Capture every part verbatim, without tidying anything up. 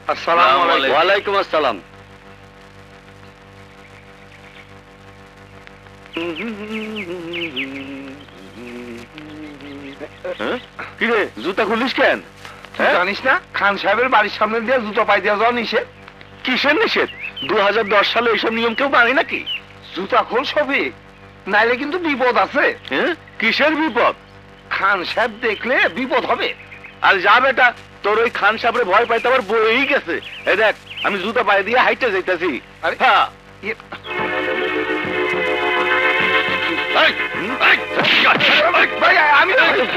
আসসালামু আলাইকুম। ওয়ালাইকুম আসসালাম। কি রে, জুতা খুলিস কেন? জানিস না খান সাহেবের বাড়ির সামনে দিয়ে জুতা পাই দেওয়া যাওয়া নিষেধ। কিসের নিষেধ? দু হাজার দশ সালে এইসব নিয়ম কেউ মানে নাকি? জুতা খোল সবই, নাইলে কিন্তু বিপদ আছে। কিসের বিপদ? খান সাহেব দেখলে বিপদ হবে। আর যা বেটা, তোর ওই খান সাহেবের ভয় পাইতে আবার বই গেছে। এই দেখ, আমি জুতা পায়ে দিয়ে হাইটে যাইতেছি। আমি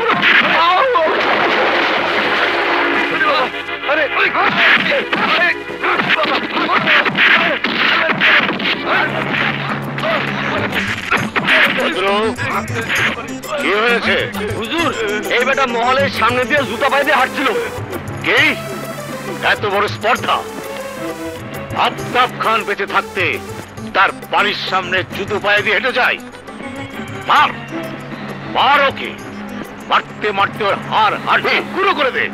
কি হয়েছে হুজুর? এই বেটা মহলের সামনে দিয়ে জুতা পায়ে দিয়ে হাঁটছিল। কি এত বড় স্পর্ধা? আফতাব খান বেঁচে থাকতে তার বাড়ির সামনে জুতো পায়ে দিয়ে হেঁটে যায়? মার মার ওকে, মারতে মারতে ওর হাড় হাড়ে গুঁড়ো করে দে।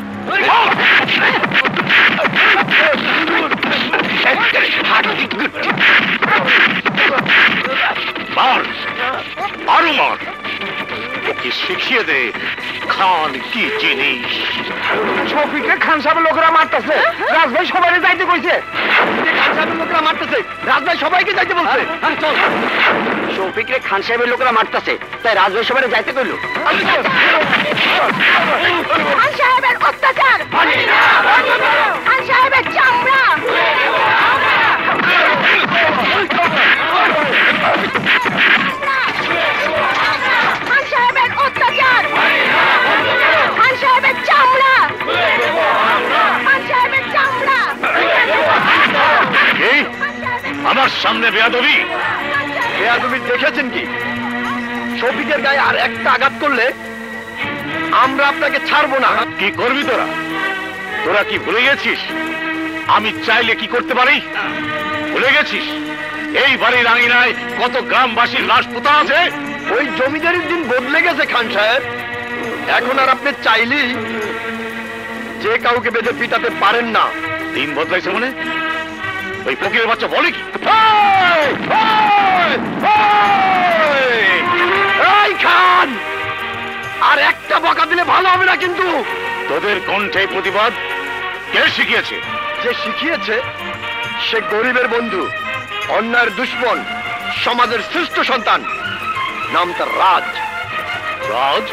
মার আরো মার, ওকে শিখিয়ে দে খান কি জিনিস। শফিককে খান সাহেবের লোকেরা মারতেছে, রাজভাই সবাই যাইতে কইছে। খান সাহেবের লোকেরা মারতেছে, রাজভাই সবাইকে যাইতে বলছে। চল, শফিকরে খান সাহেবের লোকেরা মারতেছে, তাই রাজভাই সবাই যাইতে কইলো। খান সাহেবের অত্যাচার, খান সাহেবের চামড়া, খান সাহেবের অত্যাচার, খান সাহেবের চামড়া, খান সাহেবের চামড়া। আমার সামনে বেয়াদবি? বেয়াদবি দেখেছেন কি? শফিকের গায়ে আর একটা আঘাত করলে আমরা আপনাকে ছাড়বো না। কি করবি তোরা? তোরা কি ভুলে গেছিস আমি চাইলে কি করতে পারি? ভুলে গেছিস এই বাড়ির আঙিনায় কত গ্রামবাসীর লাশ পোতা আছে? ওই জমিদারির দিন বদলে গেছে খান সাহেব। এখন আর আপনি চাইলেই যে কাউকে বেঁধে পিটাতে পারেন না। দিন বদলাইছে মানে? ওই ফকিরের বাচ্চা বলে কি? এই খান, আর একটা বকা দিলে ভালো হবে না কিন্তু। তোদের কণ্ঠে প্রতিবাদ কে শিখিয়েছে? যে শিখিয়েছে সে গরিবের বন্ধু, অন্যায়ের দুশ্মন, সমাজের শ্রেষ্ঠ সন্তান, নাম তার রাজ। রাজ?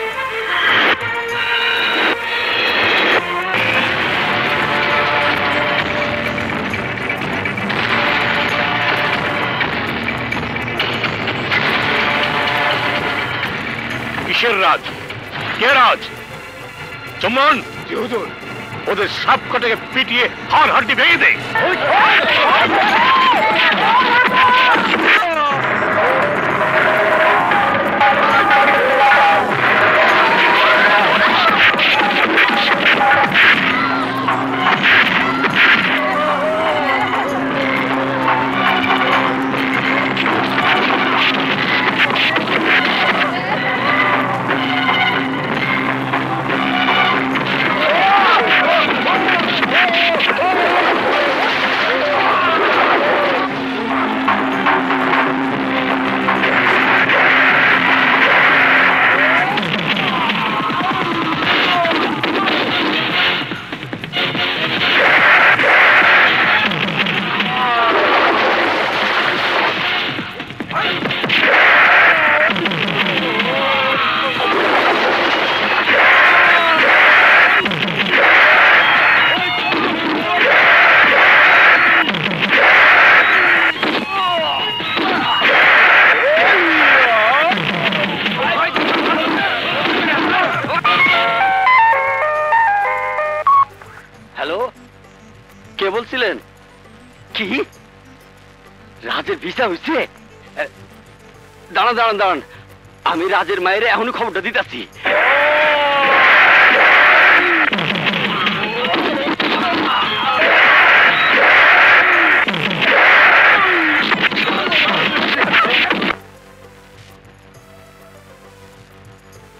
কিসের রাজ? কে রাজ? চমন, ওদের সব কটাকে পিটিয়ে হাড় হাড্ডি ভেঙে দে। দাঁড়ান দাঁড়ান দাঁড়ান, আমি রাজের মায়ের এখনই খবরটা দিতেছি।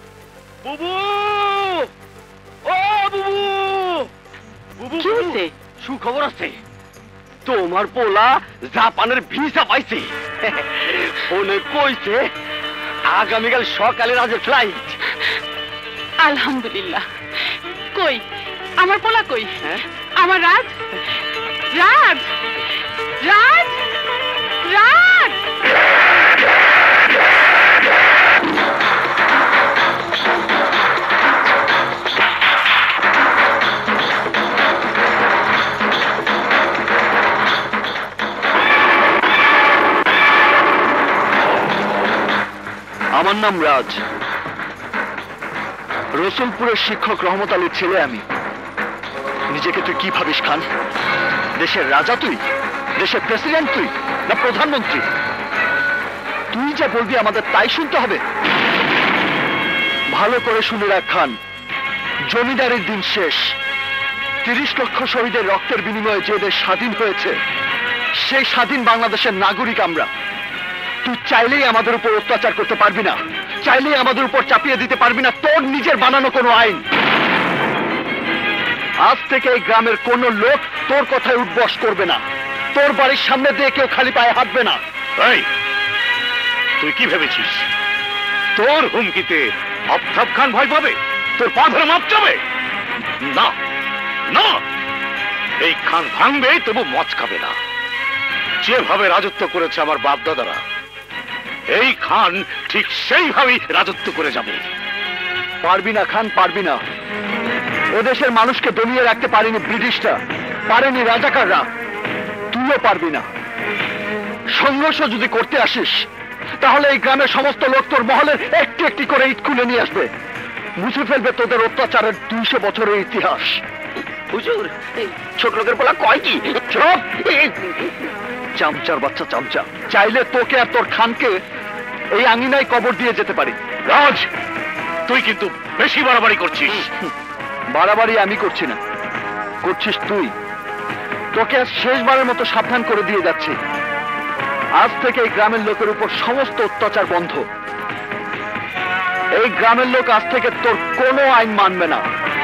বুবু, ও বুবু, বুবু, সুখবর আছে, তোমার পোলা জাপানের ভিসা পাইছে। ফোনে কইছে আগামীকাল সকালে রাজের ফ্লাইট। আলহামদুলিল্লাহ। কই আমার পোলা কই? আমার রাজ, রাজ, রাজ, রাজ। আমার নাম রাজ, রসুলপুরের শিক্ষক রহমত আলীর ছেলে আমি। নিজেকে তুই কি ভাবিস খান? দেশের রাজা তুই? দেশের প্রেসিডেন্ট তুই না প্রধানমন্ত্রী? তুই যা বলবি আমাদের তাই শুনতে হবে? ভালো করে শুনে রাখ খান, জমিদারের দিন শেষ। তিরিশ লক্ষ শহীদের রক্তের বিনিময়ে যে দেশ স্বাধীন হয়েছে, সেই স্বাধীন বাংলাদেশের নাগরিক আমরা। তুই চাইলেই আমাদের উপর অত্যাচার করতে পারবি না, চাইলেই আমাদের উপর চাপিয়ে দিতে পারবি না তোর নিজের বানানো কোনো আইন। আজ থেকে এই গ্রামের কোন লোক তোর কথায় উঠবস করবে না, তোর বাড়ির সামনে দিয়ে কেউ খালি পায়ে হাঁটবে না। তুই কি ভেবেছিস তোর হুমকিতে আফতাব খান ভয় পাবে, তোর পা ধরে মাপ যাবে? না না, এই খান ভাঙবে তবু মচ খাবে না। যেভাবে রাজত্ব করেছে আমার বাপ দাদারা, এই খান ঠিক সেইভাবেই রাজত্ব করে যাবে। পারবি না খান, পারবি না। এদেশের মানুষকে দমিয়ে রাখতে পারেনি ব্রিটিশরা, পারেনি রাজাকাররা, তুইও পারবি না। সংঘর্ষ যদি করতে আসিস তাহলে এই গ্রামের সমস্ত লোক তোর মহলের একটি একটি করে ইট খুলে নিয়ে আসবে, মুছে ফেলবে তোদের অত্যাচারের দুইশো বছরের ইতিহাস। হুজুর, ছোট লোকের বলা কয় কি? চুপ! চামচার বাচ্চা চামচা। চাইলে তোকে আর তোর খানকে এই আঙিনায় কবর দিয়ে যেতে পারি। রাজ, তুই কিন্তু বেশি বাড়াবাড়ি করছিস। বাড়াবাড়ি আমি করছি না, করছিস তুই। তোকে আজ শেষবারের মতো সাবধান করে দিয়ে যাচ্ছি, আজ থেকে এই গ্রামের লোকের উপর সমস্ত অত্যাচার বন্ধ। এই গ্রামের লোক আজ থেকে তোর কোনো আইন মানবে না।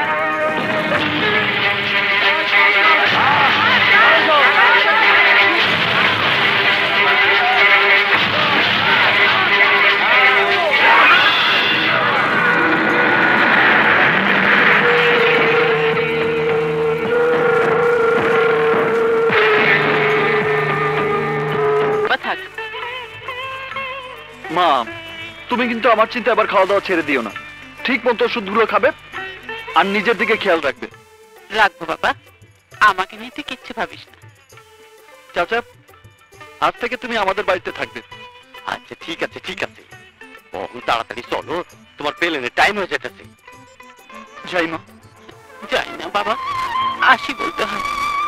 মা, তুমি কিন্তু আমার চিন্তা আবার খাওয়া দাওয়া ছেড়ে দিও না। ঠিক মতো ওষুধগুলো খাবে আর নিজের দিকে খেয়াল রাখবে। রাখবো বাবা, আমাকে নিয়ে তুই কিচ্ছু ভাবিস না। চাচা, আজ থেকে তুমি আমাদের বাড়িতে থাকবে। আচ্ছা ঠিক আছে ঠিক আছে, বহু তাড়াতাড়ি চলো, তোমার প্লেনের টাইম হয়ে যেতেছে। যাই মা। যাই না বাবা, আসি বলতে হয়।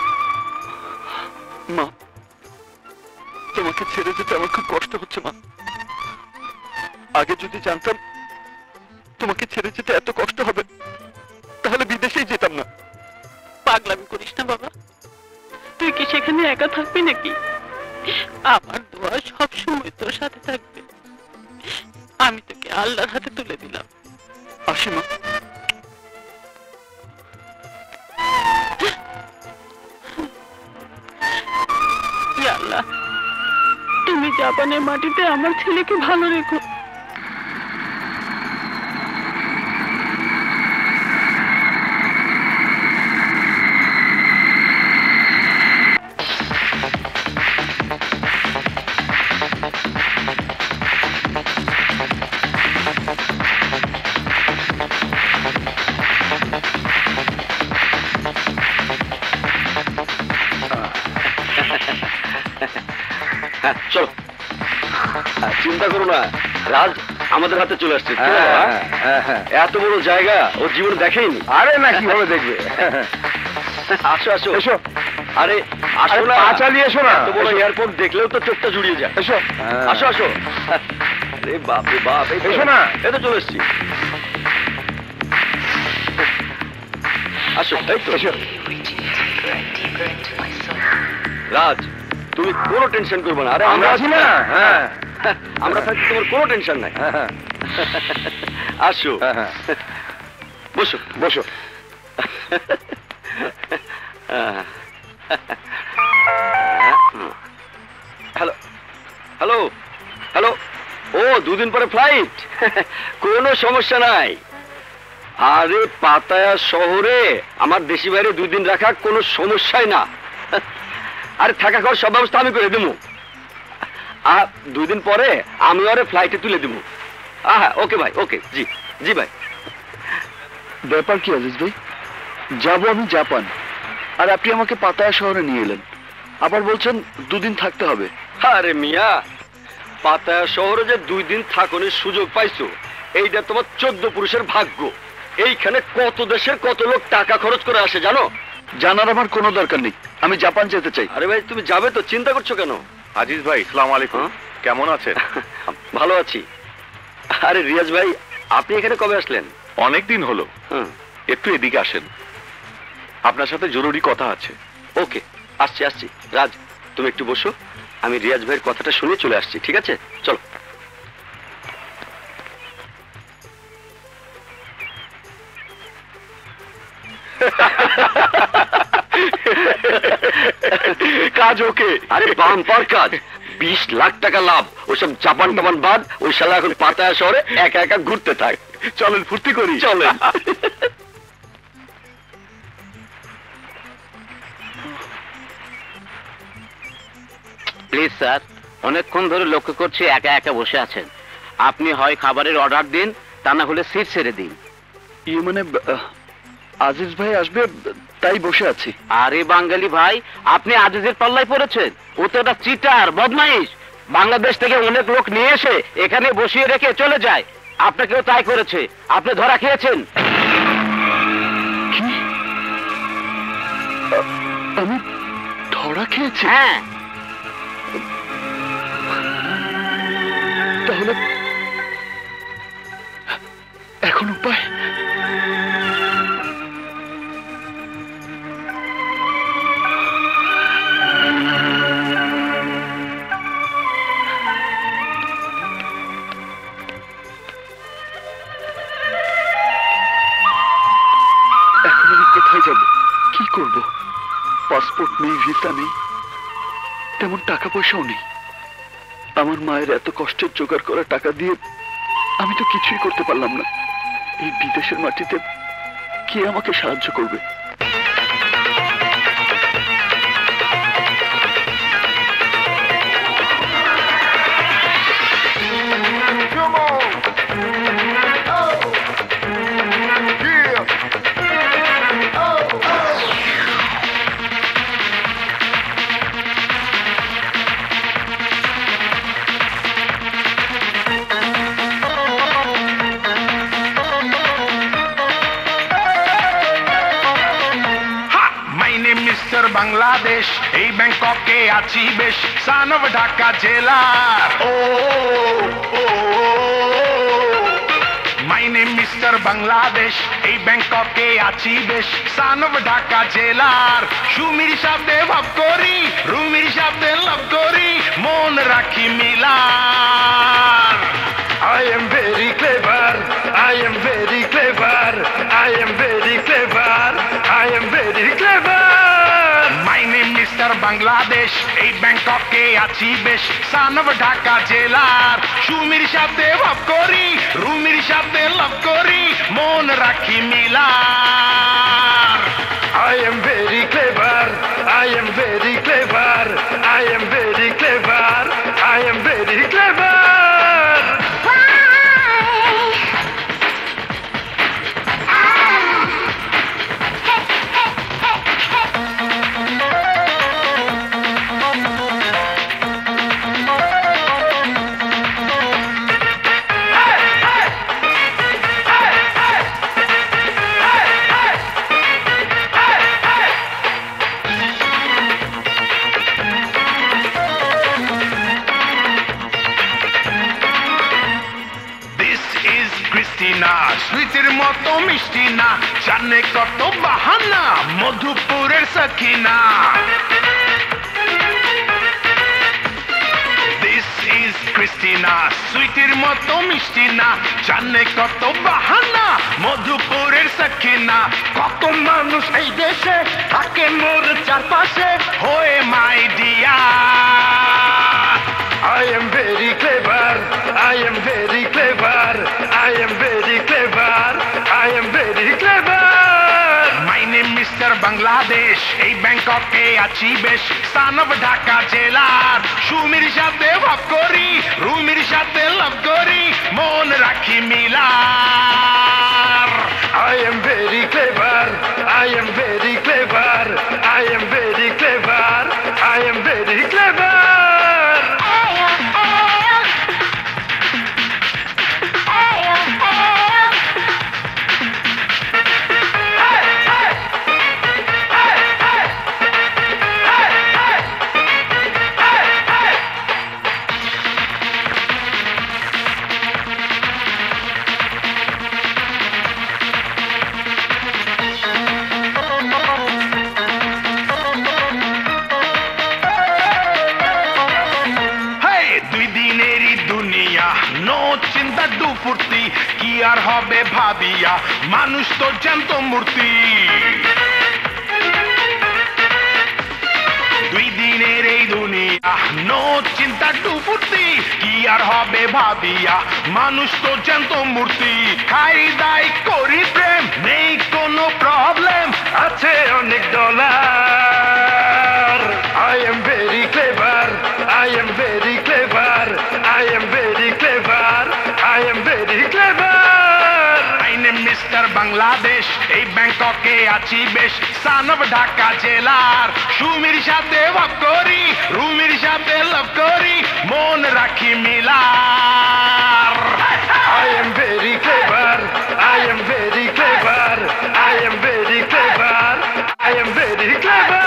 মা, তোমাকে ছেড়ে যেতে আমার খুব কষ্ট হচ্ছে মা। আগে যদি জানতাম তোমাকে ছেড়ে যেতে এত কষ্ট হবে তাহলে বিদেশেই যেতাম না। পাগলামি করিস না বাবা, তুই কি সেখানে একা থাকবি নাকি? আমার দোয়া সব সময় তোর সাথে থাকবে। আমি তোকে আল্লাহর হাতে তুলে দিলাম। আসি মা। ইয়া আল্লাহ, তুমি জাপানের মাটিতে আমার ছেলেকে ভালো রেখো। চলো, চিন্তা করো না, রাজ আমাদের হাতে চলে আসছে। এত বড় জায়গা ও জীবনে দেখেনি। আরে না, কিভাবে দেখবে? আসো আসো এসো। আরে আসো না, পা চালিয়ে এসো না। এত বড় এয়ারপোর্ট দেখলেও তো চোখটা জুড়িয়ে যায়। এসো আসো আসো। আরে বাপ রে বাপ, এসো না। এই তো চলে এসছি। আসো, এই তো এসো। রাজ, তুমি কোনো টেনশন করবে না। আরে আমরা আছি না? হ্যাঁ, আমরা থাকতে তোমার কোনো টেনশন নাই। আসো, বসো বসো। হ্যালো হ্যালো হ্যালো ও দুদিন পরে ফ্লাইট কোনো সমস্যা নাই। আরে পাতায়া শহরে আমার দেশি বাইরে দুই দিন রাখা কোনো সমস্যাই না। আরে থাকা খাওয়ার সব ব্যবস্থা আমি করে দেবো। আর দুই দিন পরে আমি ওরে ফ্লাইটে তুলে দেবো। হ্যাঁ ওকে ভাই, ওকে। জি জি ভাই। ব্যাপার কি আজিজ ভাই? যাবো আমি জাপান, আর আপনি আমাকে পাতায়া শহরে নিয়ে এলেন, আবার বলছেন দুদিন থাকতে হবে। আরে মিয়া, পাতায়া শহরে যে দুই দিন থাকনের সুযোগ পাইছো, এইটা তোমার চোদ্দ পুরুষের ভাগ্য। এইখানে কত দেশের কত লোক টাকা খরচ করে আসে জানো? জানার আমার কোনো দরকার নেই, আমি জাপান যেতে চাই। আরে ভাই তুমি যাবে তো, চিন্তা করছো কেন? আজিজ ভাই সালাম আলাইকুম, কেমন আছেন? ভালো আছি। আরে রিয়াজ ভাই, আপনি এখানে কবে আসলেন? অনেকদিন হলো। হুম, একটু এদিকে আসেন, আপনার সাথে জরুরি কথা আছে। ওকে, আসছি আসছি। রাজ তুমি একটু বসো, আমি রিয়াজ ভাইয়ের কথাটা শুনে চলে আসছি, ঠিক আছে? চলো। কাজ ওকে? আরে বাম্পার কাজ, বিশ লাখ টাকা লাভ। ওইসব জাপান টাপান বাদ, ওই শালা এখন পাতায়া শহরে একা একা ঘুরতে থাক। চলেন ফুর্তি করি। চলেন। প্লিজ স্যার, অনেকক্ষণ ধরে লক্ষ্য করছি একা একা বসে আছেন। আপনি হয় খাবারের অর্ডার দিন, তা না হলে সিট ছেড়ে দিন। ইয়ে মানে আহ, আজিজ ভাই আসবে তাই বসে আছি। আরে বাঙালি ভাই, আপনি আজিজের পাল্লায় পড়েছেন। ও তো একটা চিটার, বদমাইশ। বাংলাদেশ থেকে অনেক লোক নিয়ে এসে এখানে বসিয়ে রেখে চলে যায়। আপনাকেও তাই করেছে, আপনি ধরা খেয়েছেন। কি? আ- আমি ধরা খেয়েছি? হ্যাঁ, তাহলে এখন উপায়? এখন আমি কোথায় যাব, কি করব? পাসপোর্ট নেই, ভিসা নেই, তেমন টাকা পয়সাও নেই। আমার মায়ের এত কষ্টের জোগাড় করা টাকা দিয়ে আমি তো কিছুই করতে পারলাম না। এই বিদেশের মাটিতে কে আমাকে সাহায্য করবে? বাংলাদেশ এই ব্যাংককে আছি বেশ, সান অফ ঢাকা জেলার। ও ও মাই নেম মিস্টার বাংলাদেশ এই ব্যাংককে আছি বেশ, সান অফ ঢাকা জেলার। সুমির শব্দে ভাব করি, রুমির শব্দে লাভ করি, মন রাখি মিলার। I am very clever, I am very clever, I am very clever, I am very clever. My name mister Bangladesh এই ব্যাংককে আছি বেশ, সান অফ ঢাকা জেলার। সুমির শব্দে ভাব করি, রুমির শব্দে লাভ করি, মন রাখি মিলার। I am very clever, I am very clever, I am very clever, I am very clever. সুইটের মতো মিষ্টি না, জানে কত বাহানা, মধুপুরের সখিনা। This is Christina, সুইটের মতো মিষ্টি না, জানে কত বাহানা, মধুপুরের সখিনা কত মানুষ এই দেশে থাকে মোর চারপাশে হয়ে my dear I am very clever, I am very clever, I am very clever, I am very clever. My name Mister Bangladesh, এই ব্যাংককে আছি বেশ, son of ঢাকা জেলার, সুমির সাথে ভাব করি, রুমির সাথে লাভ করি, মন রাখি মিলার। I am very clever, I am very clever, I am very clever, I am very clever. ফুর্তি কি আর হবে ভাবিয়া মানুষ তো জ্যান্ত মূর্তি দুই দিনের এই দুনিয়া নো চিন্তা টু ফুর্তি কি আর হবে ভাবিয়া মানুষ তো জ্যান্ত মূর্তি খাই দাই করি প্রেম নেই কোনো প্রবলেম আছে অনেক dollar I am very clever I am very clever I am very clever I am very clever My name Mister Bangladesh এই ব্যাংককে আছি বেশ son of ঢাকা জেলার সুমির সাথে ভাব করি রুমির সাথে লাভ করি মন রাখি মিলার I am very clever I am very clever I am very clever I am very clever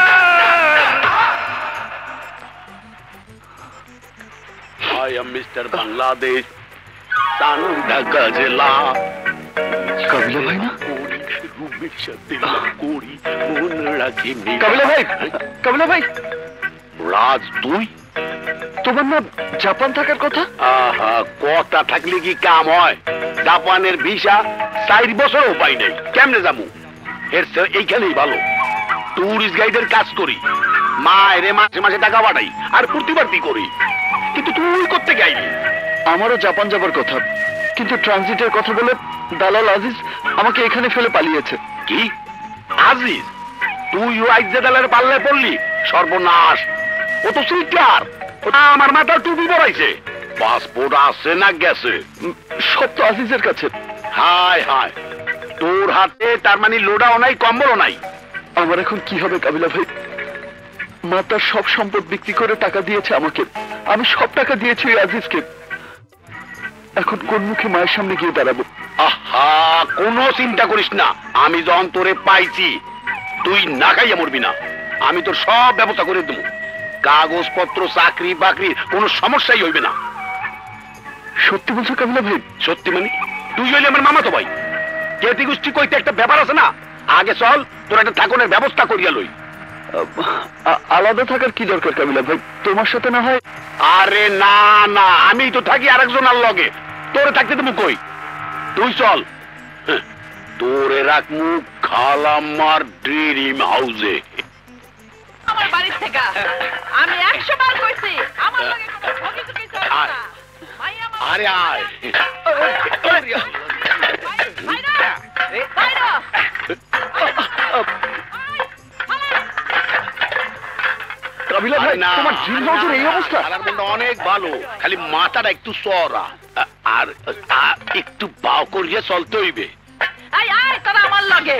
I am Mister Bangladesh son of Dhaka জেলা কাবিলা ভাই না রুমির সাথে লাভ করি মন রাখি মিলার কাবিলা ভাই কাবিলা ভাই রাজ তুই তোমার না জাপান থাকার কথা আহা কথা থাকলে কি কাম হয় জাপানের ভিসা চার বছরও পাই নাই কেমনে যাবো এর চেয়ে এইখানেই ভালো টুরিস্ট গাইডের কাজ করি মায়েরে মাসে মাসে টাকা পাঠাই আর প্রতিবারটি করি কিন্তু তুই করতে গাইলি আমারও জাপান যাবার কথা কিন্তু ট্রানজিটের কথা বলে দালাল আজিজ আমাকে এখানে ফেলে পালিয়েছে কি আজিজ তুই ও আইজাদালের পাল্লায় পড়লি সর্বনাশ ও তো সিটার আমার মাথা টুপি পড়াইছে পাসপোর্ট আছে না গেছে সব তো আজিজের কাছে হায় হায় তোর হাতে তার মানে লোডাও নাই কম্বলও নাই আমার এখন কি হবে কাবিলা ভাই মা তার সব সম্পদ বিক্রি করে টাকা দিয়েছে আমাকে আমি সব টাকা দিয়েছি ওই আজিজকে এখন কোন মুখে মায়ের সামনে গিয়ে দাঁড়াবো আহা কোনো চিন্তা করিস না আমি যখন তোরে পাইছি তুই না খাইয়া মরবি না আমি তোর সব ব্যবস্থা করে দেবো কাগজপত্র চাকরি বাকরি কোনো সমস্যাই হইবে না সত্যি বলছো কাবিলা ভাই সত্যি মানে তুই হইলে আমার মামা তো ভাই কেতি গোষ্ঠী কইতে একটা ব্যাপার আছে না আগে চল তোর একটা থাকনের ব্যবস্থা করিয়া লই আলাদা থাকার কি দরকার কাবিলা ভাই তোমার সাথে না হয় আরে না না আমি তো থাকি আরেকজনের লগে তোরে থাকতে তুমি কই তুই চল তোরে রাখমু খালাম্মার ড্রিম হাউসে আমার বাড়ি থেকে আমি একশো বার কইছি আমার লগে কোনো ভগিচুকি চলবে না মাইয়া আমার আরে আয় ভাইরা ভাইরা কাবিলা ভাই তোমার ড্রিম হাউসের এই অবস্থা আমার মনটা অনেক ভালো খালি মাথাটা একটু চড়া আর একটু বাও করিয়ে চলতে হইবে আয় আয় তোরা আমার লগে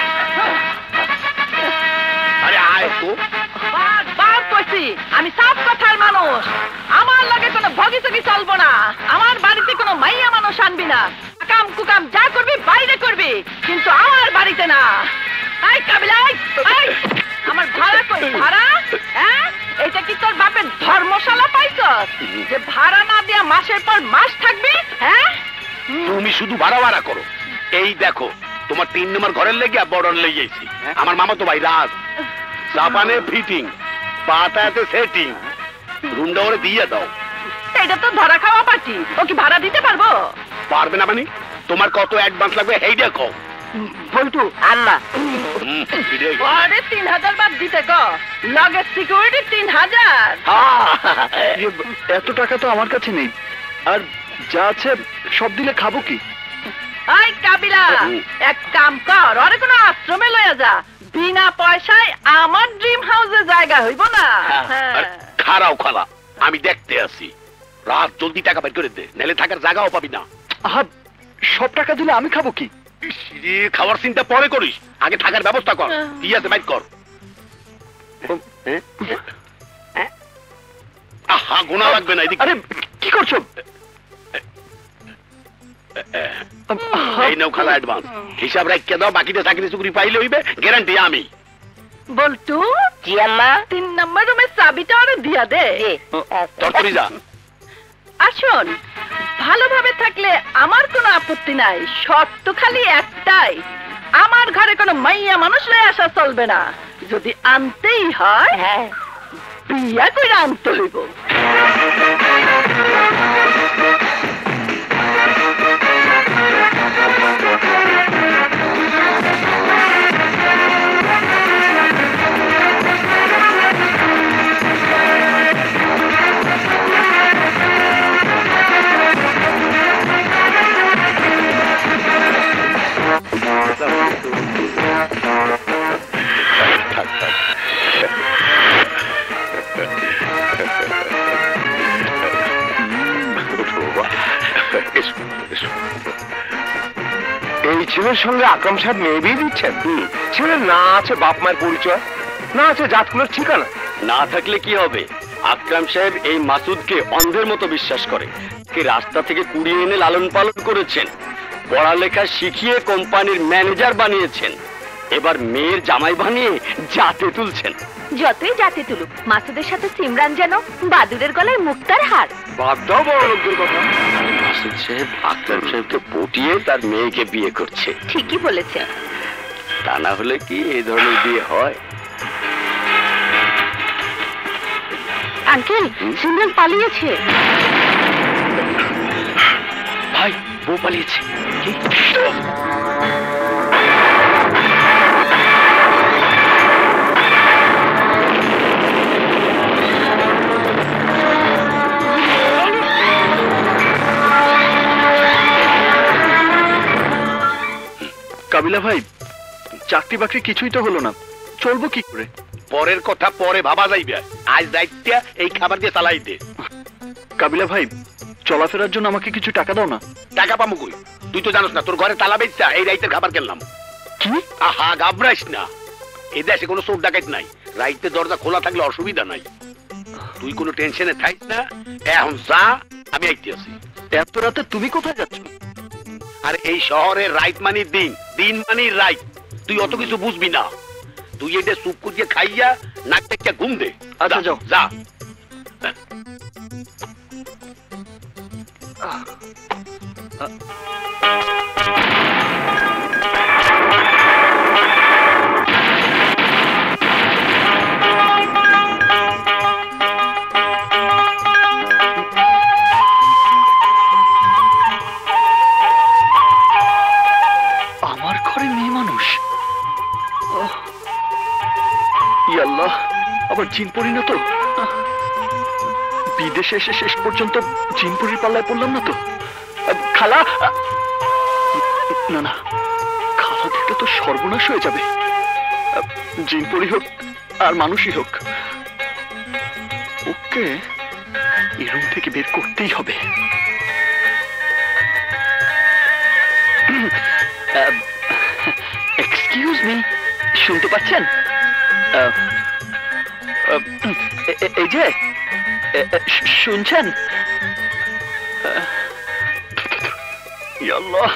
আরে আয় তো বার বার কইছি আমি সাফ কথার মানুষ আমার লগে কোনো ভগিচুকি চলবো না আমার বাড়িতে কোনো মাইয়া মানুষ আনবি না কাম কুকাম যা করবি বাইরে করবি কিন্তু আমার বাড়িতে না আই কাবিলা আই আমার ভাড়া কই ভাড়া হ্যাঁ এটা কি তোর বাপের ধর্মশালা পাইছস যে ভাড়া না দিয়া মাসের পর মাস থাকবি হ্যাঁ তুমি শুধু ভাড়া ভাড়া করো এই দেখো তোমার তিন নম্বর ঘরের লেগে বর্ডার লেগে গেছি আমার মামা তো ভাই রাজ জাপানে ফিটিং পাতাতে সেটিং রুমটা ওরে দিয়ে দাও এটা তো ধরা খাওয়া পার্টি ও কি ভাড়া দিতে পারবো পারবে না মানে তোমার কত অ্যাডভান্স লাগবে এইটা কও। বল্টু আল্লাহ হুম, এটাই। আরে তিন হাজার বাদ দিতে ক লগের সিকিউরিটি তিন হাজার। এত টাকা তো আমার কাছে নেই, আর যা আছে সব দিলে খাবো কি? আই কাবিলা, এক কাম কর, ওরে কোনো আশ্রমে লইয়া যা, বিনা পয়সায় আমার ড্রিম হাউসে জায়গা হইব না। আর খারাও খালা, আমি দেখতে আসি, রাত জলদি টাকা বের করে দে, নাহলে থাকার জায়গাও পাবি না। আহা, সব টাকা দিলে আমি খাবো কি? ইস, রে, খাওয়ার চিন্তা পরে করিস, আগে থাকার ব্যবস্থা কর। কি আছে বাইর কর। আহা, গোনা লাগবে না। আরে কি করছো? এই নাও খালা অ্যাডভান্স, হিসাব রাখিয়ে দাও, বাকিটা চাকরি চুকরি পাইলে হইবে, গ্যারান্টি আমি। বল্টু, জি আম্মা। তিন নম্বর রুমের চাবিটা ওরে দিয়া দে। তরকারি যা। আসুন, ভালোভাবে থাকলে আমার কোনো আপত্তি নাই, শর্ত খালি একটাই, আমার ঘরে কোনো মাইয়া মানুষ লয়ে আসা চলবে না, যদি আনতেই হয় বিয়া করে আনতে হইব। এই ছেলের সঙ্গে আকরাম সাহেব মেয়ে বিয়ে দিচ্ছেন? ছেলের না আছে বাপ মায়ের পরিচয়, না আছে জাতকুলের ঠিকানা। না থাকলে কি হবে? আকরাম সাহেব এই মাসুদকে অন্ধের মতো বিশ্বাস করে, কে রাস্তা থেকে কুড়িয়ে এনে লালন পালন করেছেন, পড়ালেখা শিখিয়ে কোম্পানির ম্যানেজার বানিয়েছেন, এবার মেয়ের জামাই বানিয়ে জাতে তুলছেন। যতই জাতে তুলুক, মাসুদের সাথে সিমরান যেন বাদুরের গলায় মুক্তার হার। বাদ দাও বড় লোকদের কথা। মাসুদ সাহেব আকরাম সাহেবকে পটিয়ে তার মেয়েকে বিয়ে করছে। ঠিকই বলেছে। তা না হলে কি এই ধরনের বিয়ে হয়? আঙ্কেল, সিমরান পালিয়েছে। ভাই, বউ পালিয়েছে। কি? কাবিলা ভাই, চাকরি বাকরি কিছুই তো হলো না, চলবো কি করে? পরের কথা পরে ভাবা যাইবে, আজ দায়িত্ব এই খাবার দিয়ে চালাই দে। কাবিলা ভাই, চলাফেরার জন্য আমাকে কিছু টাকা দাও না। টাকা পাবো কই? তুই তো জানোস না তোর ঘরে তালা বেচা এই রাইতের খাবার কিনলাম। কি? আহা, ঘাবড়াইস না, এই দেশে কোনো চোর ডাকাত নাই, রাইতে দরজা খোলা থাকলে অসুবিধা নাই। তুই কোনো টেনশনে থাকিস না, এখন যা, আমি আইতে আছি। এত রাতে তুমি কোথায় যাচ্ছ? আর এই শহরে রাইত মানি দিন, দিন মানি রাইত, তুই অত কিছু বুঝবি না। তুই এটা চুপ করিয়ে খাইয়া নাক টেক্কা ঘুম দে। আচ্ছা যাও, যা। আমার ঘরে মেয়ে মানুষ, আল্লাহ, আবার জিন পড়ি না তো? বিদেশে এসে শেষ পর্যন্ত জিন পরির পাল্লায় পড়লাম না তো? খালা, না না, খালা দেখলে তো সর্বনাশ হয়ে যাবে। জিন পরি হোক আর মানুষই হোক, ওকে এই রুম থেকে বের করতেই হবে। এক্সকিউজ মি, শুনতে পাচ্ছেন? এই যে শুনছেন? আল্লাহ,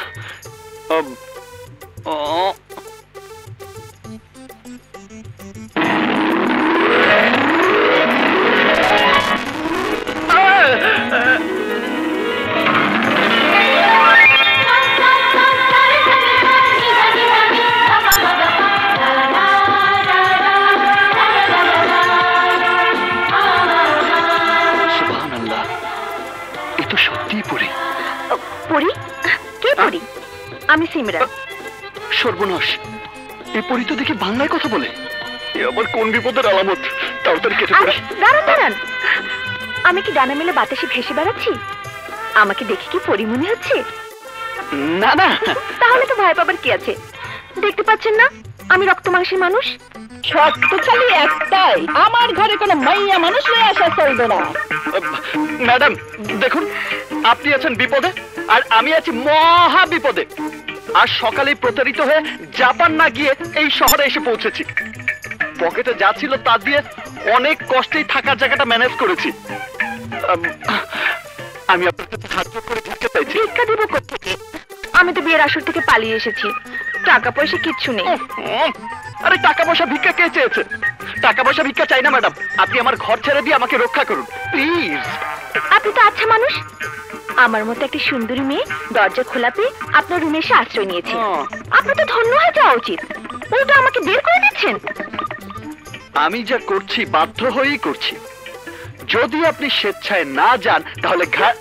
পরি? কে পরি? আমি সিমরান। সর্বনাশ, এই পরি তো দেখি বাংলায় কথা বলে। এ আবার কোন বিপদের আলামত? তাড়াতাড়ি কেটে আরে, দাঁড়ান দাঁড়ান, আমি কি ডানা মেলে বাতাসে ভেসে বেড়াচ্ছি? আমাকে দেখে কি পরি মনে হচ্ছে? না না, তাহলে তো ভয় পাবার কি আছে? দেখতে পাচ্ছেন না আমি রক্ত মাংসের মানুষ। শর্ত খালি একটাই, আমার ঘরে কোনো মাইয়া মানুষ নিয়ে আসা চলবে না। ম্যাডাম দেখুন, আপনি আছেন বিপদে আর আমি আছি মহা বিপদে। আর সকালেই প্রতারিত হয়ে জাপান না গিয়ে এই শহরে এসে পৌঁছেছি। পকেটে যা ছিল তা দিয়ে অনেক কষ্টেই থাকার জায়গাটা ম্যানেজ করেছি। আম, আমি আপনার কাছে সাহায্য করে ভিক্ষা চাইছি। ভিক্ষা দিব কোত্থেকে? আমি তো বিয়ের আসর থেকে পালিয়ে এসেছি, টাকা পয়সা কিচ্ছু নেই। উম, আরে টাকা পয়সা ভিক্ষা কে চেয়েছে? টাকা পয়সা ভিক্ষা চাই না ম্যাডাম, আপনি আমার ঘর ছেড়ে দিয়ে আমাকে রক্ষা করুন প্লিজ। আপনি তো আচ্ছা মানুষ, আমার মতো একটা সুন্দরী মেয়ে দরজা খোলা পেয়ে আপনার রুমে এসে আশ্রয় নিয়েছে। আপনার তো ধন্য হয়ে যাওয়া উচিত, উল্টো আমাকে বের করে দিচ্ছেন। আমি যা করছি বাধ্য হয়েই করছি। যদি আপনি স্বেচ্ছায় না যান তাহলে ঘা-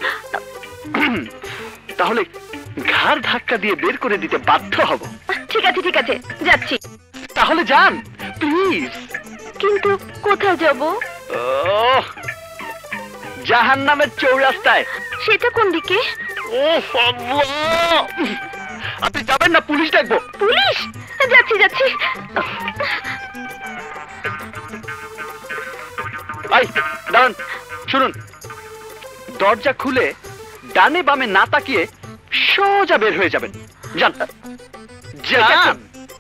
তাহলে ঘাড় ধাক্কা দিয়ে বের করে দিতে বাধ্য হব। ঠিক আছে ঠিক আছে, যাচ্ছি। তাহলে যান প্লিজ। কিন্তু কোথায় যাব? জাহান্নামের চৌরাস্তায়। সেটা কোন দিকে? ওহ আল্লাহ! আপনি যাবেন না? পুলিশ ডাকবো। পুলিশ? যাচ্ছি যাচ্ছি। আই দাঁড়ান, শুনুন, দরজা খুলে ডানে বামে না তাকিয়ে সোজা বের হয়ে যাবেন। যান যান।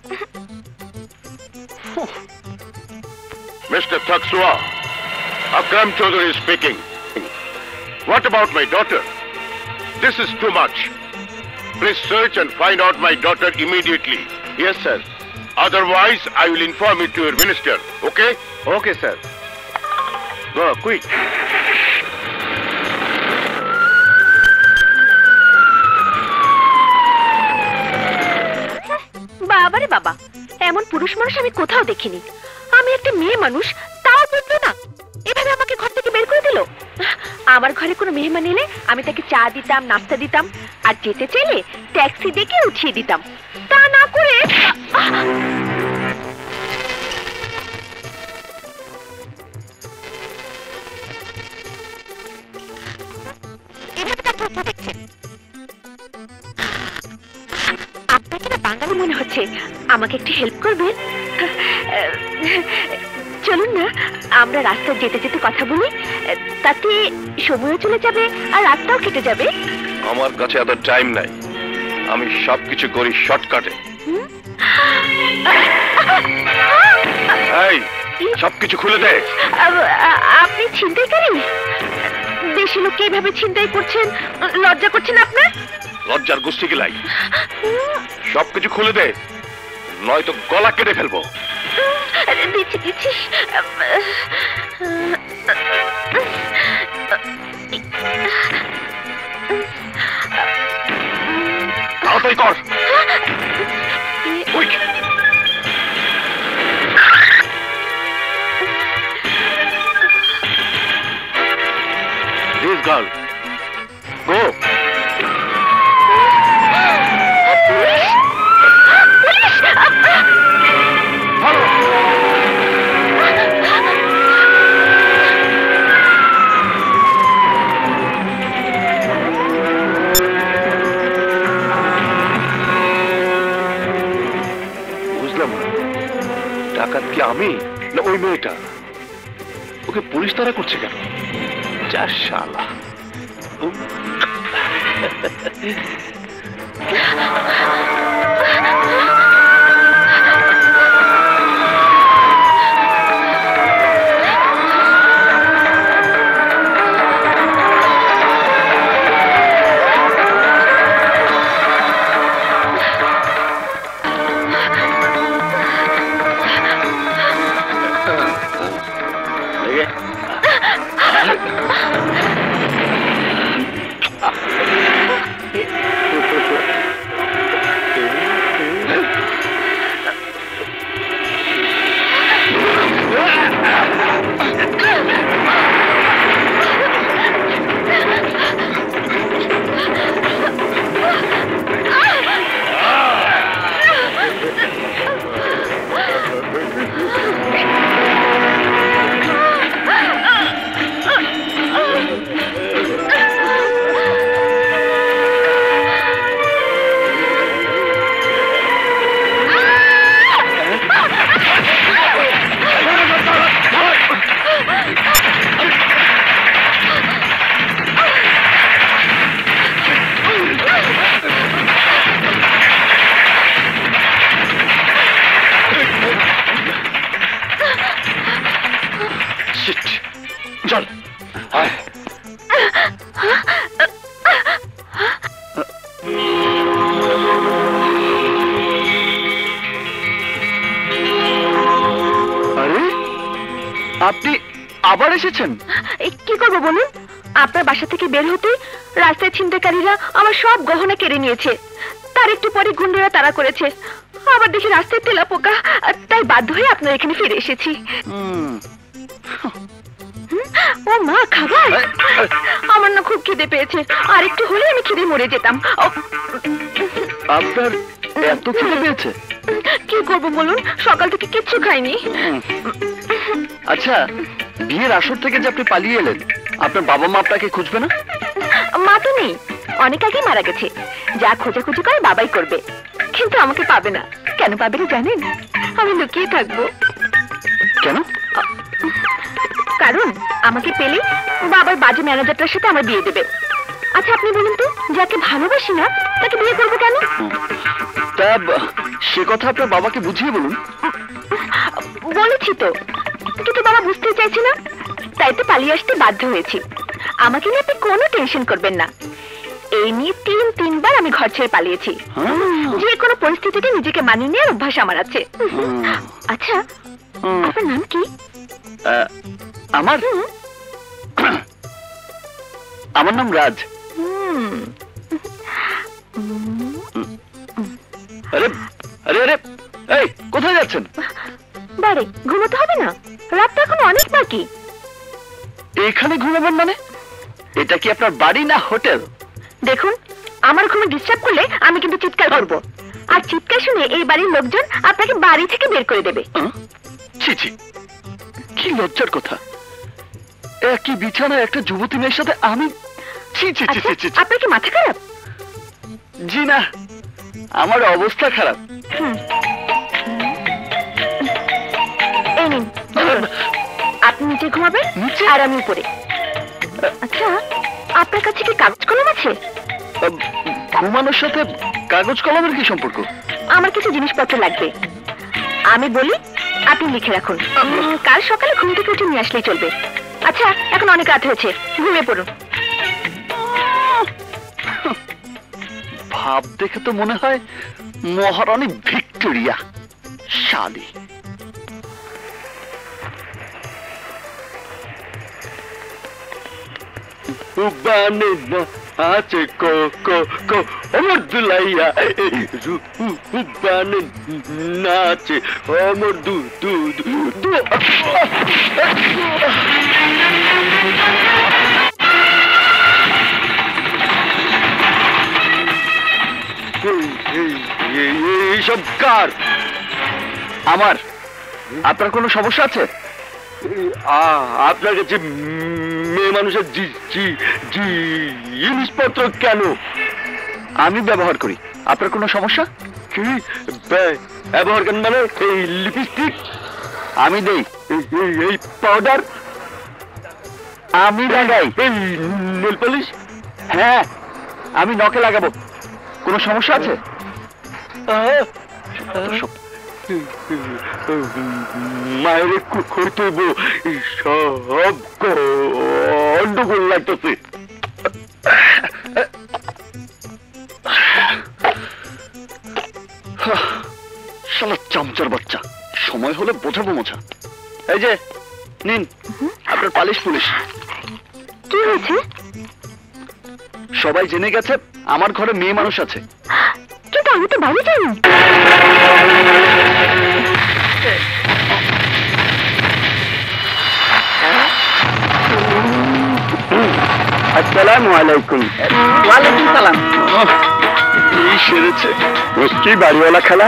Mister Taksua, Akram Chaudhary is speaking. What about my daughter? This is too much. Please search and find out my daughter immediately. Yes, sir. Otherwise, I will inform it to your minister. Okay? Okay, sir. Go, quick. বাবারে বাবা, এমন পুরুষ মানুষ আমি কোথাও দেখিনি। আমি একটা মেয়ে মানুষ, তাও বুঝলো না, এভাবে আমাকে ঘর থেকে বের করে দিল। আমার ঘরে কোনো মেহমান এলে আমি তাকে চা দিতাম, নাস্তা দিতাম, আর যেতে চাইলে ট্যাক্সি ডেকে উঠিয়ে দিতাম। তা না করে এভাবে তার প্রশ্ন দেখছেন। আপনাকে না বাঙালি মনে হচ্ছে, আমাকে একটু হেল্প করবেন? চলুন না, আমরা রাস্তায় যেতে যেতে কথা বলি, তাতে সময়ও চলে যাবে আর রাতটাও কেটে যাবে। আমার কাছে এত টাইম নাই, আমি সবকিছু করি শর্টকাটে। এই সবকিছু খুলে দে। আ- আ- আপনি ছিনতাইকারী? দেশি লোককে এইভাবে ছিনতাই করছেন, লজ্জা করছেন আপনার? লজ্জার গোষ্ঠী গিলাই, সবকিছু খুলে দে, নয়তো গলা কেটে ফেলবো। দিচ্ছি দিচ্ছি। তাড়াতাড়ি কর। Quick! This girl. Go. Follow. বুঝলাম না, ডাকাত কি আমি না ওই মেয়েটা? ওকে পুলিশ তাড়া করছে কেন? যা শালা। উম। আপনি আবার এসেছেন? এই কি করবো বলুন? আপনার বাসা থেকে বের হতে রাস্তায় ছিনতাইকারীরা আমার সব গহনা কেড়ে নিয়েছে। তার একটু পরে গুন্ডারা তাড়া করেছে। আবার দেখি রাস্তায় তেলা পোকা, তাই বাধ্য হয়ে আপনার এখানে ফিরে এসেছি। ও মা, খাবার? আমার না খুব খিদে পেয়েছে, আর একটু হলে আমি খিদে মরে যেতাম। আপনার এত খিদে পেয়েছে? কি করবো বলুন, সকাল থেকে কিচ্ছু খাইনি। আচ্ছা, বিয়ের আসর থেকে যে আপনি পালিয়ে এলেন, আপনার বাবা মা আপনাকে খুঁজবে না? মা তো নেই, অনেক আগে মারা গেছে। যা খোঁজাখুঁজি করে বাবাই করবে, কিন্তু আমাকে পাবে না। কেন পাবে না জানেন? আমি লুকিয়ে থাকবো। কেন? কারণ আমাকে পেলে বাবার বাজে ম্যানেজারটার সাথে আমার বিয়ে দেবে। আচ্ছা আপনি বলুন তো, যাকে ভালোবাসি না তাকে বিয়ে করবো কেন? তা সে কথা আপনার বাবাকে বুঝিয়ে বলুন। বলেছি তো, কিন্তু বাবা বুঝতে চাইছে না, তাই তো পালিয়ে আসতে বাধ্য হয়েছি। আমাকে নিয়ে আপনি কোনো টেনশন করবেন না। এই নিয়ে তিন তিনবার আমি ঘর ছেড়ে পালিয়েছি। যে কোনো পরিস্থিতিতে নিজেকে মানিয়ে নেওয়ার অভ্যাস আমার আছে। আচ্ছা, আপনার নাম কি? আমার আমার নাম রাজ। আরে আরে আরে এই কোথায় যাচ্ছেন? বাড়ি ঘুমোতে হবে না? রাতটা এখন অনেক বাকি। এখানে ঘুমাবেন মানে? এটা কি আপনার বাড়ি না হোটেল? দেখুন, আমার ঘুমে ডিস্টার্ব করলে আমি কিন্তু চিৎকার করব, আর চিৎকার শুনে এই বাড়ির লোকজন আপনাকে বাড়ি থেকে বের করে দেবে। ছি ছি, কি লজ্জার কথা! একই বিছানায় একটা যুবতী মেয়ের সাথে আমি! ছি ছি ছি ছি ছি। আপনার কি মাথা খারাপ? জি না, আমার অবস্থা খারাপ। এই নিন, আপনি নিচে ঘুমাবেন আর আমি উপরে। আচ্ছা, আপনার কাছে কি কাগজ কলম আছে? ঘুমানোর সাথে কাগজ কলমের কি সম্পর্ক? আমার কিছু জিনিসপত্র লাগবে, আমি বলি আপনি লিখে রাখুন। কাল সকালে ঘুম থেকে উঠে নিয়ে আসলেই চলবে। আচ্ছা, এখন অনেক রাত হয়েছে, ঘুমিয়ে পড়ুন। ভাব দেখে তো মনে হয় মহারানী ভিক্টোরিয়া। শালি বানে না আছে কো কো কো আমার দুলাইয়া বানে নাচে আমার দু দু দু। এইসব কার? আমার। আপনার কোনো সমস্যা আছে? আপনার কাছে মেয়ে মানুষের জিনিসপত্র কেন? আমি ব্যবহার করি, আপনার কোনো সমস্যা? কি ব্যবহার কেন মানে? এই লিপস্টিক আমি দেই, এই পাউডার আমি লাগাই, এই নেল পলিশ হ্যাঁ আমি নখে লাগাবো। কোনো সমস্যা আছে? মায়ের কর্তব্য সব গন্ডগোল লাগতেছে। শালা চামচার বাচ্চা, সময় হলে বোঝাবো মোছা। এই যে নিন আপনার পালিশ পুলিশ। কি হয়েছে? সবাই জেনে গেছে আমার ঘরে মেয়ে মানুষ আছে। কিন্তু আমি তো বাড়ি যাইনি। আসসালামু আলাইকুম। ওয়ালাইকুম সালাম। এই সেরেছে নিশ্চয়ই বাড়িওয়ালা খালা।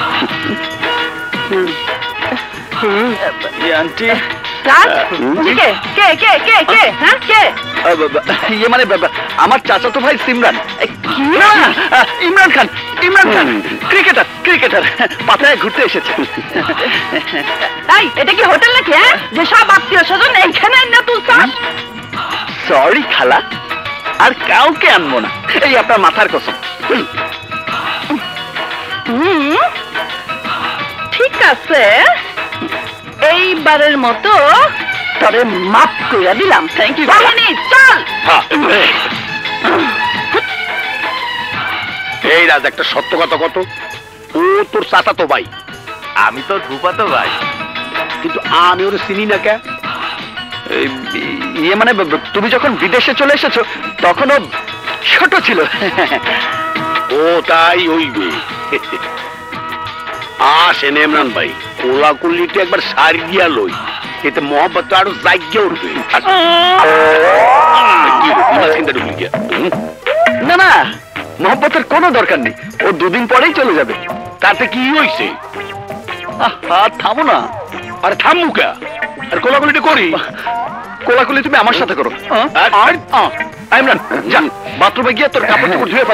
আন্টি কে কে কে কে কে হ্যাঁ কে? ইয়ে মানে আমার চাচাতো ভাই সিমরান। ইমরান খান, ইমরান খান ক্রিকেটার, ক্রিকেটার পাতায় ঘুরতে এসেছে। তাই এটা কি হোটেল নাকি হ্যাঁ, যে সব আত্মীয় স্বজন এইখানে না তুলছাস? সরি খালা, আর কাউকে আনবো না, এই আপনার মাথার কসম। ঠিক আছে, এইবারের মতো তবে মাফ করে দিলাম। Thank you. চল। এই রাজ, একটা সত্য কথা কত, ও তোর চাচাতো ভাই, আমি তো ধুপাতো ভাই, কিন্তু আমি ওর চিনি না কে। ইয়ে মানে তুমি যখন বিদেশে চলে এসেছো তখনও ছোট ছিল। ও তাই হইবে। আসেন ইমরান ভাই, কোলাকুলিতে একবার সারি দিয়া লই, এতে মহব্বত আরো জাগ্যে উঠবে। না না, মহব্বতের কোনো দরকার নেই, ও দুদিন পরেই চলে যাবে। তাতে কি হইছে? থামো না। আরে থামু কা, আর কোলাকুলিটা করি। কোলাকুলি তুমি আমার সাথে করো। ইমরান যা বাথরুমে গিয়ে তোর কাপড় চোপড় ধুয়ে ফেল।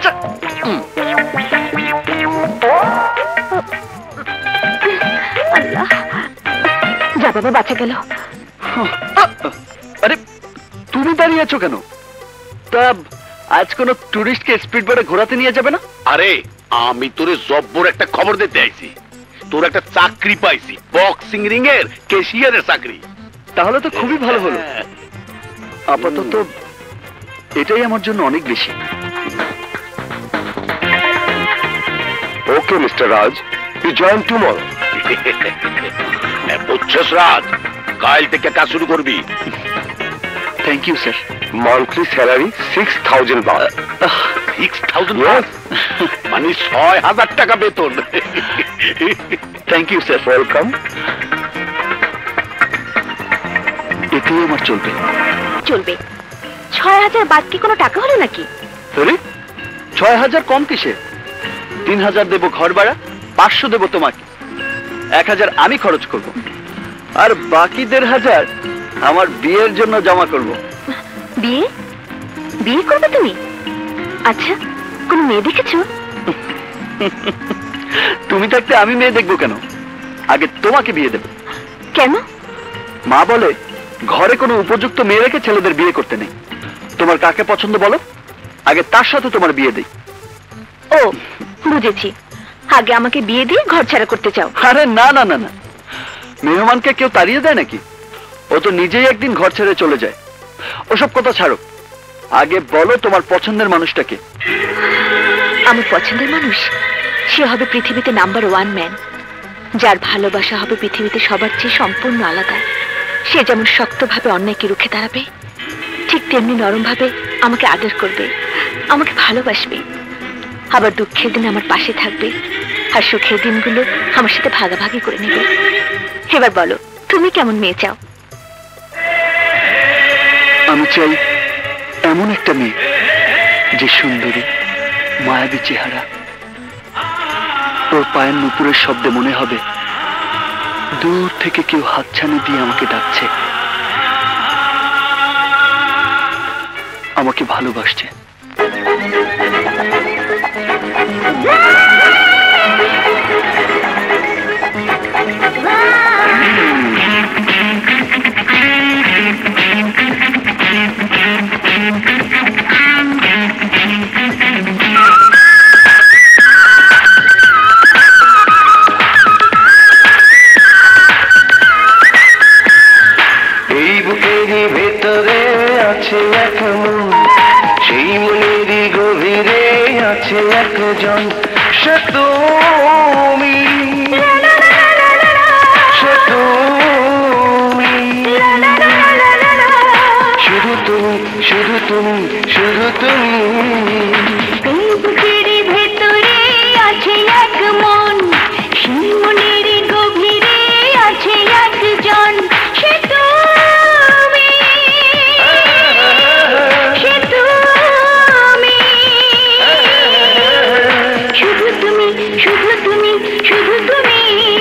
আল্লাহ, যা বাবা, বাঁচা গেল। আরে তুমি দাঁড়িয়ে আছো কেন? তা আজ কোন টুরিস্টকে স্পিড বোটে ঘোরাতে নিয়ে যাবে না? আরে আমি তোরে জব্বর একটা খবর দিতে আইছি, তোর একটা চাকরি পাইছি, বক্সিং রিং এর ক্যাশিয়ারের চাকরি। তাহলে তো খুবই ভালো হলো। আপাতত এটাই আমার জন্য অনেক বেশি। Okay mister Raj, you join tomorrow. বুঝছস রাজ, কাল থেকে কাজ শুরু করবি। Thank you sir. Monthly salary six thousand but. Six thousand but মানে ছয় হাজার টাকা বেতন। Thank you sir. ওয়েলকাম। এতেই আমার চলবে। চলবে? ছয় হাজার বাদ কি কোনো টাকা হলো নাকি? ছয় হাজার কম কিসে? তিন হাজার দেবো ঘর ভাড়া, পাঁচশো দেবো তোমাকে, এক হাজার আমি খরচ করব, আর বাকি দেড় হাজার আমার বিয়ের জন্য জমা করব। বিয়ে? বিয়ে করবে তুমি? আচ্ছা, কোন মেয়ে দেখেছো? তুমি থাকতে আমি মেয়ে দেখবো কেন? আগে তোমাকে বিয়ে দেব। কেন? মা বলে ঘরে কোনো উপযুক্ত মেয়ে রেখে ছেলেদের বিয়ে করতে নেই। তোমার কাকে পছন্দ বলো, আগে তার সাথে তোমার বিয়ে দেই। ও বুঝেছি, আগে আমাকে বিয়ে দিয়ে ঘর ছাড়া করতে চাও। আরে না না না না, মেহমানকে কেউ তাড়িয়ে দেয় নাকি? ও তো নিজেই একদিন ঘর ছেড়ে চলে যায়। ওসব কথা ছাড়ো, আগে বলো তোমার পছন্দের মানুষটাকে। আমার পছন্দের মানুষ সে হবে পৃথিবীতে নাম্বার ওয়ান ম্যান, যার ভালোবাসা হবে পৃথিবীতে সবার চেয়ে সম্পূর্ণ আলাদা। সে যেমন শক্তভাবে অন্যায়কে রুখে দাঁড়াবে, ঠিক তেমনি নরম ভাবে আমাকে আদর করবে, আমাকে ভালোবাসবে, আবার দুঃখের দিন আমার পাশে থাকবে, আর সুখের দিনগুলো আমার সাথে ভাগাভাগি করে নেবে। এবার বলো, তুমি কেমন মেয়ে চাও? আমি চাই এমন একটা মেয়ে যে সুন্দরী, মায়াবী চেহারা, ওর পায়ের নুপুরের শব্দে মনে হবে দূর থেকে কেউ হাতছানি দিয়ে আমাকে ডাকছে, আমাকে ভালোবাসছে। এই বুকেরই ভেতরে আছে এক মন, সেই মনেরই গভীরে আছে একজন, সে তুমি, সে তুমি, শুধু তুমি, শুধু তুমি, শুধু তুমি। এই বুকেরই ভেতরে আছে এক মন, সেই মনেরই গভীরে আছে একজন, সে তুমি, সে তুমি, শুধু তুমি, শুধু তুমি, শুধু তুমি।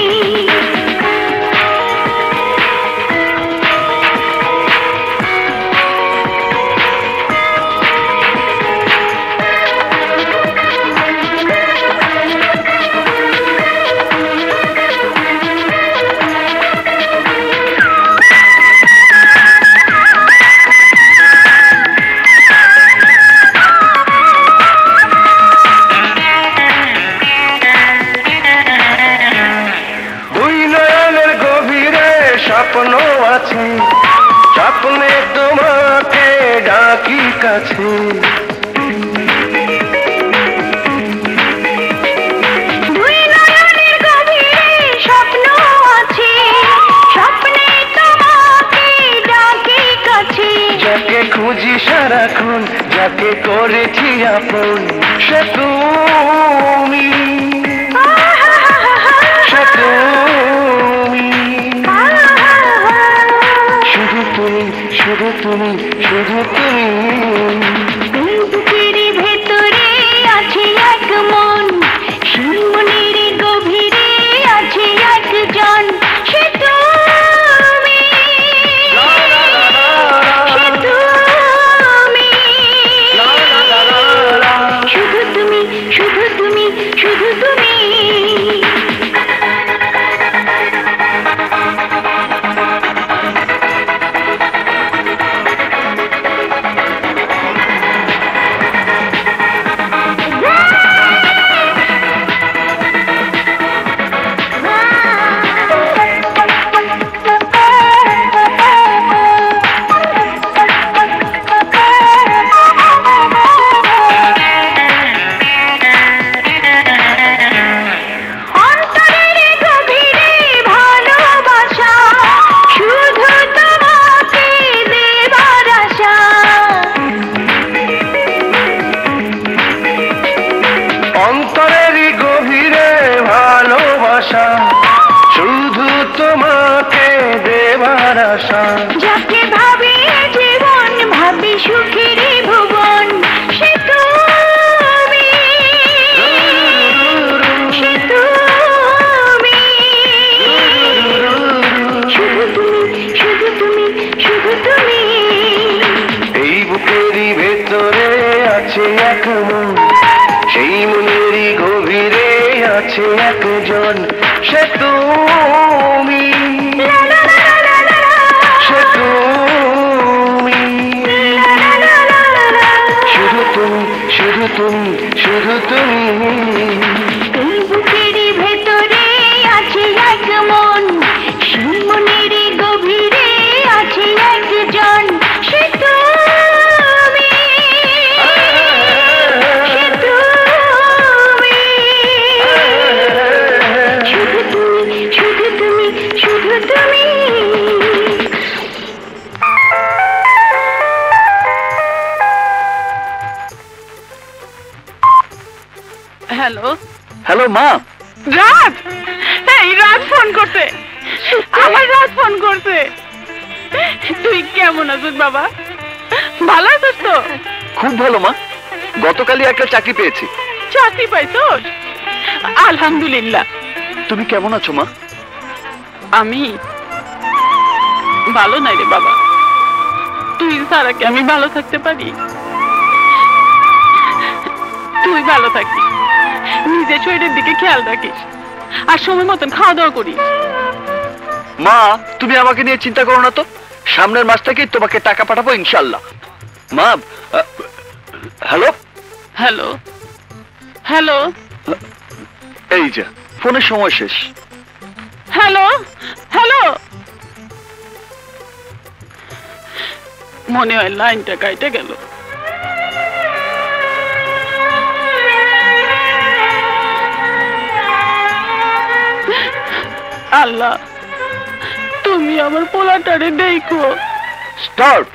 দুই নয়নের গভীরে স্বপ্ন আছে, স্বপ্নে তোমাকে ডাকি কাছে। দুই নয়নের গভীরে স্বপ্ন আছে, স্বপ্নে তোমাকে আপন সে তুমি সে তুমি শুধু তুমি শুধু তুমি শুধু তুমি বুকের ভেতরে আছে এক মন সেই মনের গভীরে আছে একজন সে তুমি সে তুমি শুধু তুমি শুধু তুমি শুধু তুমি শুধু তোমাকে দেবার আশা যাকে ভাবি জীবন ভাবি সুখের ভুবন সে তুমি সে তুমি শুধু তুমি শুধু তুমি শুধু তুমি এই বুকেরই ভেতরে আছে এক মন সেই মনেরই গভীরে আছে একজন সে তুমি সে তুমি শুধু তুমি শুধু তুমি শুধু তুমি এই বুকেরই ভেতরে আছে এক মন সেই মনেরই গভীরে আছে একজন সে তুমি সে তুমি শুধু তুমি শুধু তুমি শুধু তুমি হ্যালো হ্যালো মা। রাজ, এই রাজ ফোন করছে, আমার রাজ ফোন করছে। তুই কেমন আছিস বাবা? ভালো আছিস তো? খুব ভালো মা, গতকালই একটা চাকরি পেয়েছি। চাকরি পাইছস? আলহামদুলিল্লাহ। তুমি কেমন আছো মা? আমি ভালো নাই রে বাবা, তুই ছাড়া কি আমি ভালো থাকতে পারি? তুই ভালো থাকিস, নিজের শরীরের দিকে খেয়াল রাখিস, আর সময় মতন খাওয়া দাওয়া করিস। মা তুমি আমাকে নিয়ে চিন্তা করো না তো, সামনের মাস থেকেই তোমাকে টাকা পাঠাবো ইনশাল্লাহ। মা হ্যালো হ্যালো হ্যালো এই যে ফোনের সময় শেষ। হ্যালো হ্যালো মনে হয় লাইনটা কাইটে গেল। আল্লাহ তুমি আমার পোলাটারে দেখো। স্টার্ট।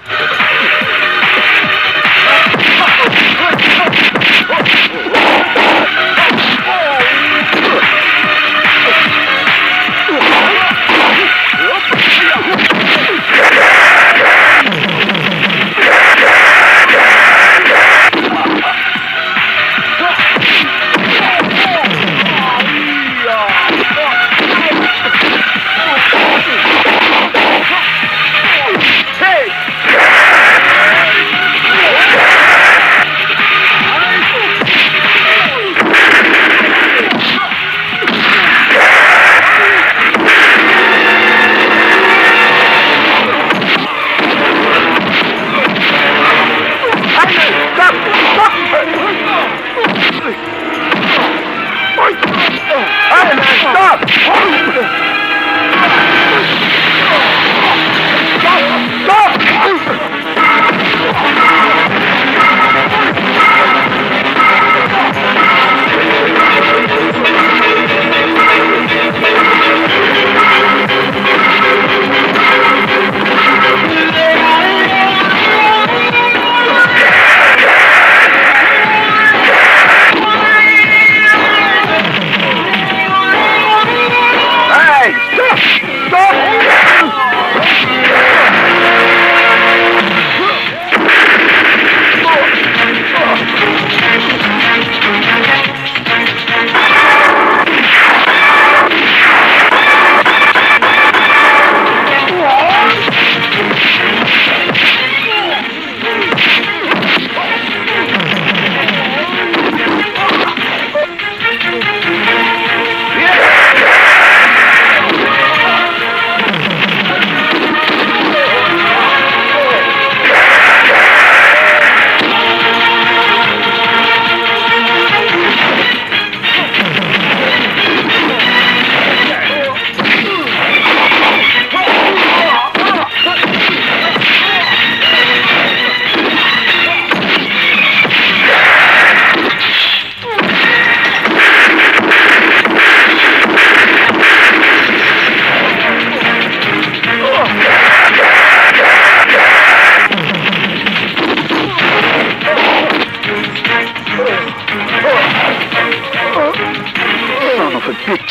Stupid bitch.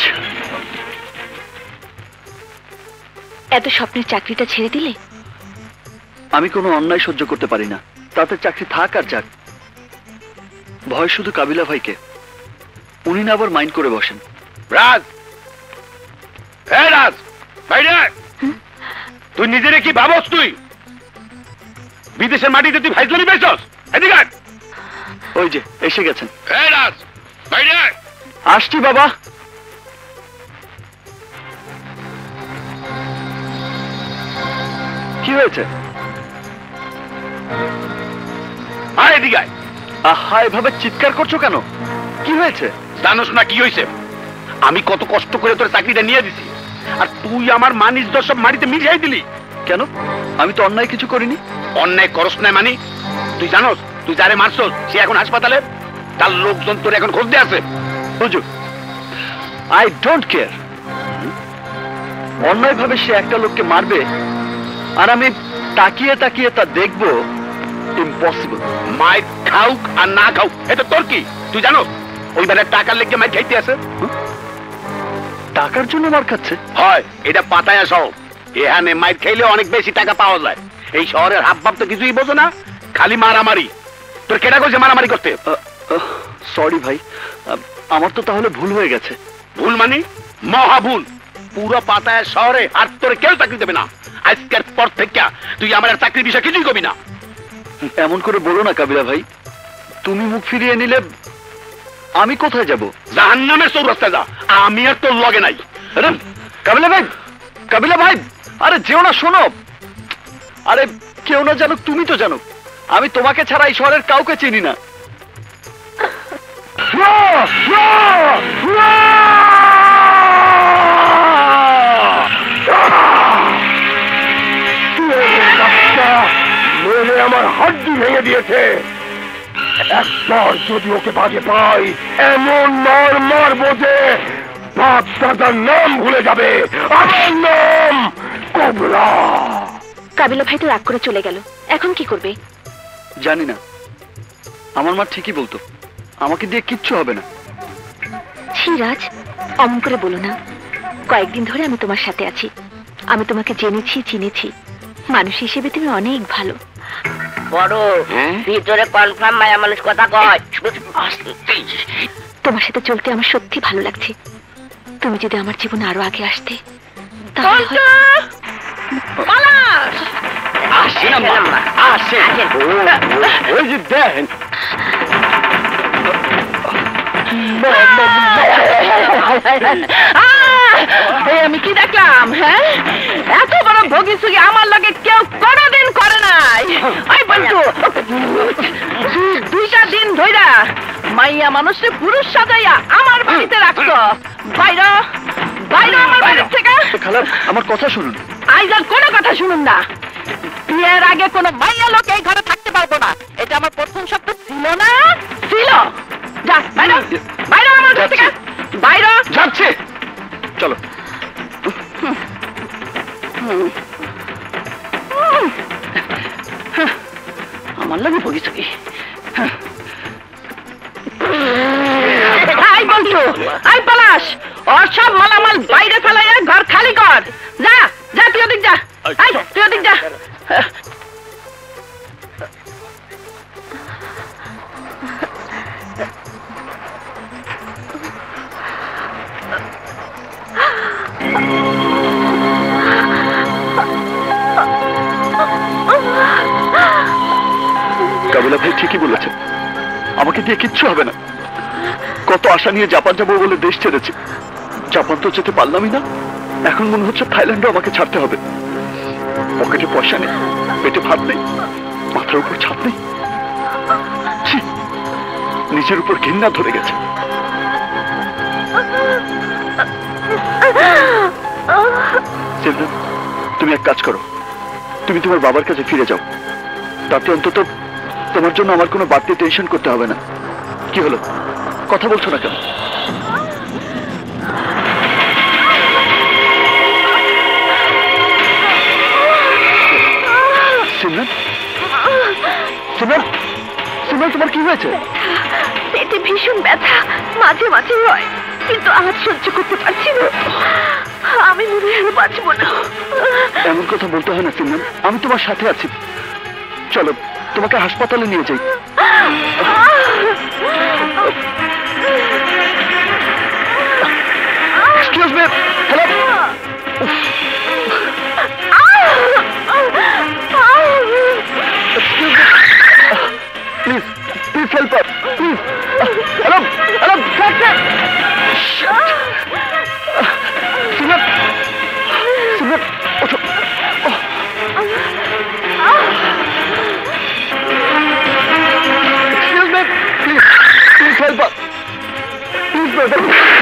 এত স্বপ্নের চাকরিটা ছেড়ে দিলে? আমি কোনো অন্যায় সহ্য করতে পারি না, তাতে চাকরি থাক আর যাক। ভয় শুধু কাবিলা ভাইকে, উনি না আবার মাইন্ড করে বসেন। রাজ, এই রাজ, বাইরে তুই নিজেরে কি ভাবস? তুই বিদেশের মাটিতে তুই ফাইজলামি পেয়েছস? এদিকে আয়। ওই যে এসে গেছেন। এই রাজ, বাইরে আসছি বাবা। কি হয়েছে? আয় এদিকে আয়। আহা, এভাবে চিৎকার করছো কেন? কি হয়েছে? জানোস না কি হয়েছে? আমি কত কষ্ট করে তোর চাকরিটা নিয়ে দিছি, আর তুই আমার মানিস দশ সব মাটিতে মিশাই দিলি। কেন? আমি তো অন্যায় কিছু করিনি। অন্যায় করস না মানি? তুই জানোস তুই যারে মারছস সে এখন হাসপাতালে, তার লোকজন তোর এখন খোঁজ দিয়ে আছে। বুঝু, আই ডোন্ট কেয়ার। অন্যায় ভাবে সে একটা লোককে মারবে আর আমি তাকিয়ে তাকিয়ে তা দেখবো, ইম্পসিবল। মাইর খাউক আর না খাউক এটা তোর কি? তুই জানো ওই বেলার টাকার লেগে মাইর খাইতে আছে। টাকার জন্য মার খাচ্ছে? হয়, এটা পাতায়া শহর। এখানে মাইর খাইলে অনেক বেশি টাকা পাওয়া যায়। এই শহরের হাব ভাব তো কিছুই বোঝো না, খালি মারামারি। তোর কেটা কইছে মারামারি করতে? সরি ভাই, আমার তো তাহলে ভুল হয়ে গেছে। ভুল মানে? মহা ভুল। পুরো পাতায়া শহরে আর তোর কেউ চাকরি দেবে না। আজকের পর থেকে তুই আমার আর চাকরির বিষয়ে কিছুই কবি না। এমন করে বলো না কাবিলা ভাই, তুমি মুখ ফিরিয়ে নিলে আমি কোথায় যাব? জাহান্নামের চৌরাস্তায় যা, আমি আর তোর লগে নাই। আরে কাবিলা ভাই, কাবিলা ভাই, আরে যেও না, শোনো। আরে কেউ না জানুক, তুমি তো জানো আমি তোমাকে ছাড়া এই শহরের কাউকে চিনি না। মেরে আমার হাড্ডি ভেঙে দিয়েছে। একবার যদি ওকে বাজে পাই, এমন মার মারবো যে বাপ দাদার নাম ভুলে যাবে। আমার নাম কোবরা। কাবিলা ভাই তো রাগ করে চলে গেল, এখন কি করবে? জানি না, আমার মা ঠিকই বলতো আমাকে দিয়ে কিচ্ছু হবে না। সিরাজ, অমন করে বলো না। কয়েকদিন ধরে আমি তোমার সাথে আছি, আমি তোমাকে জেনেছি, চিনেছি। মানুষ হিসেবে তুমি অনেক ভালো। বড় ভিতরে কনফার্ম মায়া মানুষ কথা কয়। তোমার সাথে চলতে আমার সত্যি ভালো লাগছে। তুমি যদি আমার জীবনে আরো আগে আসতে তাহলে ওই যে দেন, আমি কি দেখলাম? হ্যাঁ, এত বড় ভোগী সুগি আমার লগে কেউ কোনোদিন করে নাই। ওই বন্ধু, দুইটা দিন ধইরা মাইয়া মানুষে পুরুষ সাজাইয়া আমার বাড়িতে রাখছো। বাইরে বাইরে আমার বাড়ি থেকে। খালা, আমার কথা শুনুন। আজ আর কোনো কথা শুনুন না। বিয়ের আগে কোনো মাইয়া লোক এই ঘরে থাকতে পারবো না, এটা আমার প্রথম শব্দ ছিল না? ছিল। যা বাইরে, বাইরে আমার ঘর থেকে, বাইরে। যাচ্ছে, চলো। আমার লাগে ভোগিস কি? আই বলছো, আই পলাশ, ওর সব মালামাল বাইরে ফেলাইয়া ঘর খালি কর। যা যা, তুই ওদিক যা। আই, তুই ওদিক যা। কাবিলা ভাই ঠিকই বলেছে, আমাকে দিয়ে কিচ্ছু হবে না। কত আশা নিয়ে জাপান যাবো বলে দেশ ছেড়েছি, জাপান তো যেতে পারলামই না। এখন মনে হচ্ছে থাইল্যান্ডও আমাকে ছাড়তে হবে। পকেটে পয়সা নেই, পেটে ভাত নেই, মাথার উপর ছাদ নেই। ছি, নিজের উপর ঘৃণা ধরে গেছে। সিমরান, তুমি এক কাজ করো, তুমি তোমার বাবার কাছে ফিরে যাও। তাতে অন্তত তোমার জন্য আমার কোনো বাড়তি টেনশন করতে হবে না। কি হলো, কথা বলছো না কেন? সিমরান, সিমরান, সিমরান, তোমার কি হয়েছে? পেটে ভীষণ ব্যথা, মাঝে মাঝে হয়। কিন্তু আজ সহ্য করতে পারছি না। আমি মনে হয় বাঁচবো না। এমন কথা বলতে হয় না সিমরান, আমি তোমার সাথে আছি। চলো তোমাকে হাসপাতালে নিয়ে যাই। Excuse me, hello. Excuse me, please please help us, please. Hello hello, doctor. Simran Simran ওঠো। Excuse me, please, please help us. Please, brother.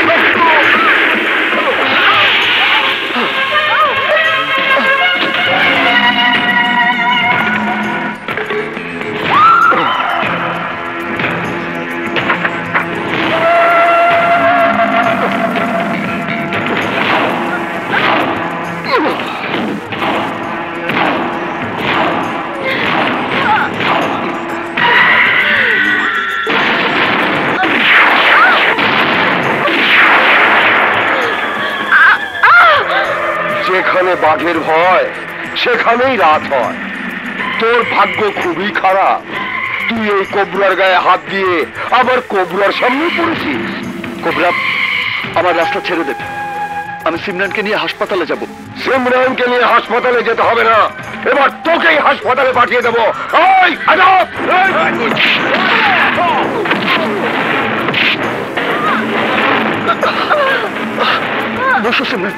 যেখানে বাঘের ভয় সেখানেই রাত হয়। তোর ভাগ্য খুবই খারাপ, তুই এই কোবরার গায়ে হাত দিয়ে আবার কোবরার সামনে পড়েছিস। কোবরা, আমার রাস্তা ছেড়ে দে, আমি সিমরানকে নিয়ে হাসপাতালে যাব। সিমরানকে নিয়ে হাসপাতালে যেতে হবে না, এবার তোকেই হাসপাতালে পাঠিয়ে দেবো। ওই আজাদ, বসো সিমরান।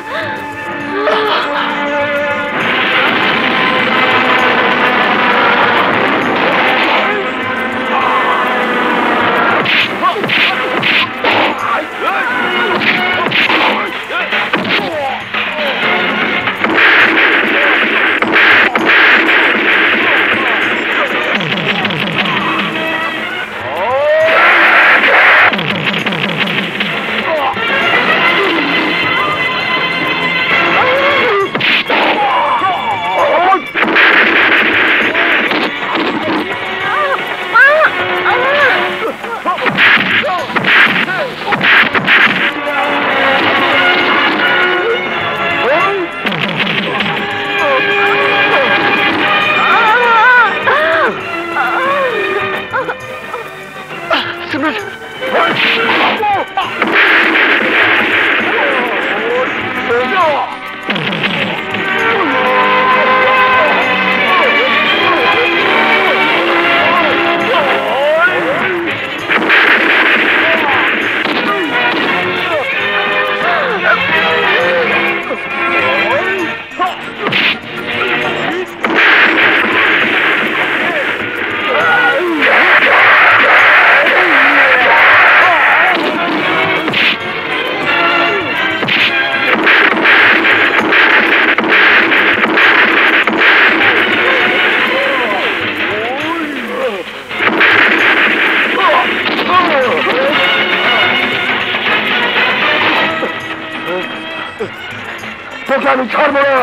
তোকে আমি ছাড়বো না।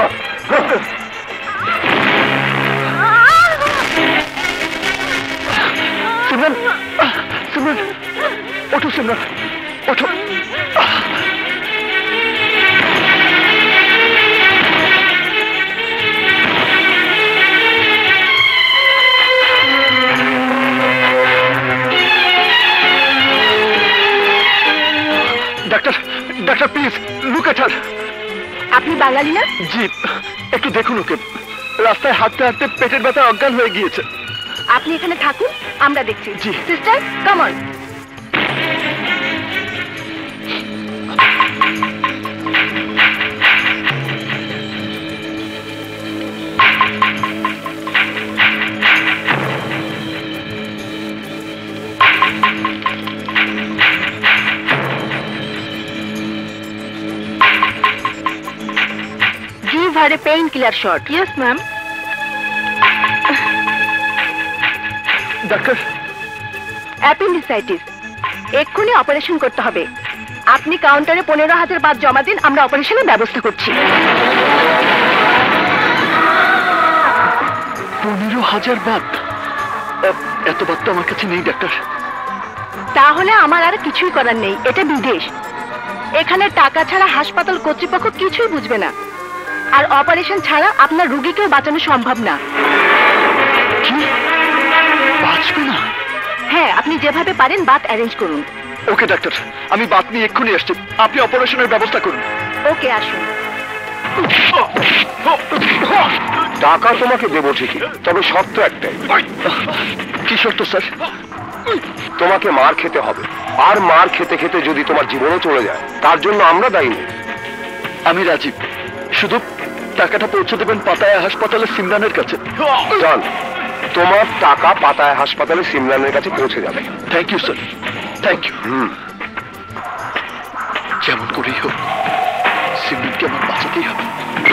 সিমরান, সিমরান ওঠো, সিমরান ওঠো। Doctor, doctor please look at her. আপনি বাঙালি না? জি, একটু দেখুন ওকে, রাস্তায় হাঁটতে হাঁটতে পেটের ব্যথা অজ্ঞান হয়ে গিয়েছে। আপনি এখানে থাকুন, আমরা দেখছি। জি। Sister, come on. Give her a painkiller shot. Yes, ma'am. Doctor, appendicitis, এক্ষুনি অপারেশন করতে হবে। আপনি কাউন্টারে পনেরো হাজার বাদ জমা দিন, আমরা অপারেশনের ব্যবস্থা করছি। পনেরো হাজার বাদ? এত বাদ তো আমার কাছে নেই ডাক্তার। তাহলে আমার আর কিছুই করার নেই, এটা বিদেশ। এখানে টাকা ছাড়া হাসপাতাল কর্তৃপক্ষ কিছুই বুঝবে না, আর অপারেশন ছাড়া আপনার রোগীকেও বাঁচানো সম্ভব না। বাঁচবে না? হ্যাঁ, আপনি যেভাবে পারেন বাত অ্যারেঞ্জ করুন। ওকে ডাক্তার, আমি বাত নিয়ে এক্ষুনি আসছি, আপনি অপারেশনের ব্যবস্থা করুন। ওকে, আসুন। টাকা তোমাকে দেবো ঠিকই, তবে শর্ত একটাই। কি শর্ত স্যার? তোমাকে মার খেতে হবে, আর মার খেতে খেতে যদি তোমার জীবনও চলে যায় তার জন্য আমরা দায়ী নই। আমি রাজীব, শুধু টাকাটা পৌঁছে দেবেন পাতায়া হাসপাতালের সিমরানের কাছে। চল, তোমার টাকা পাতায়া হাসপাতালের সিমরানের কাছে পৌঁছে যাবে। Thank you sir, thank you. Hmm, যেমন করেই হোক সিমরানকে আমার বাঁচাতেই হবে।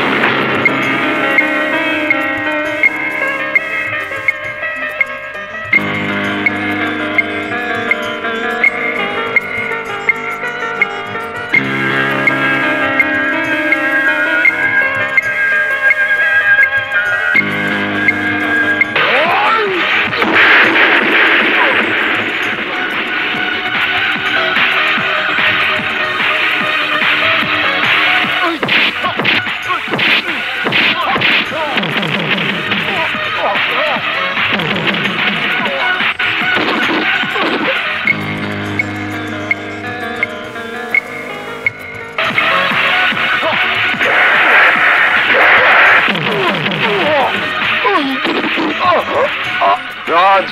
রাজ,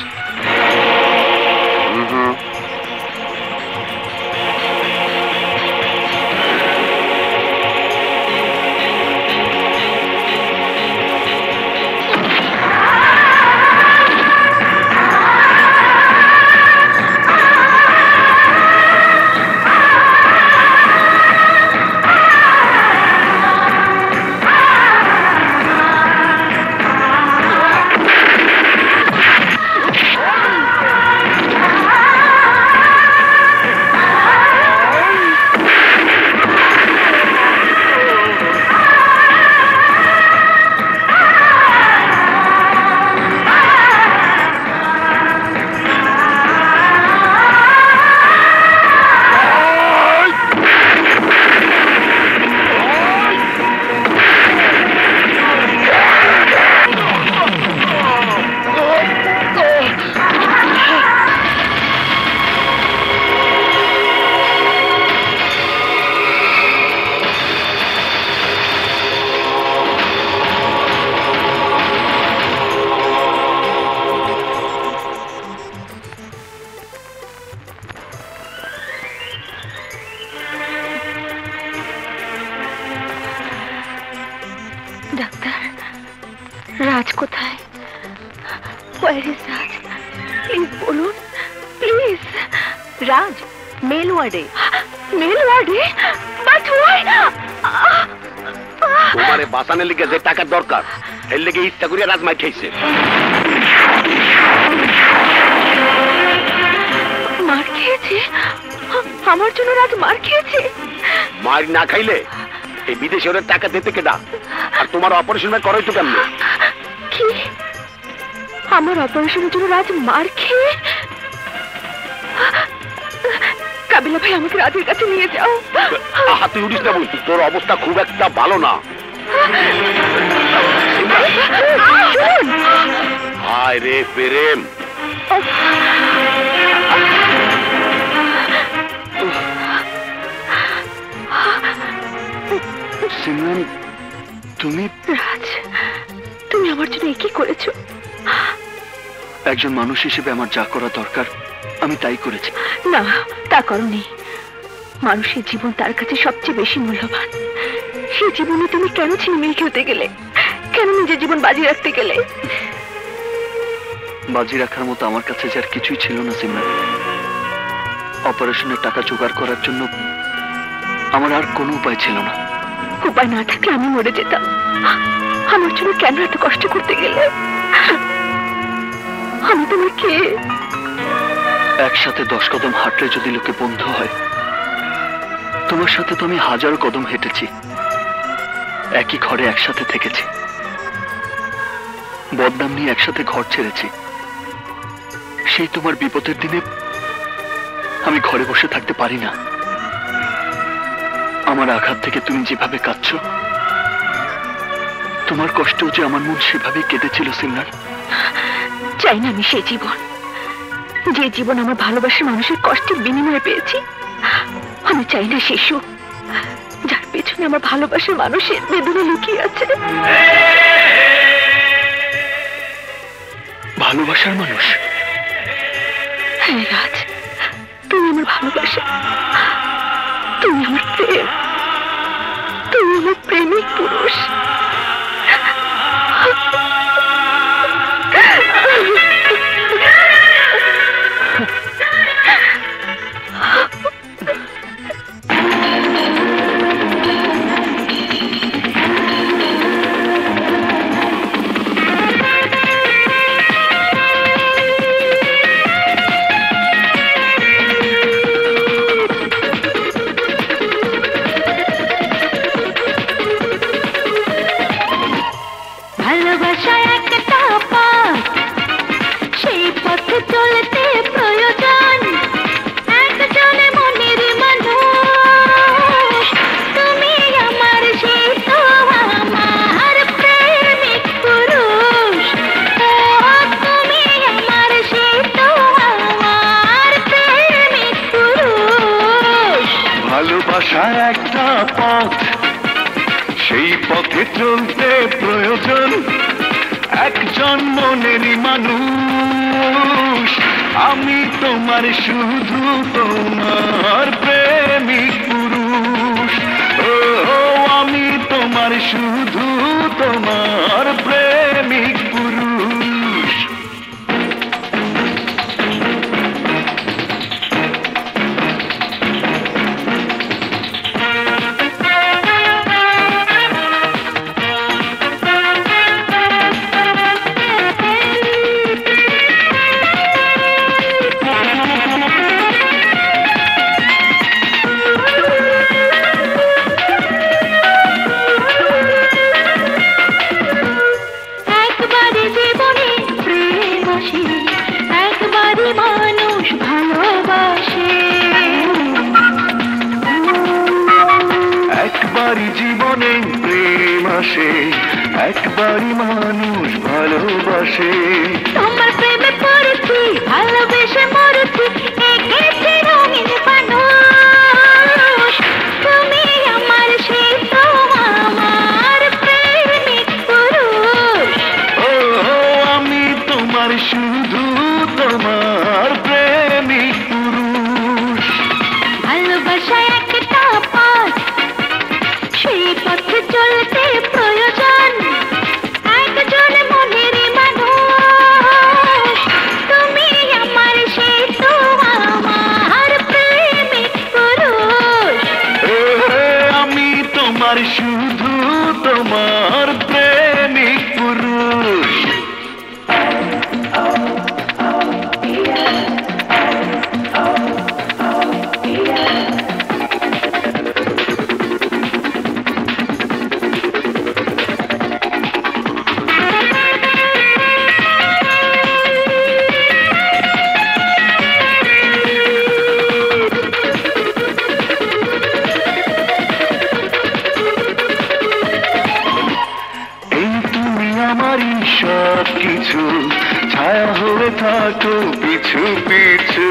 ডাক্তার, রাজ কোথায়? Where is Raj? প্লিজ বলুন, প্লিজ। রাজ মেল ওয়ার্ডে। মেল ওয়ার্ডে? But why? তোমারে বাঁচানোর লিগে যে টাকার দরকার এর লিগে ইচ্ছা করিয়া রাজ মাই খাইছে। মার খেয়েছে? আমার জন্য রাজ মার খেয়েছে? মার না খাইলে এই বিদেশে ওদের টাকা দিতে কেডা? আর তোমার অপারেশন করাই তো কেমন? কি আমার অপারেশনের জন্য রাজ মার খেয়ে? কাবিলা ভাই, আমাকে রাজের কাছে নিয়ে যাও। তুই উঠিস না, বলছি তোর অবস্থা খুব একটা ভালো না। হায় রে প্রেম, সিমরান, তুমি? রাজ, তুমি আমার জন্য কি করেছো? একজন মানুষ হিসেবে আমার যা করা দরকার আমি তাই করেছি। না, তা করনি। মানুষের জীবন তার কাছে সবচেয়ে বেশি মূল্যবান। সেই জীবনে তুমি কেন ছিনিমিনি খেলতে গেলে? কেন নিজের জীবন বাজি রাখতে গেলে? বাজি রাখার মতো আমার কাছে যার কিছুই ছিল না সিমরান। অপারেশনের টাকা জোগাড় করার জন্য আমার আর কোনো উপায় ছিল না। উপায় না থাকলে আমি মরে যেতাম। আমার জন্য কেন এত কষ্ট করতে গেলে? আমি তোমার কে? একসাথে দশ কদম হাঁটলে যদি লোকে বন্ধু হয়, তোমার সাথে তো আমি হাজার কদম হেঁটেছি, একই ঘরে একসাথে থেকেছি, বদনাম নিয়ে একসাথে ঘর ছেড়েছি। সেই তোমার বিপদের দিনে আমি ঘরে বসে থাকতে পারি না। আমার আঘাত থেকে তুমি যেভাবে কাঁদছো, তোমার কষ্ট যে আমার মন সেভাবে কেঁদেছিল সিমরান। চাই না আমি সেই জীবন, যে জীবন আমার ভালোবাসার মানুষের কষ্টের বিনিময়ে পেয়েছি। আমি চাই না সেই সুখ যার পেছনে আমার ভালোবাসার মানুষের বেদনা লুকিয়ে আছে। ভালোবাসার মানুষ? হ্যাঁ রাজ, তুমি আমার ভালোবাসা, তুমি আমার প্রেম, তুমি আমার প্রেমিক পুরুষ। ভালোবাসার একটা পথ, সেই পথে চলতে প্রয়োজন একজন মনেরই মানুষ। আমি তোমার শুধু তোমার প্রেমিক পুরুষ। ও আমি তোমার শুধু তোমার প্রেমিক পুরুষ। জীবনে প্রেম আসে, একবারই মানুষ ভালোবাসে। তোমার প্রেমে পড়েছি, ভালোবেসে মরেছি, এঁকেছি রঙিন মানুষ। তুমি আমার সেই তো আমার প্রেমিক পুরুষ। ও আমি তোমার শুধু তোমার প্রেমিক পুরুষ। ভালোবাসা একটা পথ, সেই পথে চলতে প্রয়োজন একজন মনের মানুষ। তুমি আমার সেই তো আমার প্রেমিক পুরুষ। আমি তোমার শুধু তোমার প্রেমিক পুরুষ। সব কিছু ছায়া হয়ে থাকো পিছু পিছু।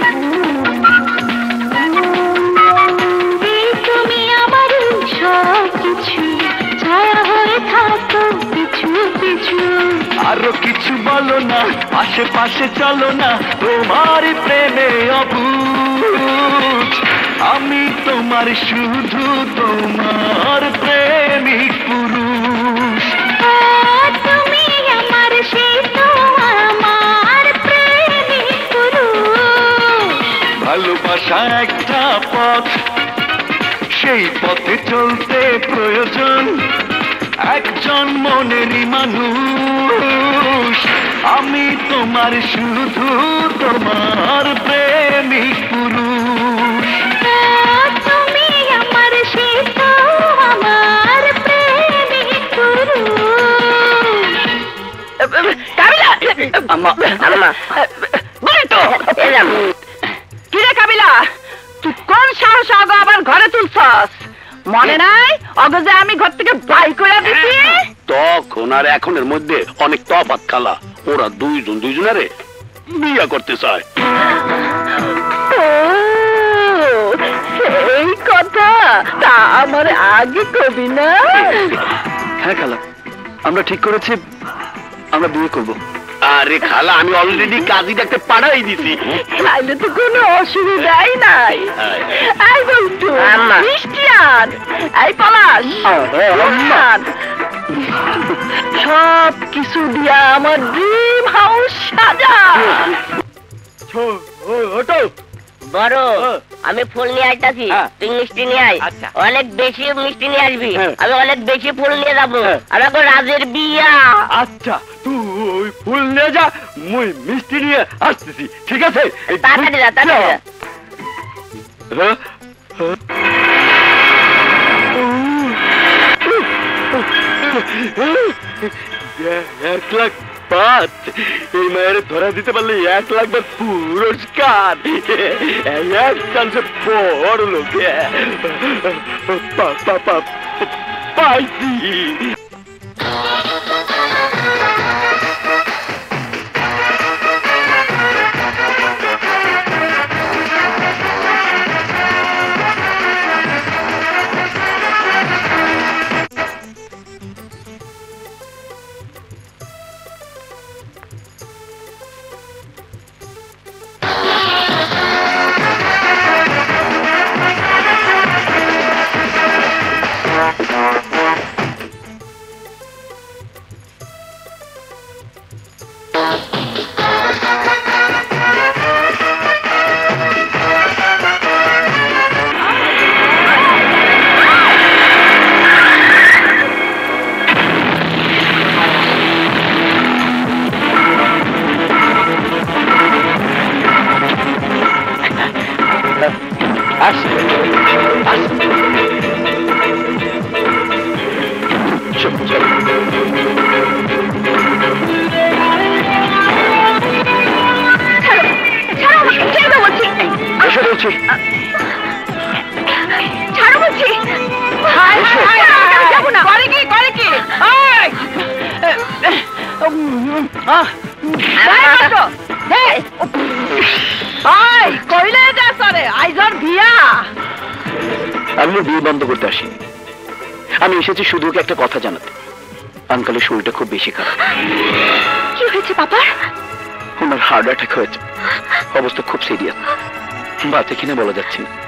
তুমি আমার সব কিছু ছায়া হয়ে থাকো পিছু পিছু। আরো কিছু বলো না, আশেপাশে চলো না, তোমার প্রেমে অবুঝ। আমি তোমার শুধু তোমার প্রেমিক পুরুষ। তুমি আমার সেই তো আমার প্রেমিক পুরুষ। ভালোবাসা একটা পথ, সেই পথে চলতে প্রয়োজন একজন মনেরই মানুষ। আমি তোমার শুধু তোমার প্রেমিক পুরুষ। তুমি আমার সেই তো আমার প্রেমিক পুরুষ। কাবিলা আম্মা আম্মা বলে তো এলাম। কিরে কাবিলা, তুই কোন সাহস আগে আবার ঘরে তুলছস? মনে নাই অগজে আমি ঘর থেকে বাই করে দিছি তখন আর এখনের মধ্যে অনেক তফাৎ খালা। ওরা দুইজন দুইজনারে বিয়া করতে চায়। এই কথা তা আমার আগে কবি না। হ্যাঁ খালা, আমরা ঠিক করেছি আমরা বিয়ে করব। আরে খালা, আমি অলরেডি কাজী ডাকতে পাঠাই দিছি। তাইলে তো কোনো অসুবিধাই নাই। এই বলতো মিষ্টি আন, এই পলাশ আন। সব কিছু দিয়া আমার ড্রিম হাউস সাজা। ওটো বড় আমি ফুল নিয়ে আইতাছি, তুই মিষ্টি নিয়ে আয়। অনেক বেশি মিষ্টি নিয়ে আসবি, আমি অনেক বেশি ফুল নিয়ে যাবো। আমাকে রাজের বিয়া। আচ্ছা তুই ফুল নিয়ে যা, মুই মিষ্টি নিয়ে আসতেছি, ঠিক আছে? তাড়াতাড়ি যা, তাড়াতাড়ি যা। এক লাখ পাঁচ, এই মায়ের ধরা দিতে পারলে এক লাখ বার পুরস্কার। এক চান্সে বড় লোক পাইছি। আমি বিয়ে বন্ধ করতে আসিনি, আমি এসেছি শুধু ওকে একটা কথা জানাতে। আঙ্কেলের শরীরটা খুব বেশি খারাপ। কি হয়েছে বাবা? ওনার হার্ট অ্যাটাক হয়েছে, অবস্থা খুব সিরিয়াস, বাচ্চা কিনা বলা যাচ্ছে না।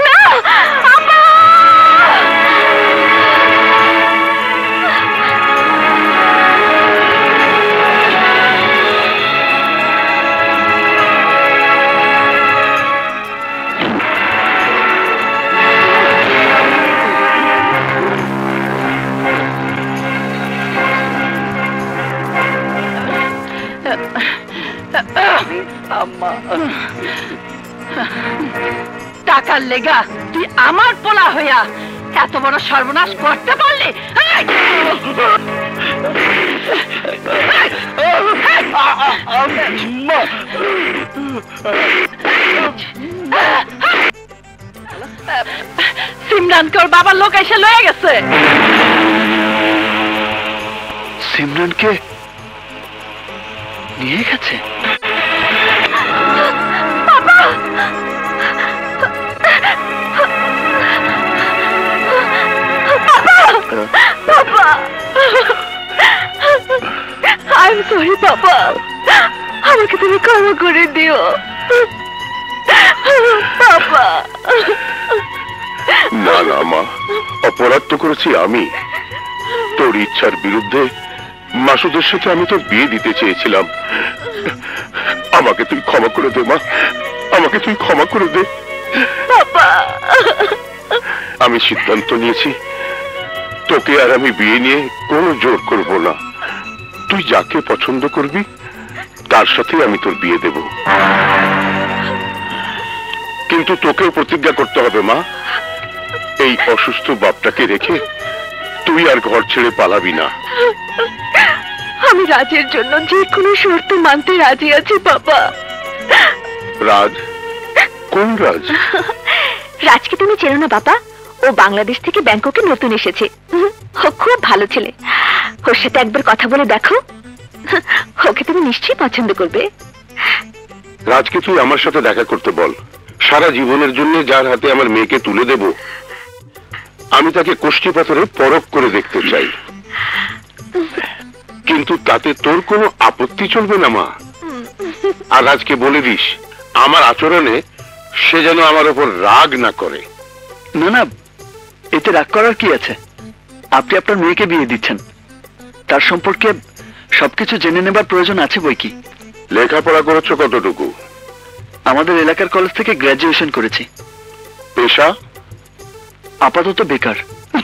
টাকার লেগা তুই আমার পোলা হইয়া এত বড় সর্বনাশ করতে পারলি? সিমরানকে ওর বাবার লোক এসে লয়ে গেছে। সিমরানকে নিয়ে গেছে? বাবা, I'm sorry বাবা, আমাকে তুমি ক্ষমা করে দিও বাবা। না না মা, অপরাধ তো করেছি আমি। তোর ইচ্ছার বিরুদ্ধে মাসুদের সাথে আমি তোর বিয়ে দিতে চেয়েছিলাম। আমাকে তুই ক্ষমা করে দে মা, আমাকে তুই ক্ষমা করে দে বাবা। আমি সিদ্ধান্ত নিয়েছি, তোকে আর আমি বিয়ে নিয়ে কোনো জোর করব না। তুই যাকে পছন্দ করবি তার সাথে আমি তোর বিয়ে দেব, কিন্তু তোকেও প্রতিজ্ঞা করতে হবে মা, এই অসুস্থ বাপটাকে রেখে তুই আর ঘর ছেড়ে পালাবি না। আমি রাজের জন্য যে কোনো শর্ত মানতে রাজি আছি বাবা। রাজ? কোন রাজ? রাজকে তুমি চেনো না বাবা? ও বাংলাদেশ থেকে ব্যাংককে নতুন এসেছে। ও খুব ভালো ছেলে, ওর সাথে একবার কথা বলে দেখো, ওকে তুমি নিশ্চয়ই পছন্দ করবে। রাজকে তুই আমার সাথে দেখা করতে বল। সারা জীবনের জন্য যার হাতে আমার মেয়েকে তুলে দেব, আমি তাকে কোষ্ঠী পাথরে পরখ করে দেখতে চাই। কিন্তু তাতে তোর কোনো আপত্তি চলবে না মা? আর রাজকে বলে দিস আমার আচরণে সে যেন আমার উপর রাগ না করে। না না, এতে রাগ করার কি আছে? আপনি আপনার মেয়েকে বিয়ে দিচ্ছেন, তার সম্পর্কে সবকিছু জেনে নেবার প্রয়োজন আছে বই কি। লেখাপড়া করেছো কতটুকু? আমাদের এলাকার কলেজ থেকে গ্র্যাজুয়েশন করেছি। পেশা? আপাতত বেকার।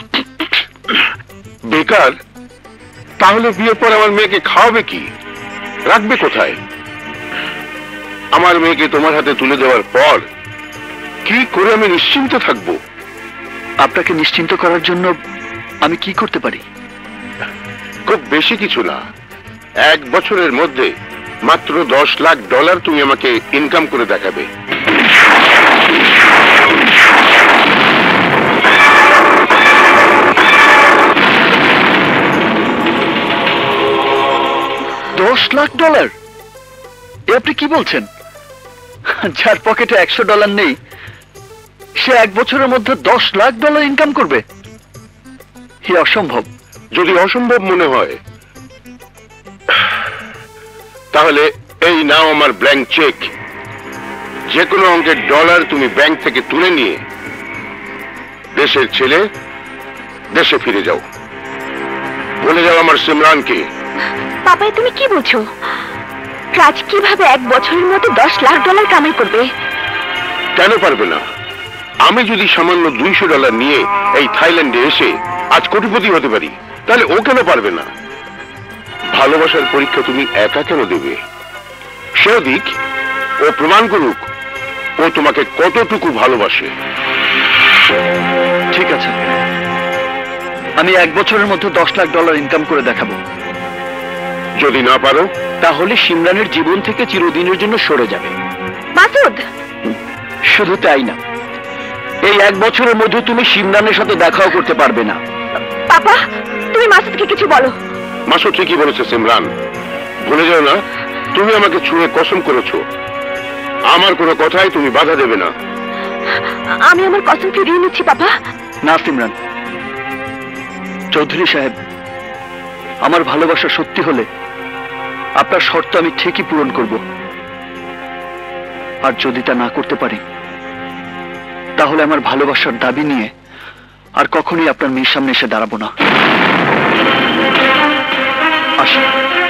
বেকার? তাহলে বিয়ের পর আমার মেয়েকে খাওয়াবে কি, রাখবে কোথায়? আমার মেয়েকে তোমার হাতে তুলে দেওয়ার পর কি করে আমি নিশ্চিন্ত থাকবো? আপনাকে নিশ্চিন্ত করার জন্য আমি কি করতে পারি? খুব বেশি কিছু না, এক বছরের মধ্যে মাত্র দশ লাখ ডলার তুমি আমাকে ইনকাম করে দেখাবে। দশ লাখ ডলার? এ আপনি কি বলছেন? যার পকেটে একশো ডলার নেই সে এক বছরের মধ্যে দশ লাখ ডলার ইনকাম করবে? এ অসম্ভব। যদি অসম্ভব মনে হয় তাহলে এই নাও আমার ব্ল্যাঙ্ক চেক। যে কোনো অঙ্কের ডলার তুমি ব্যাংক থেকে তুলে নিয়ে দেশের ছেলে দেশে ফিরে যাও। বলে যাও আমার সিমরানকে। পাপাই তুমি কি বলছো? রাজ কিভাবে এক বছরের মধ্যে দশ লাখ ডলার কামাই করবে? কেন পারবে না? আমি যদি সামান্য দুইশো ডলার নিয়ে এই থাইল্যান্ডে এসে আজ কোটিপতি হতে পারি, তাহলে ও কেন পারবে না? ভালোবাসার পরীক্ষা তুমি একা কেন দেবে? সেও দিক, ও প্রমাণ করুক ও তোমাকে কতটুকু ভালোবাসে। ঠিক আছে, আমি এক বছরের মধ্যে দশ লাখ ডলার ইনকাম করে দেখাবো। যদি না পারো তাহলে সিমরানের জীবন থেকে চিরদিনের জন্য সরে যাবে। মাসুদ, শুধু তাই না, এই এক বছরের মধ্যে তুমি সিমরানের সাথে দেখাও করতে পারবে না। পাপা তুমি মাসুদকে কিছু বলো। মাসুদ ঠিকই বলেছে সিমরান, ভুলে যাও না তুমি আমাকে ছুঁয়ে কসম করেছো আমার কোনো কথাই তুমি বাধা দেবে না। আমি আমার কসম ফিরিয়ে নিচ্ছি পাপা। না সিমরান, চৌধুরী সাহেব, আমার ভালোবাসা সত্যি হলে আপনার শর্ত আমি ঠিকই পূরণ করব, আর যদি তা না করতে পারি তাহলে আমার ভালোবাসার দাবি নিয়ে আর কখনোই আপনার মেয়ের সামনে এসে দাঁড়াবো না। আসুন।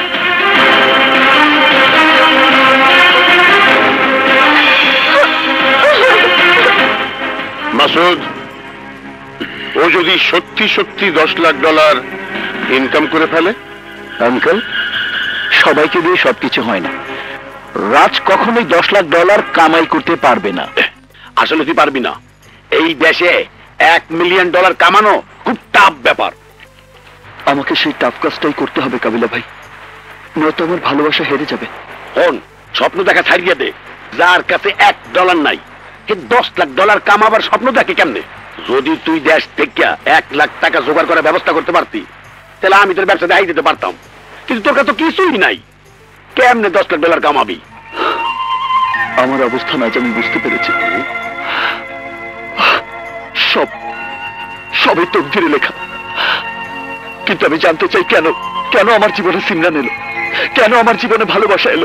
মাসুদ, ও যদি সত্যি সত্যি দশ লাখ ডলার ইনকাম করে ফেলে? আঙ্কেল, সবাইকে দিয়ে সবকিছু হয় না। রাজ কখনোই দশ লাখ ডলার কামাই করতে পারবে না। আসলে তুই পারবি না। এই দেশে এক মিলিয়ন ডলার কামানো খুব টাফ ব্যাপার। আমাকে সেই টাফ কাজটাই করতে হবে কাবিলা ভাই, নয়তো আমার ভালোবাসা হেরে যাবে। হন, স্বপ্ন দেখা ছাড়িয়ে দে। যার কাছে এক ডলার নাই সে দশ লাখ ডলার কামাবার স্বপ্ন দেখে কেমনে? যদি তুই দেশ থেকে এক লাখ টাকা জোগাড় করার ব্যবস্থা করতে পারতি তাহলে আমি তোর ব্যবসা দেখাই দিতে পারতাম, কিন্তু তোর কাছে তো কিছুই নাই। কেমনে দশ লাখ ডলার কামাবি? আমার অবস্থান আজ আমি বুঝতে পেরেছি। সব সবই তকদিরে লেখা। কিন্তু আমি জানতে চাই কেন কেন আমার জীবনে সিমরান এলো, কেন আমার জীবনে ভালোবাসা এলো,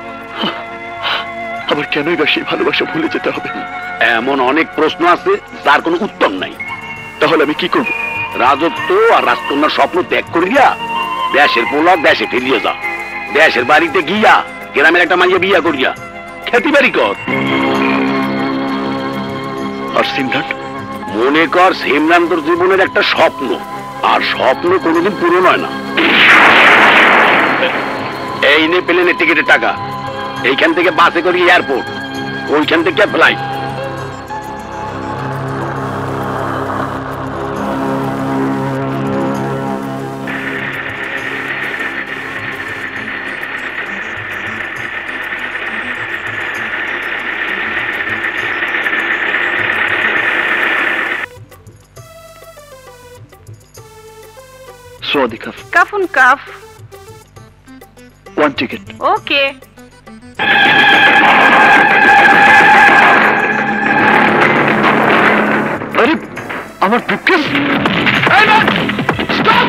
আবার কেনই বা সেই ভালোবাসা ভুলে যেতে হবে? এমন অনেক প্রশ্ন আছে যার কোনো উত্তর নাই। তাহলে আমি কি করব? রাজত্ব আর রাজকন্যার স্বপ্ন ত্যাগ করিয়া দেশের পোলা দেশে ফিরিয়ে যা। দেশের বাড়িতে গিয়া গ্রামের একটা মাইয়া বিয়া করিয়া খেতি বাড়ি কর। আর সিমরান? মনে কর সিমরান তোর জীবনের একটা স্বপ্ন, আর স্বপ্ন কোনোদিন পূরণ হয় না। এই নে প্লেনের টিকিটের টাকা, এইখান থেকে বাসে করি এয়ারপোর্ট, ওইখান থেকে flight. Sawadee Kaf. Kafun Kaf. One ticket. Okay. আরে আমার ব্রিফকেস! এই না! স্টপ!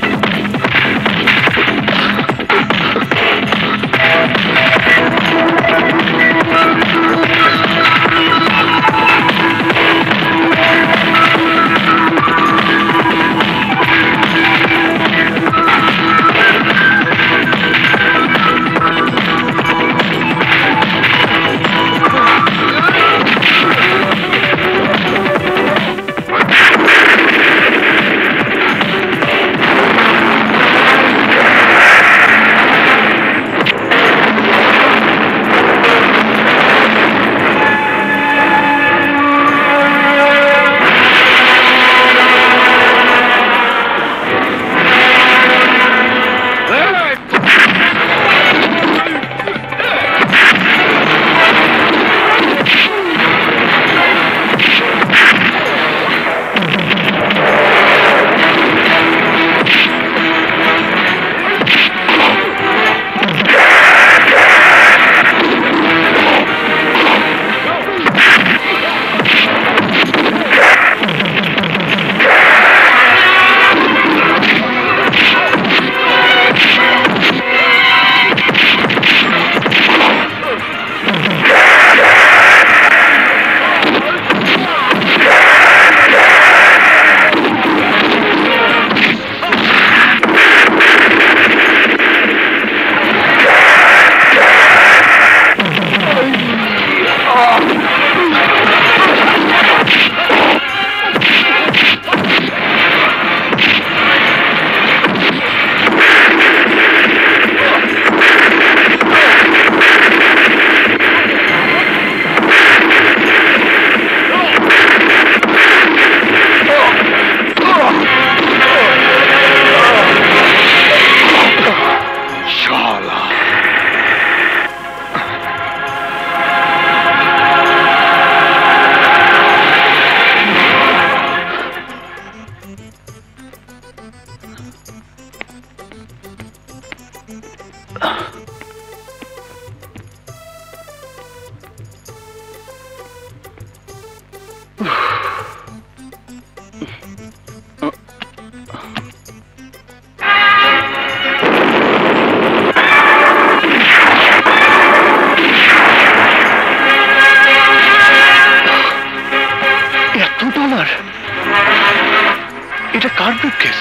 এটা কার ব্রিফকেস?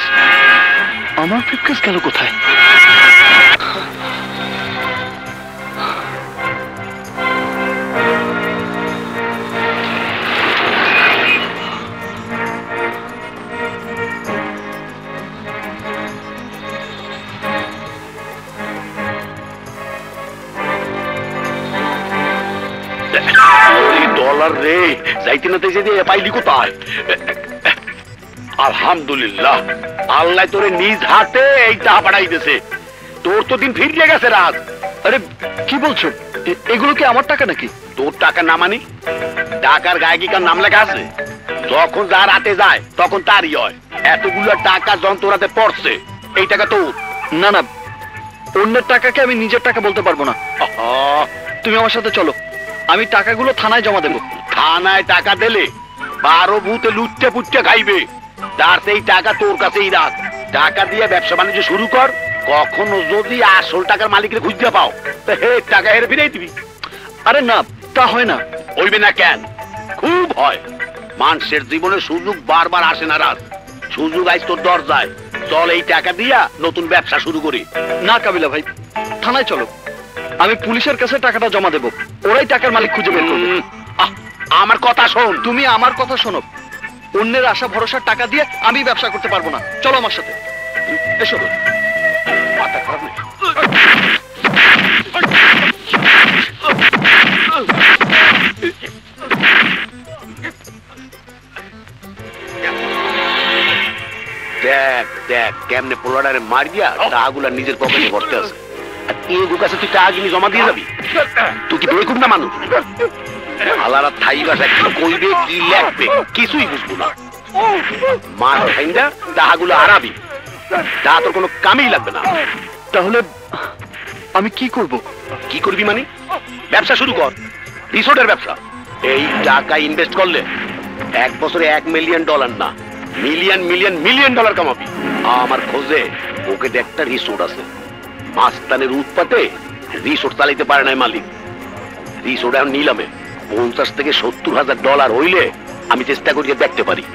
আমার ব্রিফকেস গেল কোথায়? ডলার রে, যাইতে না যেতে পাইলি কোথায়? আলহামদুলিল্লাহ, আল্লাহ তোরে নিজ হাতে এই টাকা পাঠাইতেছে। তোর তো দিন ফিরিয়ে গেছে রাত। আরে কি বলছো? এগুলো কি আমার টাকা নাকি? তোর টাকা না মানি? টাকার গায়ে কি কার নাম লেখা আছে? যখন যার হাতে যায় তখন তারই হয়। এতগুলো টাকা যন্ত্রাতে পড়ছে, এই টাকা তোর না। না, অন্যের টাকাকে আমি নিজের টাকা বলতে পারবো না। তুমি আমার সাথে চলো, আমি টাকাগুলো থানায় জমা দেবো। থানায় টাকা দিলে বারো ভূতে লুটতে পুটতে খাইবে। তার সেই টাকা তোর কাছেই রাখ। টাকা দিয়ে ব্যবসা বাণিজ্য শুরু কর। কখনো যদি আসল টাকার মালিকের খুঁজতে পাও, হে টাকা হেরে ফিরে দিবি। আরে না, তা হয় না। হইবে না কেন? খুব হয়। মানুষের জীবনে সুযোগ বারবার আসে না রাত। সুযোগ আইস তোর দরজায়। চল এই টাকা দিয়া নতুন ব্যবসা শুরু করি। না কাবিলা ভাই, থানায় চলো, আমি পুলিশের কাছে টাকাটা জমা দেবো। ওরাই টাকার মালিক খুঁজে বের করবে। আমার কথা শোন। তুমি আমার কথা শোনো। অন্যের আশা ভরসার টাকা দিয়ে আমি ব্যবসা করতে পারবো না। চলো আমার সাথে, এসো। মাথা খারাপ নেই। দেখ দেখ কেমনে পোলাডারে মার দিয়া টাকাগুলা নিজের পকেটে ভরতে আছে। আর এই কাছে তুই টাকা কিনে জমা দিয়ে যাবি? তুই কি বেকুব না মানুষ? আলারা থাই ভাষা কি কইবে কি লেখবে কিছুই বুঝবো না। মার খাইন্দা টাকাগুলো হারাবি। তা তোর কোনো কামেই লাগবে না। তাহলে আমি কি করব? কি করবি মানে? ব্যবসা শুরু কর, রিসোর্টের ব্যবসা। এই টাকা ইনভেস্ট করলে এক বছরে এক মিলিয়ন ডলার না, মিলিয়ন মিলিয়ন মিলিয়ন ডলার কামাবি। আমার খোঁজে ওকে একটা রিসোর্ট আছে, মাস্তানের উৎপাতে রিসোর্ট চালাইতে পারে নাই মালিক। রিসোর্ট এখন নিলামে পঞ্চাশ থেকে সত্তর হাজার ডলার হইলে আমি চেষ্টা করিয়ে দেখতে পারি।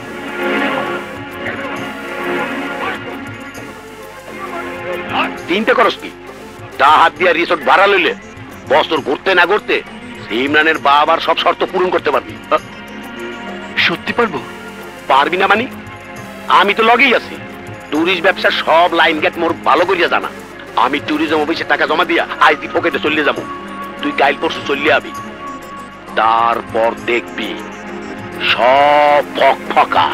চিন্তা করস কি? তা হাত দিয়া রিসোর্ট ভাড়া লইলে বছর ঘুরতে না ঘুরতে ইমরানের বাবার সব শর্ত পূরণ করতে পারবি। সত্যি পারবো? পারবি না মানে? আমি তো লগেই আছি, ট্যুরিস্ট ব্যবসার সব লাইন গেট মোর ভালো করিয়া জানা। আমি ট্যুরিজম অফিসে টাকা জমা দিয়া আজ দি পকেটে চলে যাবো, তুই গাইল পরশু চলে আবি। তারপর দেখবি সব ফক ফকা।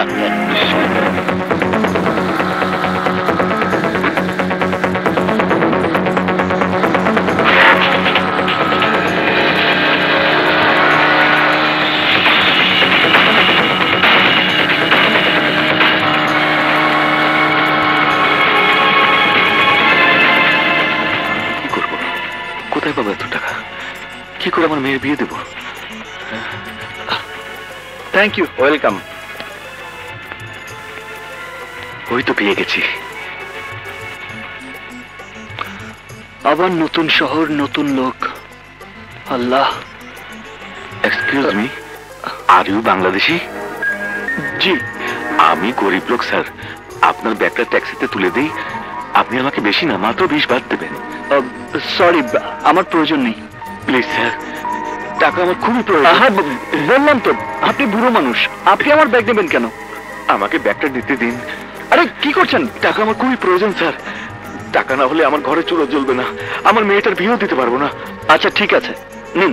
কোথায় পাবো এত টাকা? কি করে আমার মেয়ের বিয়ে দেব? Thank you. ওয়েলকাম। ওই তো পেয়ে গেছি। আবার নতুন শহর, নতুন লোক। আল্লাহ। Excuse me, are you Bangladeshi? জি, আমি গরিব লোক স্যার। আপনার ব্যাগটা ট্যাক্সিতে তুলে দিই, আপনি আমাকে বেশি না মাত্র বিশ বাদ দেবেন। সরি, আমার প্রয়োজন নেই। প্লিজ স্যার, টাকা আমার খুবই প্রয়োজন। বললাম তো আপনি বুড়ো মানুষ, আপনি আমার ব্যাগ নেবেন কেন? আমাকে ব্যাগটা দিতে দিন। আরে কি করছেন? টাকা আমার খুবই প্রয়োজন স্যার। টাকা না হলে আমার ঘরে চুলো জ্বলবে না, আমার মেয়েটার বিয়েও দিতে পারবো না। আচ্ছা ঠিক আছে, নিন।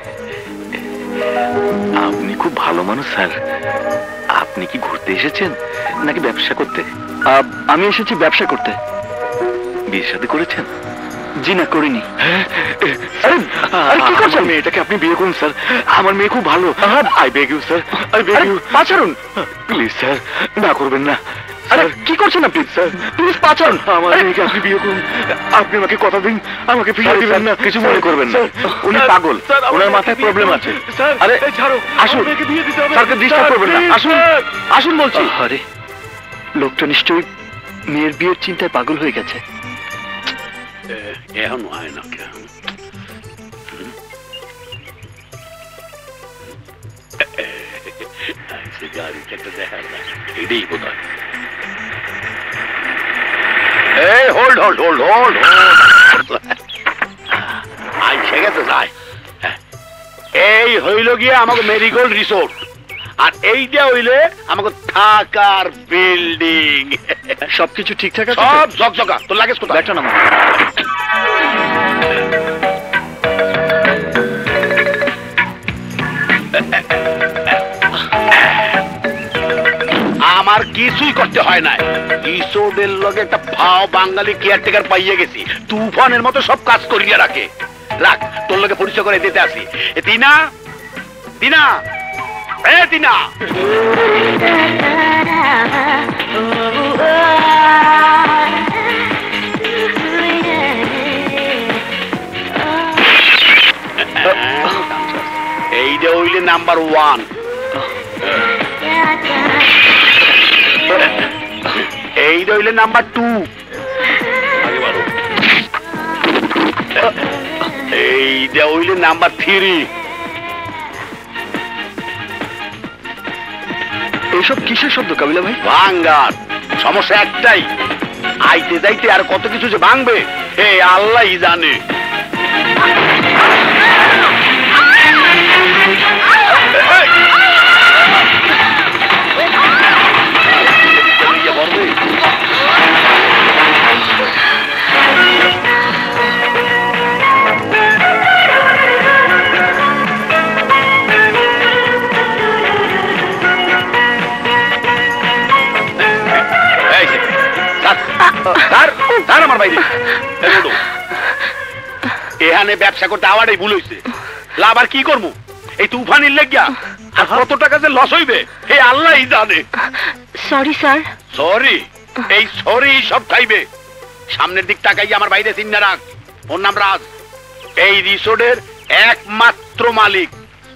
আপনি খুব ভালো মানুষ স্যার। আপনি কি ঘুরতে এসেছেন নাকি ব্যবসা করতে? আমি এসেছি ব্যবসা করতে। বিয়ে শাদী করেছেন? জি না, করিনি। আরে কি করছেন? মেয়েটাকে আপনি বিয়ে করুন স্যার, আমার মেয়ে খুব ভালো। I beg you sir, I beg you. পাচারুন প্লিজ স্যার, না করবেন না। আরে কি করছেন আপনি? স্যার প্লিজ পাচারুন, আমার মেয়েকে আপনি বিয়ে করুন। আপনি আমাকে কথা দিন, আমাকে বিয়ে দিবেন না। কিছু মনে করবেন না, উনি পাগল, ওনার মাথায় প্রবলেম আছে। আরে ছাড়ো, আসুন, স্যারকে ডিস্টার্ব করবেন না। আসুন আসুন বলছি। আরে লোকটা নিশ্চয়ই মেয়ের বিয়ের চিন্তায় পাগল হয়ে গেছে। এখন হয় না কেন? গাড়ি একটা দেখা যায়, এটাই বোধ হয়। এই হোল্ড হোল্ড হোল্ড হোল্ড আইসে গেছে যায়। এই হইল গিয়ে আমাকে মেরিগোল্ড রিসোর্ট, আর এইটা হইলে আমাকে থাকার বিল্ডিং। সবকিছু ঠিকঠাক আছে? সব ঝকঝকা। তোর লাগেজ কোথায়? ব্যাগটা নামা। আমার কিছুই করতে হয় না, রিসোর্টের লগে একটা ভাও বাঙালি কেয়ারটেকার পাইয়ে গেছি, তুফানের মতো সব কাজ করিয়া রাখে। রাখ, তোর লগে পরিচয় করে দিতে আসি। এ তিনা, তিনা, এ তিনা। এইটা হইলে নাম্বার ওয়ান। এইটা হইলে নাম্বার টু। এইটা হইলে নাম্বার থ্রি। এসব কিসের শব্দ কাবিলা ভাই? ভাঙ্গার। সমস্যা একটাই, আইতে যাইতে আর কত কিছু যে ভাঙবে হে আল্লাহই জানে। আমার বাইরে এখানে ব্যবসা করতে আওয়াটাই ভুল হয়েছে। লাভ আর কি করবো এই তুফানির লেগিয়া? আর কত টাকা যে লস হইবে হে আল্লাহই জানে। Sorry sir. সরি? এই সরি সব খাইবে। সামনের দিক তাকাই আমার বাইরে চিন্তা রাখ, ওর নাম রাজ, এই রিসোর্টের একমাত্র মালিক।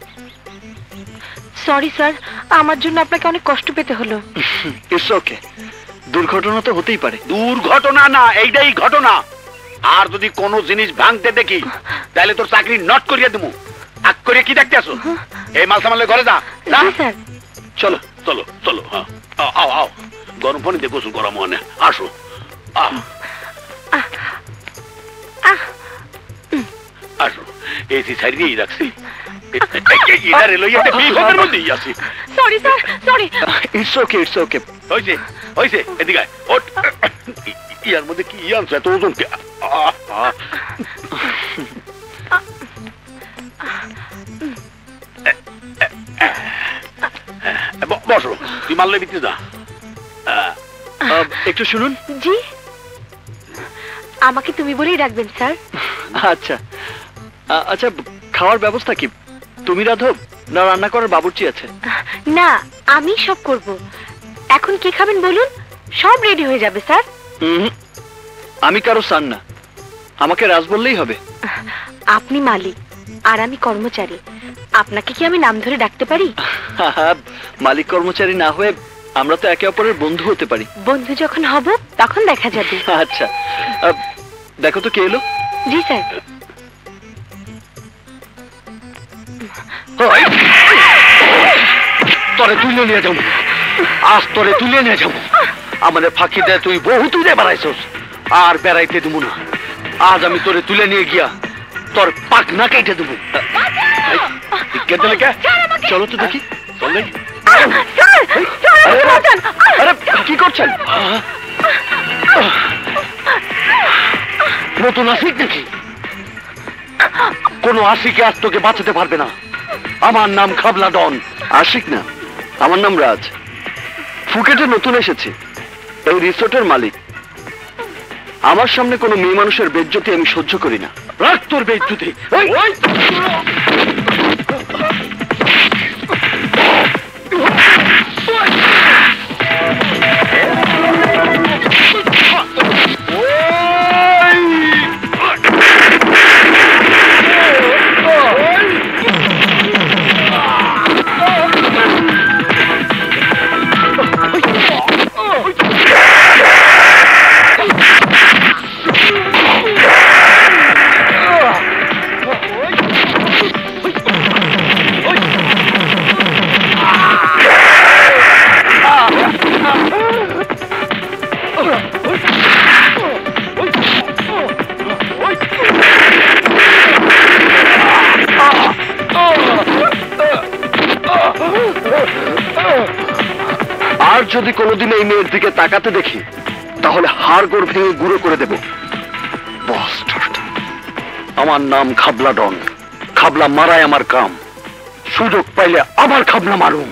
সরি স্যার, আমার জন্য আপনাকে অনেক কষ্ট পেতে হলো। ইটস ওকে, দুর্ঘটনা তো হতেই পারে। দুর্ঘটনা না, এইটাই ঘটনা। আর যদি কোনো জিনিস ভাঙতে দেখি তাহলে তোর চাকরি নট করিয়ে দেবো। আগ করে কি দেখতে আসো? এই মাল সামালে ঘরে যা। স্যার চলো চলো চলো, হ্যাঁ আও আও, গরম পানি দিয়ে গোসল করা মনে আসো। আসো, এসি ছাড়িয়েই রাখছি। Sorry sir, sorry. It's okay, it's okay. হয়েছে হয়েছে, এদিকে আয়, ওঠ। ইয়ার মধ্যে কি আনছো এত ওজন? বসো, তুই মারলে বিক্রি না। একটু শুনুন। জি, আমাকে তুমি বলেই রাখবেন স্যার। আচ্ছা আচ্ছা, খাওয়ার ব্যবস্থা কি তুমি রাধো না রান্না করার বাবুর্চি আছে? না, আমি সব করব। এখন কি খাবেন বলুন, সব রেডি হয়ে যাবে স্যার। আমি কারো সান না, আমাকে রাজ বললেই হবে। আপনি মালিক আর আমি কর্মচারী, আপনাকে কি আমি নাম ধরে ডাকতে পারি? মালিক কর্মচারী না হয়ে আমরা তো একে অপরের বন্ধু হতে পারি। বন্ধু যখন হব তখন দেখা যাবে। আচ্ছা, দেখো তো কে এলো। জি স্যার। তোরে তুলে নিয়ে যাবো, আজ তোরে তুলে নিয়ে যাবো। আমাদের ফাঁকি দেয় তুই বহু তুলে বেড়াইছস, আর বেড়াইতে দেবো না। আজ আমি তোরে তুলে নিয়ে গিয়া তোর পাক না কেটে দেবো। চলো তো দেখি। চল দেখি। আরে কি করছেন? নতুন আশিক দেখি, কোন আশিকে আজ তোকে বাঁচাতে পারবে না। আমার নাম খাবলা ডন। আশিক না, আমার নাম রাজ। ফুকেটে নতুন এসেছি, এই রিসোর্টের মালিক। আমার সামনে কোনো মেয়ে মানুষের বেজ্জতি আমি সহ্য করি না। রাখ তোর বেজ্জতি। আর যদি কোনোদিন এই মেয়ের দিকে তাকাতে দেখি তাহলে হাড় গোড় ভেঙে গুঁড়ো করে দেব। আমার নাম খাবলা ডন। খাবলা মারাই আমার কাম। সুযোগ পাইলে আবার খাবলা মারুম।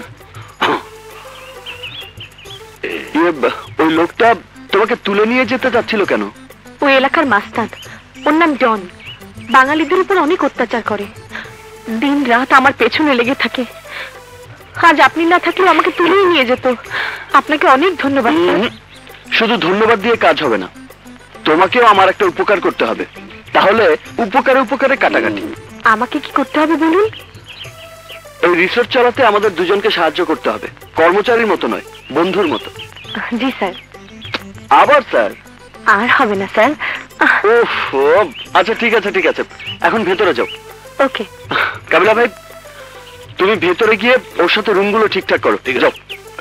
ওই লোকটা তোমাকে তুলে নিয়ে যেতে যাচ্ছিল কেন? ওই এলাকার মাস্তান, ওর নাম ডন। বাঙালিদের উপর অনেক অত্যাচার করে, দিন রাত আমার পেছনে লেগে থাকে। আজ আপনি না থাকলে আমাকে তুলেই নিয়ে যেত। আপনাকে অনেক ধন্যবাদ। শুধু ধন্যবাদ দিয়ে কাজ হবে না, তোমাকেও আমার একটা উপকার করতে হবে। তাহলে উপকারে উপকারে কাটাকাটি। আমাকে কি করতে হবে বলুন? এই রিসোর্ট চালাতে আমাদের দুজনকে সাহায্য করতে হবে, কর্মচারীর মতো নয়, বন্ধুর মতো। জি স্যার। আবার স্যার? আর হবে না স্যার। ওহো, আচ্ছা ঠিক আছে ঠিক আছে, এখন ভেতরে যাও। ওকে। কাবিলা ভাই, তুমি ভেতরে গিয়ে ওর সাথে রুমগুলো ঠিকঠাক করো। ঠিক আছে, যাও।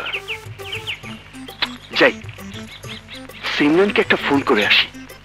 যাই, সিমরানকে একটা ফোন করে আসি।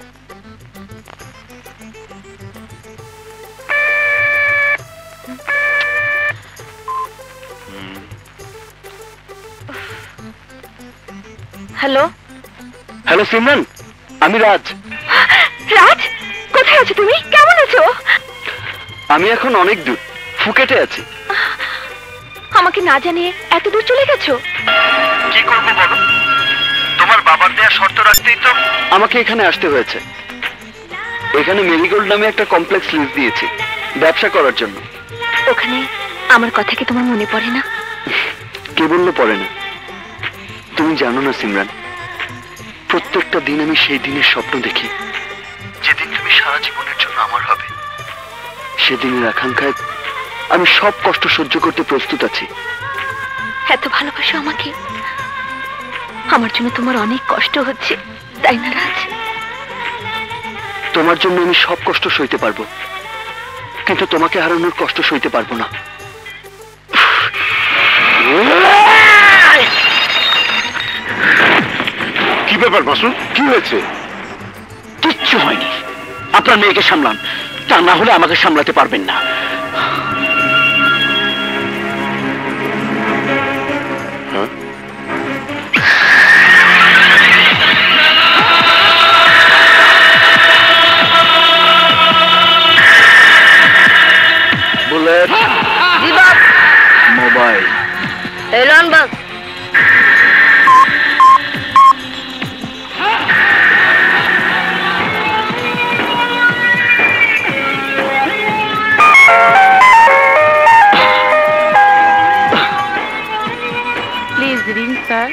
হ্যালো। হ্যালো সিমরান, আমি রাজ। রাজ, কোথায় আছো তুমি? কেমন আছো? আমি এখন অনেক দূর, ফুকেটে আছি। আমাকে না জানিয়ে এত দূর চলে গেছো? কি করবো বলো, তোমার বাবার দেয়া শর্ত রাখতেই তো আমাকে এখানে আসতে হয়েছে। এখানে মেরিগোল্ড নামে একটা কমপ্লেক্স লিজ দিয়েছি ব্যবসা করার জন্য। ওখানে আমার কথা কি তোমার মনে পড়ে না? কে বললো পড়ে না? তুমি জানো না সিমরান, প্রত্যেকটা দিন আমি সেই দিনের স্বপ্ন দেখি যেদিন তুমি সারা জীবনের জন্য আমার হবে। সেদিনের আকাঙ্ক্ষায় আমি সব কষ্ট সহ্য করতে প্রস্তুত আছি। এত ভালোবাসো আমাকে, আমার জন্য তোমার অনেক কষ্ট হচ্ছে, তাই না রাজ? তোমার জন্য আমি সব কষ্ট সইতে পারবো, কিন্তু তোমাকে হারানোর কষ্ট সইতে পারবো না। কি ব্যাপার মাসুদ, কি হয়েছে? কিচ্ছু হয়নি, আপনার মেয়েকে সামলান, তা না হলে আমাকে সামলাতে পারবেন না। বুলেট, মোবাইল, এলন বাস। Please ring sir.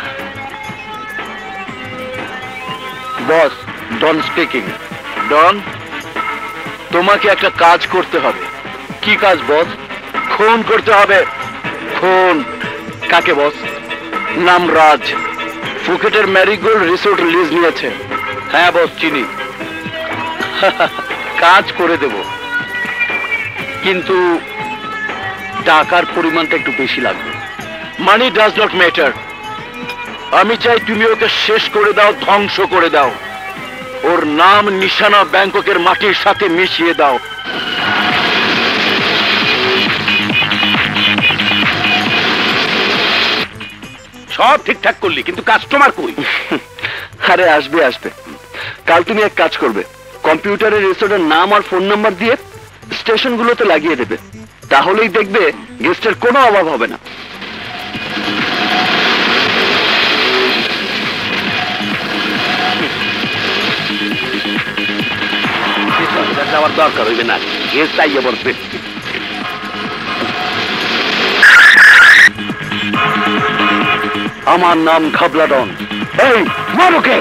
Boss, don speaking. Don, তোমাকে একটা কাজ করতে হবে। কি কাজ বস? খুন করতে হবে। খুন? কাকে বস? নাম রাজ, ফুকেটের ম্যারিগোল্ড রিসোর্ট লিজ নিয়েছে। হ্যাঁ বস, চিনি। কাজ করে দেব, কিন্তু টাকার পরিমাণটা একটু বেশি লাগবে। Money does not matter. আমি চাই তুমি ওকে শেষ করে দাও, ধ্বংস করে দাও। ওর নাম নিশানা ব্যাংককের মাটির সাথে মিশিয়ে দাও। সব ঠিকঠাক করলি, কিন্তু কাস্টমার কই? আরে আসবে আসবে। কাল তুমি এক কাজ করবে, কম্পিউটারের রিসোর্টের নাম আর ফোন নাম্বার দিয়ে স্টেশনগুলোতে লাগিয়ে দেবে। তাহলেই দেখবে গেস্টের কোনো অভাব হবে না। যাওয়ার দরকার হইবে না, গেস্ট আইয়া বলবে। আমার নাম ঘাবলা ডন। এই মারোকে।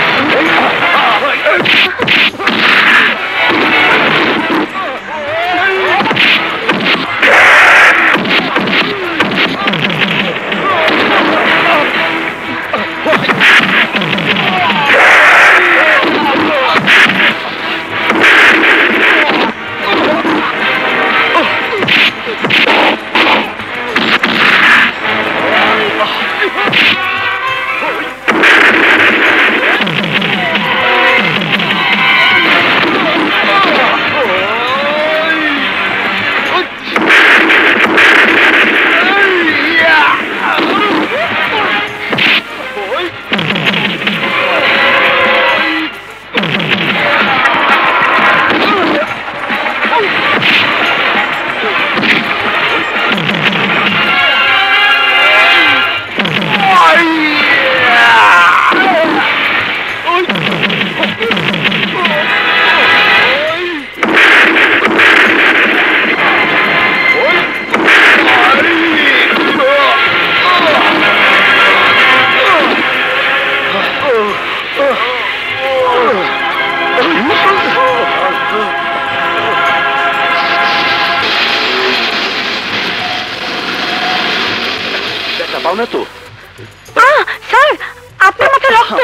পাও না তো? স্যার, আপনার মাথায় রক্ত।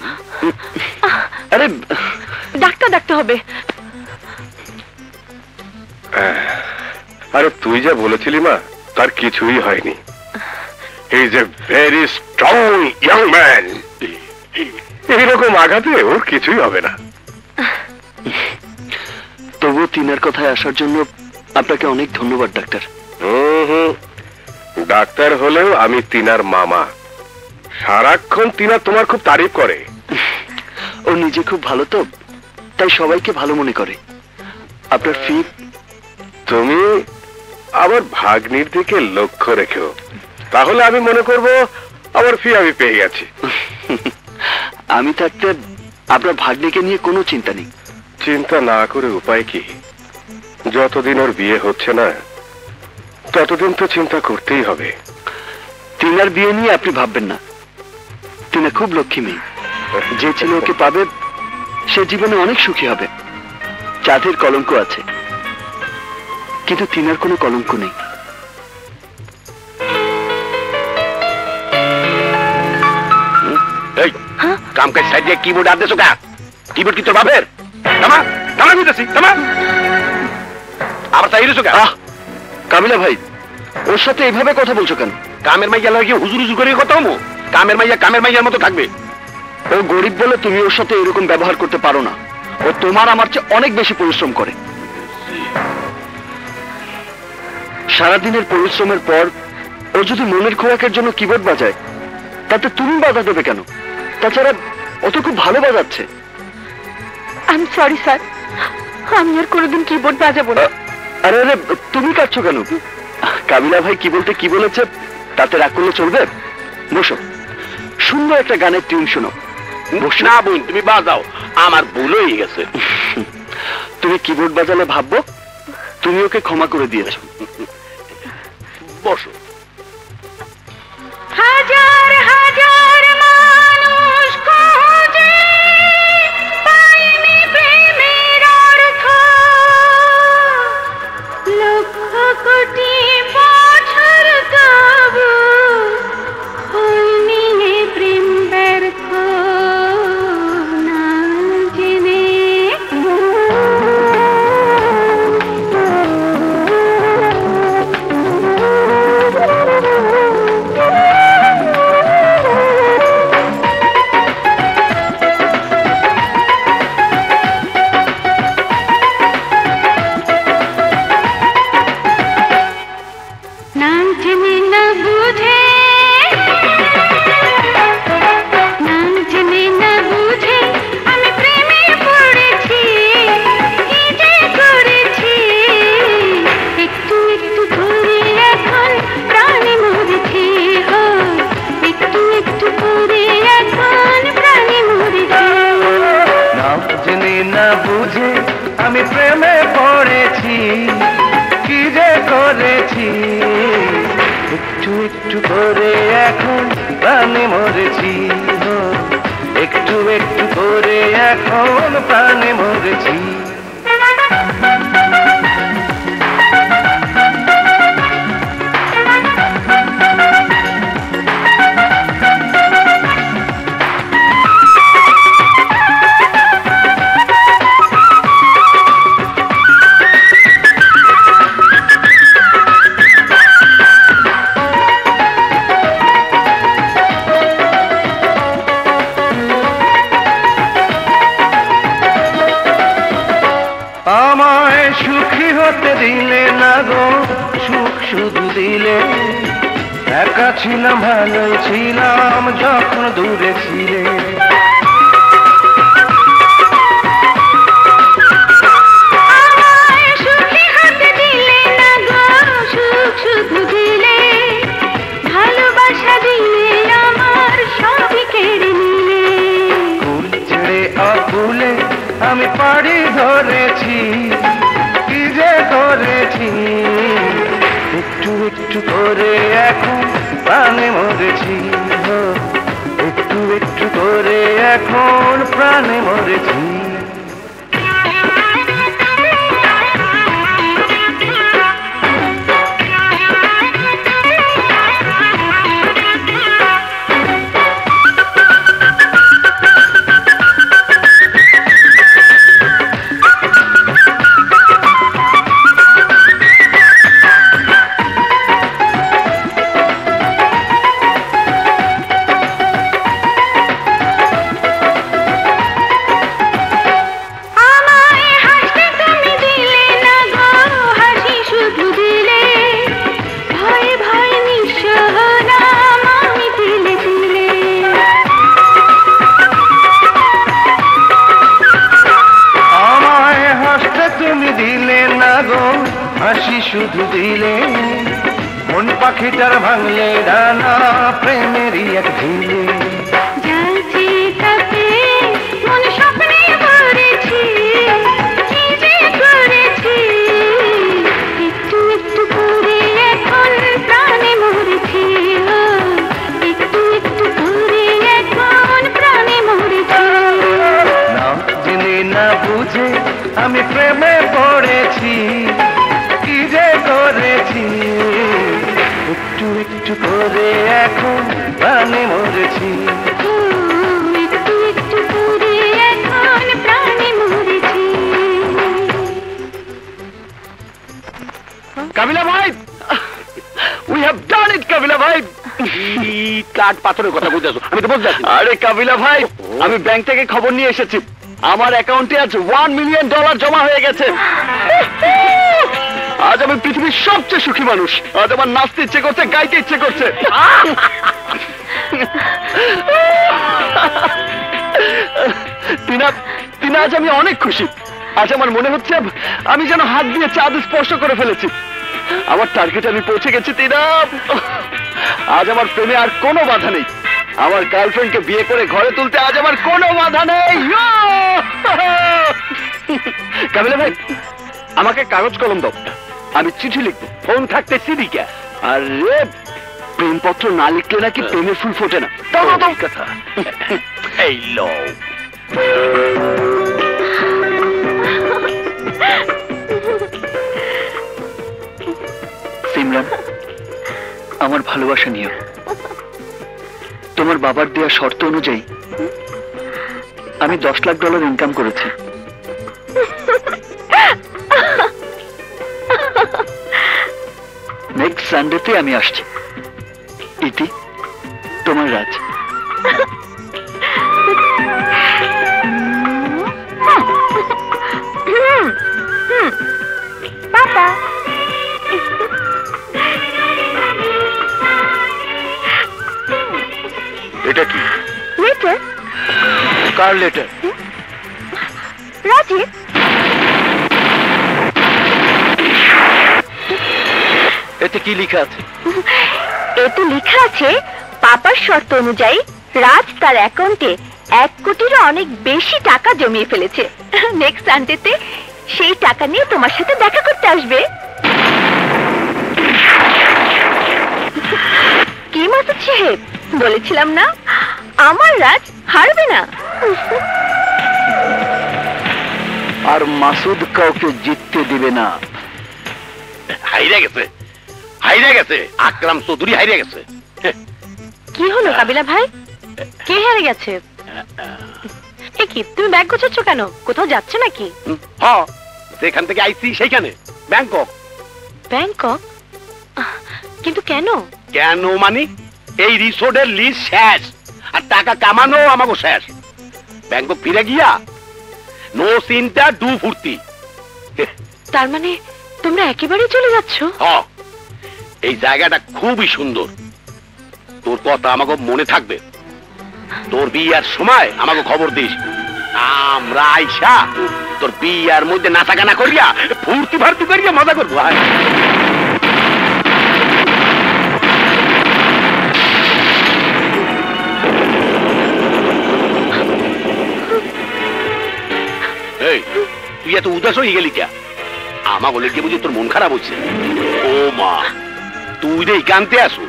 আরে ডাক্তার ডাকতে হবে। আরে তুই যা বলেছিলি মা, তার কিছুই হয়নি। He is a very strong young man. এইরকম আঘাতে ওর কিছুই হবে না। তবু তিনার কথায় আসার জন্য আপনাকে অনেক ধন্যবাদ ডাক্তার। হুম হুম, ডাক্তার হলেও আমি তিনার মামা। সারাক্ষণ তিনা তোমার খুব তারিফ করে। ও নিজে খুব ভালো তো, তাই সবাইকে ভালো মনে করে। আপনার ফি? তুমি আমার ভাগ্নির দিকে লক্ষ্য রেখো, তাহলে আমি মনে করব আমার ফি আমি পেয়ে গেছি। আমি থাকতে আপনার ভাগ্নিকে নিয়ে কোনো চিন্তা নেই। চিন্তা না করে উপায় কি? যতদিন ওর বিয়ে হচ্ছে না ততদিন তো চিন্তা করতেই হবে। তিনার বিয়ে নিয়ে আপনি ভাববেন না, তিনা খুব লক্ষ্মী মেয়ে। যে ছেলে ওকে পাবে সে জীবনে অনেক সুখী হবে। চাঁদের কলঙ্ক আছে, কিন্তু তিনার কোনো কলঙ্ক নেই। এই কাম কাজ সাইড দিয়ে কিবোর্ড আর দেছো কা? কিবোর্ড কি তোর বাপের? থামা থামা দিতেছি, থামা। আবার তাই দিছো কা? আহ কামিলা ভাই, ওর সাথে এইভাবে কথা বলছো কেন? কামের মাইয়া লাগে হুজুর হুজুর করে কথা হমো? কামের মাইয়া কামের মাইয়ার মতো থাকবে। ও গরিব বলে তুমি ওর সাথে এরকম ব্যবহার করতে পারো না। ও তোমার আমার চেয়ে অনেক বেশি পরিশ্রম করে। সারাদিনের পরিশ্রমের পর ও যদি মনের খোরাকের জন্য কিবোর্ড বাজায়, তাতে তুমি বাধা দেবে কেন? তাছাড়া ও তো খুব ভালো বাজাচ্ছে। আই এম সরি স্যার, আমি আর কোনোদিন কিবোর্ড বাজাবো না। আরে আরে তুমি কাটছো কেন? কাবিলা ভাই কি বলতে কি বলেছে তাতে রাগ করলে চলবে? বসো, সুন্দর একটা গানের টিউন শোনো। না বোন, তুমি বাজাও, আমার ভুল হয়ে গেছে। তুমি কিবোর্ড বাজালে ভাববো তুমি ওকে ক্ষমা করে দিয়েছো। বসো। হাজার হাজার মানুষ খোঁজে পায়নি প্রেমের অর্থ, লক্ষ কোটি বছর তবু হয়নি এ প্রেম ব্যর্থ, না জেনে আমি প্রেমে পড়েছি, কি যে করেছি, একটু একটু করে এখন প্রাণে মরেছি, একটু একটু করে এখন প্রাণে মরেছি। আমায় সুখী হতে দিলে না গো, সুখ শুধু দিলে। একা ছিলাম ভালোই ছিলাম যখন দূরে ছিলে। আমায় সুখী হতে দিলে না গো, সুখ শুধু দিলে। ভালোবাসা দিলে আমার সবই কেড়ে নিলে। ফুল ছেড়ে আকুলে আমি পাড়ি ধরেছি, কি যে করেছি, একটু একটু করে এখন প্রাণে মরেছি, একটু একটু করে এখন প্রাণে মরেছি। হাসি শুধু দিলে, মন পাখিটার ভাঙলে ডানা প্রেমেরই এক ঢিলে। জ্বলছে তাতে মন স্বপ্নে ভরেছি, কি যে করেছি, একটু একটু করে এখন প্রাণে মরেছি, একটু একটু করে এখন প্রাণে মরেছি। যে আমি প্রেমে পড়েছি, কি যে করেছি, একটু একটু করে এখন প্রাণে মরেছি। একটু একটু করে এখন প্রাণে মরেছি। কাবিলা ভাই, উই হ্যাভ ডান ইট কাবিলা ভাই। কাঠ পাথরের কথা বুঝতেছো, আমি তো বুঝতে পারছি। আরে কাবিলা ভাই, আমি ব্যাংক থেকে খবর নিয়ে এসেছি, আমার অ্যাকাউন্টে আজ ওয়ান মিলিয়ন ডলার জমা হয়ে গেছে। আজ আমি পৃথিবীর সবচেয়ে সুখী মানুষ। আজ আমার নাচতে ইচ্ছে করছে, গাইতে ইচ্ছে করছে। তিনা তিনা আজ আমি অনেক খুশি। আজ আমার মনে হচ্ছে আমি যেন হাত দিয়ে চাঁদ স্পর্শ করে ফেলেছি। আমার টার্গেটে আমি পৌঁছে গেছি তিনা। আজ আমার প্রেমে আর কোনো বাধা নেই। আমার গার্লফ্রেন্ডকে বিয়ে করে ঘরে তুলতে আজ আমার কোনো বাধা নেই। কাবিলা ভাই, আমাকে কাগজ কলম দাও, আমি চিঠি লিখবো। ফোন থাকতে সিডি কে? আরে প্রেমপত্র না লিখলে নাকি প্রেমের ফুল ফোটে না। দাও দাও দাও কথা। এই লো, সিমরান, আমার ভালোবাসা নিও। তোমার বাবার দেওয়া শর্ত অনুযায়ী আমি দশ লাখ ডলার ইনকাম করেছি। নেক্সট সানডেতে আমি আসছি। ইতি, তোমার রাজ। পাপা, এটা কি? লেটার। কার লেটার? রাজীব। এতে কি লেখা আছে? এতে লেখা আছে পাপার শর্ত অনুযায়ী রাজ তার অ্যাকাউন্টে এক কোটিরও অনেক বেশি টাকা জমিয়ে ফেলেছে। নেক্সট সানডেতে সেই টাকা নিয়ে তোমার সাথে দেখা করতে আসবে। কি মাসুদ সাহেব, বলেছিলাম না আমার রাজ হারবে না। আর মাসুদ কাউকে জিততে দিবে না। হাইরে গেছে, হাইরে গেছে। আকরাম চৌধুরী হাইরে গেছে। কি হলো কাবিলা ভাই, কে হেরে গেছে? এ কি, তুমি ব্যাগ গোছাচ্ছ কেন? কোথাও যাচ্ছ নাকি? হ্যাঁ, যেখান থেকে আইছি সেইখানে, ব্যাংকক। ব্যাংকক? কিন্তু কেন? কেন মানে এই রিসোর্টের লিজ শেষ, আর টাকা কামানো আমাকে শেষ। ব্যাংকক ফিরে গিয়া নো চিন্তা ডু ফুর্তি। তার মানে তোমরা একেবারেই চলে যাচ্ছ? হ্যাঁ, এই জায়গাটা খুবই সুন্দর। তোর কথা আমাকে মনে থাকবে। তোর বিয়ার সময় আমাকে খবর দিস। আমরা আইসা তোর বিয়ার মধ্যে নাচা গানা করিয়া ফুর্তি ফার্তি করিয়া মজা করবো। এই, তুই এত উদাস হয়ে গেলি কে? আমা বলে কি বুঝি তোর মন খারাপ হচ্ছে? ও মা, তুই রে কানতে আসো।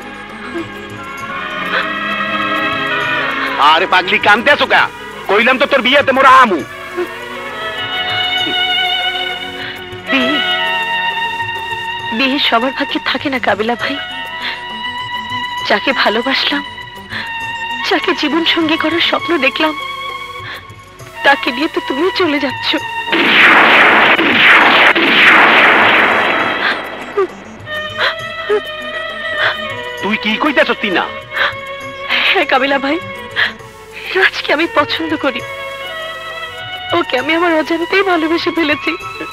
আরে পাগলি, কানতে আসো কা? কইলাম তো তোর বিয়েতে মোরা আমু। বিয়ে সবার ভাগ্যে থাকে না কাবিলা ভাই। যাকে ভালোবাসলাম, যাকে জীবন সঙ্গী করার স্বপ্ন দেখলাম, তাকে নিয়ে তো তুমি চলে যাচ্ছ। তুই কি কইতেছ তিনা? হ্যাঁ কাবিলা ভাই, রাজকে আমি পছন্দ করি। ওকে আমি আমার অজান্তেই ভালোবেসে ফেলেছি।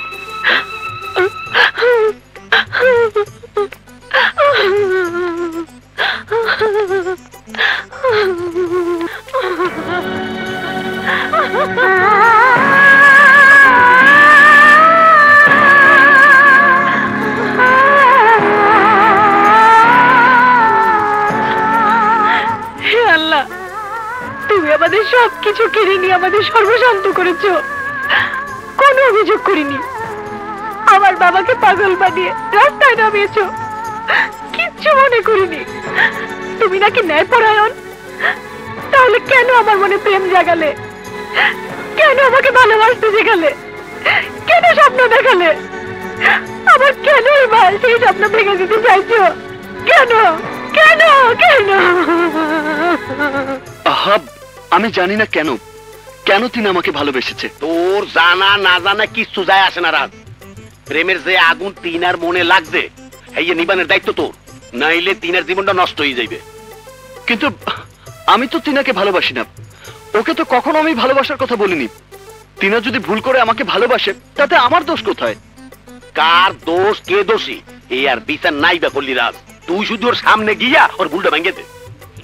আমাদের সবকিছু কেড়ে নিয়ে আমাদের সর্বশান্ত করেছো। কোনো অভিযোগ করিনি। আমার বাবাকে পাগল বানিয়ে রাস্তায় নামিয়েছো, কিচ্ছু মনে করিনি। তুমি নাকি ন্যায়পরায়ণ, তাহলে কেন আমার মনে প্রেম জাগালে? কেন আমাকে ভালোবাসতে শেখালে? কেন স্বপ্ন দেখালে? আবার কেন এবার সেই স্বপ্ন ভেঙে দিতে চাইছো? কেন কেন কেন? আহা, আমি জানি না কেন কেন তিনি আমাকে ভালোবেসেছে। তোর জানা না জানা কিচ্ছু যায় আসে না রাজ। প্রেমের যে আগুন তিনার মনে লাগছে এই নিবানের দায়িত্ব তোর, নাইলে তিনার জীবনটা নষ্ট হয়ে যাইবে। কিন্তু আমি তো তিনাকে ভালোবাসি না, ওকে তো কখনো আমি ভালোবাসার কথা বলিনি। তিনা যদি ভুল করে আমাকে ভালোবাসে তাতে আমার দোষ কোথায়? কার দোষ কে দোষী এই আর বিচার নাই বা করলি রাজ। তুই শুধু ওর সামনে গিয়া ওর ভুলটা ভেঙে দে।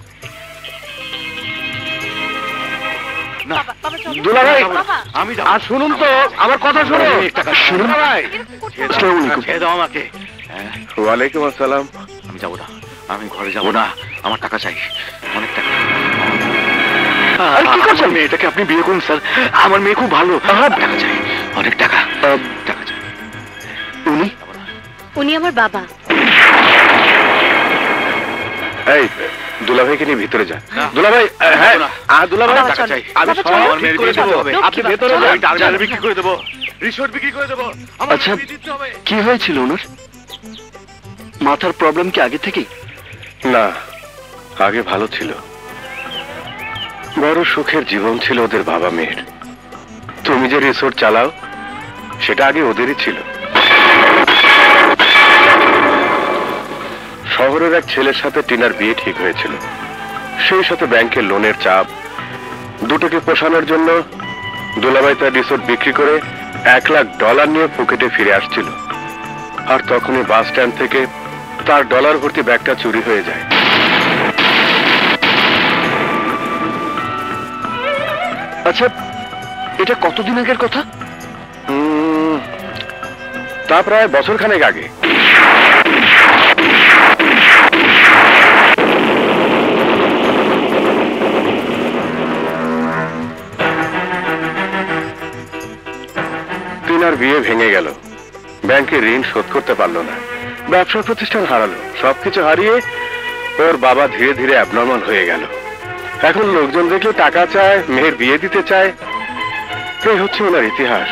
দুলা ভাই, আমি আর শুনুন তো, আমার কথা শুনো। টাকা শুনুন ভাই, ছেড়ে দাও আমাকে। ওয়ালাইকুম আসসালাম। আমি যাবো না, আমি ঘরে যাবো না, আমার টাকা চাই, অনেক টাকা। আরে কি করছেন? মেয়েটাকে আপনি বিয়ে করুন স্যার, আমার মেয়ে খুব ভালো। টাকা চাই, অনেক টাকা, টাকা চাই। উনি উনি আমার বাবা। এই দুলাভাইকে নিয়ে ভিতরে যা। দুলাভাই, হ্যাঁ দুলাভাই, টাকা চাই। আমি সব আমার মেয়ের বিয়ে দেবো, আপনি ভেতরে যান। টার্মিনাল বিক্রি করে দেবো, রিসোর্ট বিক্রি করে দেবো। আচ্ছা, কি হয়েছিল ওনার? মাথার প্রবলেম কি আগে থেকেই? না, আগে ভালো ছিল, বড় সুখের জীবন ছিল ওদের বাবা মেয়ের। তুমি যে রিসোর্ট চালাও সেটা আগে ওদেরই ছিল। শহরের এক ছেলের সাথে টিনার বিয়ে ঠিক হয়েছিল, সেই সাথে ব্যাংকের লোনের চাপ, দুটোকে পোষানোর জন্য দুলাভাই তার রিসোর্ট বিক্রি করে এক লাখ ডলার নিয়ে পকেটে ফিরে আসছিল। আর তখনই বাস স্ট্যান্ড থেকে তার ডলার ভর্তি ব্যাগটা চুরি হয়ে যায়। আচ্ছা, এটা কতদিন আগের কথা? তা প্রায় বছর খানেক আগে। তিনার বিয়ে ভেঙে গেল, ব্যাংকের ঋণ শোধ করতে পারলো না, ব্যবসা প্রতিষ্ঠান হারালো, সবকিছু হারিয়ে ওর বাবা ধীরে ধীরে অ্যাবনর্মাল হয়ে গেল। এখন লোকজন দেখলে টাকা চায়, মেয়ের বিয়ে দিতে চায়। এই হচ্ছে ওনার ইতিহাস।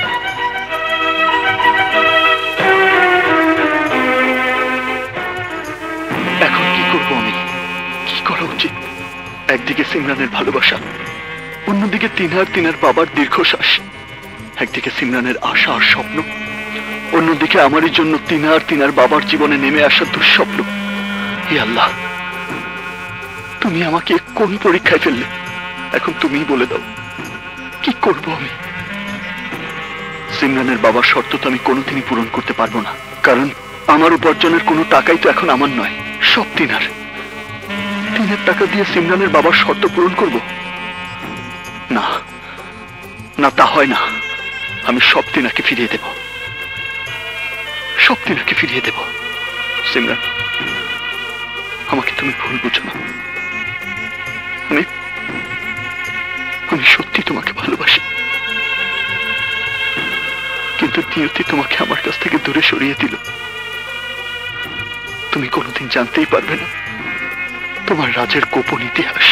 এখন কি করব আমি? কি করা উচিত? একদিকে সিমরানের ভালোবাসা, অন্যদিকে তিনার তিনার বাবার দীর্ঘশ্বাস। একদিকে সিমরানের আশা আর স্বপ্ন, অন্যদিকে আমারই জন্য তিনার তিনার বাবার জীবনে নেমে আসা দুঃস্বপ্ন। হে আল্লাহ, তুমি আমাকে কোন পরীক্ষায় ফেললে? এখন তুমিই বলে দাও, কি করব আমি? সিমরানের বাবার শর্ত তো আমি কোনোদিনই পূরণ করতে পারবো না, কারণ আমার উপার্জনের কোনো টাকাই তো এখন আমার নয়, সব তিনার। তিনের টাকা দিয়ে সিমরানের বাবার শর্ত পূরণ করব? না না, তা হয় না। আমি সব তিনাকে ফিরিয়ে দেব, সব তিনাকে ফিরিয়ে দেব। সিমরান, আমাকে তুমি ভুল বুঝো না। আমি আমি সত্যি তোমাকে ভালোবাসি, কিন্তু নিয়তি তোমাকে আমার কাছ থেকে দূরে সরিয়ে দিল। তুমি কোনোদিন জানতেই পারবে না তোমার রাজের গোপন ইতিহাস।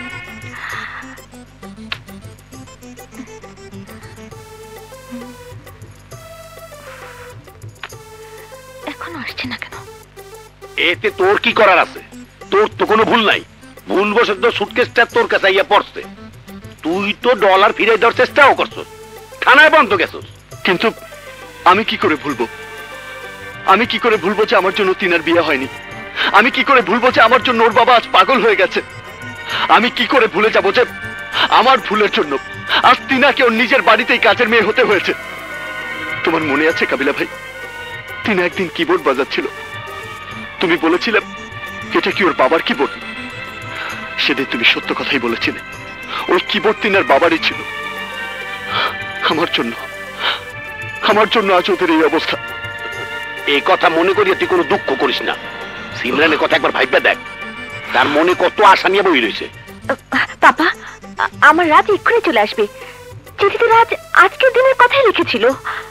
এখন আসছে না কেন? এতে তোর কি করার আছে? তোর তো কোনো ভুল নাই, ভুল বসে তো সুটকেসটা তোর কাছে আইয়া পড়ছে। তুই তো ডলার ফিরে দেওয়ার চেষ্টাও করছস, থানায় বন্ধ গেছস। কিন্তু আমি কি করে ভুলবো? আমি কি করে ভুলবো যে আমার জন্য তিনার বিয়ে হয়নি? আমি কি করে ভুলবো যে আমার জন্য ওর বাবা আজ পাগল হয়ে গেছে? আমি কি করে ভুলে যাবো যে আমার ভুলের জন্য আজ তিনাকে ওর নিজের বাড়িতেই কাজের মেয়ে হতে হয়েছে? তোমার মনে আছে কাবিলা ভাই, তিনা একদিন কিবোর্ড বাজাচ্ছিল, তুমি বলেছিলে এটা কি ওর বাবার কিবোর্ড? সেদিন তুমি সত্য কথাই বলেছিলে, ওই কিবোর্ড তিনার বাবারই ছিল। আমার জন্য আমার জন্য আজ ওদের এই অবস্থা। এই কথা মনে করিয়া তুই কোনো দুঃখ করিস না। সিমরানের কথা একবার ভাইবা দেখ, তার মনে কত আশা নিয়ে বই রয়েছে। পাপা, আমার রাত এক্ষুনি চলে আসবে। চিঠিতে রাজ আজকের দিনের কথাই লিখেছিল।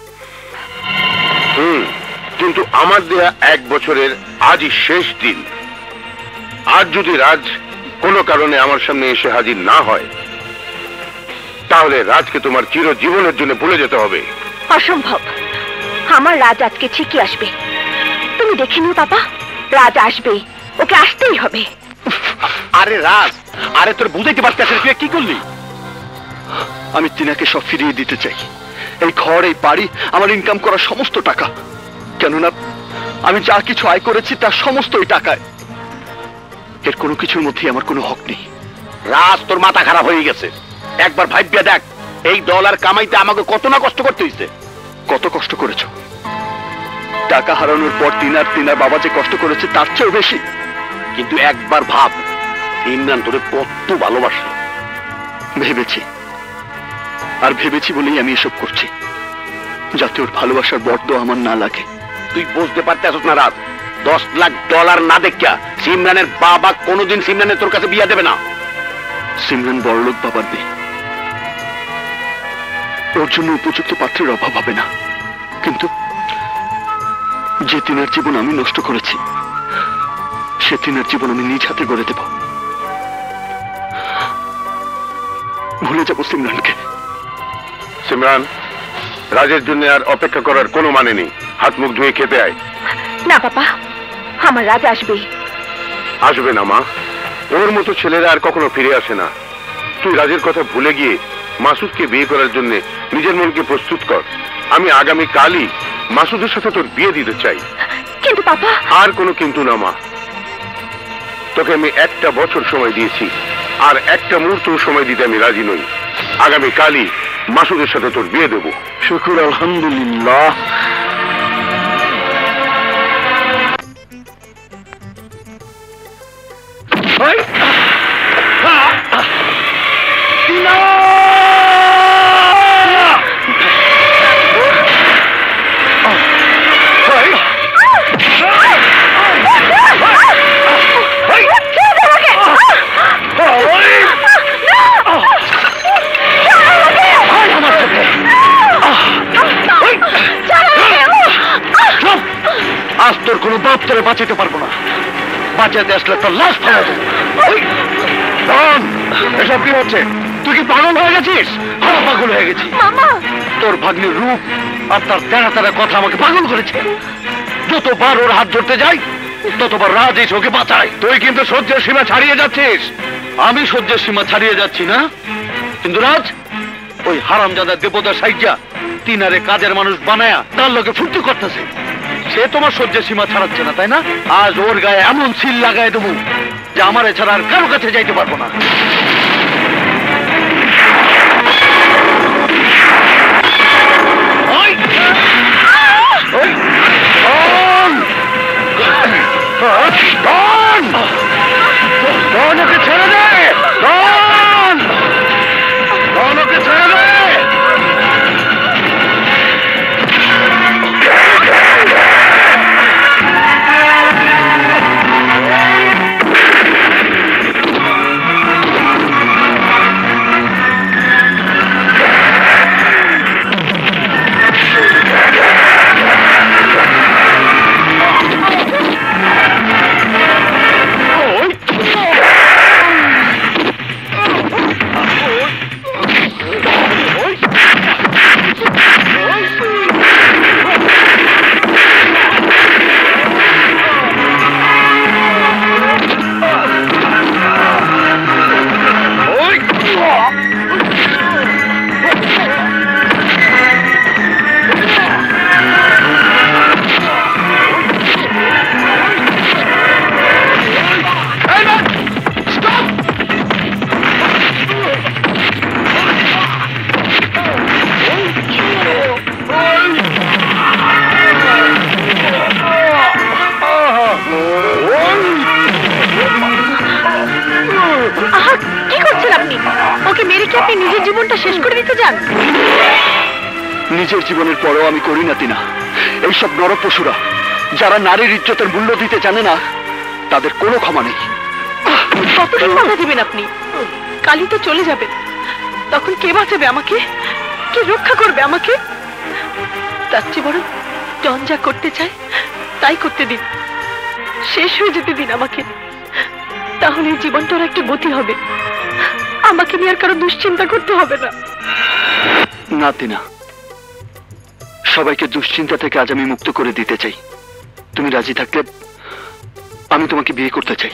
হুম, কিন্তু আমার দেয়া এক বছরের আজই শেষ দিন। আজ যদি রাজ কোনো কারণে আমার সামনে এসে হাজির না হয়, তাহলে রাজকে তোমার চিরজীবনের জন্য ভুলে যেতে হবে। অসম্ভব। আমার রাজ আজকে ঠিকই আসবে, তুমি দেখে নিও বাবা, রাজ আসবে, ওকে আসতেই হবে। আরে রাজ, আরে তোর বুঝাইতে পারতেছ তুই কি করলি? আমি টিনাকে সব ফিরিয়ে দিতে চাই। এই ঘর, এই বাড়ি, আমার ইনকাম করা সমস্ত টাকা। কেননা আমি যা কিছু আয় করেছি তার সমস্ত এই টাকায়। এর কোনো কিছুর মধ্যেই আমার কোনো হক নেই। রাজ, তোর মাথা খারাপ হয়ে গেছে। একবার ভাইব্যা দেখ, এই ডলার কামাইতে আমাকে কত না কষ্ট করতে হইছে। কত কষ্ট করেছ? টাকা হারানোর পর তিনার তিনার বাবা যে কষ্ট করেছে তার চেয়েও বেশি। কিন্তু একবার ভাব, ইমরান তোরে কত ভালোবাসে। ভেবেছি, আর ভেবেছি বলেই আমি এসব করছি, যাতে ওর ভালোবাসার বড্ড আমার না লাগে। তুই বুঝতে পারতেছ না রাজ, দশ লাখ ডলার না দেখা সিমরানের বাবা কোনোদিন সিমরানের তোর কাছে বিয়া দেবে না। সিমরান বড়লোক বাবার মেয়ে, ওর জন্য উপযুক্ত পাত্রের অভাব হবে না। কিন্তু যে তিনার জীবন আমি নষ্ট করেছি, সে তিনার জীবন আমি নিজ হাতে গড়ে দেব। ভুলে যাব সিমরানকে। সিমরান, রাজের জন্য আর অপেক্ষা করার কোনো মানে নেই। হাত মুখ ধুয়ে খেতে আয়। না বাবা, আমার রাজ আসবে। আসবে না মা, ওর মতো ছেলেরা আর কখনো ফিরে আসে না। তুই রাজের কথা ভুলে গিয়ে মাসুদকে বিয়ে করার জন্য নিজের মনকে প্রস্তুত কর। আমি আগামী কালই মাসুদের সাথে তোর বিয়ে দিতে চাই। কিন্তু বাবা। আর কোনো কিন্তু না মা, তোকে আমি একটা বছর সময় দিয়েছি, আর একটা মুহূর্ত সময় দিতে আমি রাজি নই। আগামী কালই মাসুদের সাথে তোর বিয়ে দেবো। শুকুর আলহামদুলিল্লাহ। আজ তোর কোনো বাপ তোরে বাঁচাতে পারবো না। বাঁচাতে আসলে তোর লাশ ফেলা দেবো। এসব কি হচ্ছে? তুই কি পাগল হয়ে গেছিস? হ্যাঁ, পাগল হয়ে গেছি। তোর ভাগ্নির রূপ আর তার তেরা তেরা কথা আমাকে পাগল করেছে। যতবার ওর হাত ধরতে যাই ততবার রাজ এসে ওকে বাঁচায়। তুই কিন্তু সহ্যের সীমা ছাড়িয়ে যাচ্ছিস। আমি সহ্যের সীমা ছাড়িয়ে যাচ্ছি না, কিন্তু রাজ ওই হারামজাদা দেবতা সাইজা তিনারে কাজের মানুষ বানায়া তার লোকে ফুর্তি করতেছে। সে তোমার সহ্যের সীমা ছাড়াচ্ছে না, তাই না? আজ ওর গায়ে এমন সিল লাগাই দেবো যে আমার এছাড়া আর কারো কাছে যাইতে পারবো না। ওকে ছেড়ে দে, ওকে ছেড়ে দে। নিজের জীবনের পরেও আমি করি না তিনা। এইসব নরপশুরা যারা নারীর ইজ্জতের মূল্য দিতে জানে না, তাদের কোনো ক্ষমা নেই। কতদিন বাধা দিবেন আপনি? কালই তো চলে যাবেন, তখন কে বাঁচাবে আমাকে? কে রক্ষা করবে আমাকে? তার চেয়ে বরং জন যা করতে চায় তাই করতে দিন, শেষ হয়ে যেতে দিন আমাকে। তাহলে এই জীবনটার একটা গতি হবে, আমাকে নিয়ে আর কারো দুশ্চিন্তা করতে হবে না। না তিনা, সবাইকে দুশ্চিন্তা থেকে আজ আমি মুক্ত করে দিতে চাই। তুমি রাজি থাকলে আমি তোমাকে বিয়ে করতে চাই।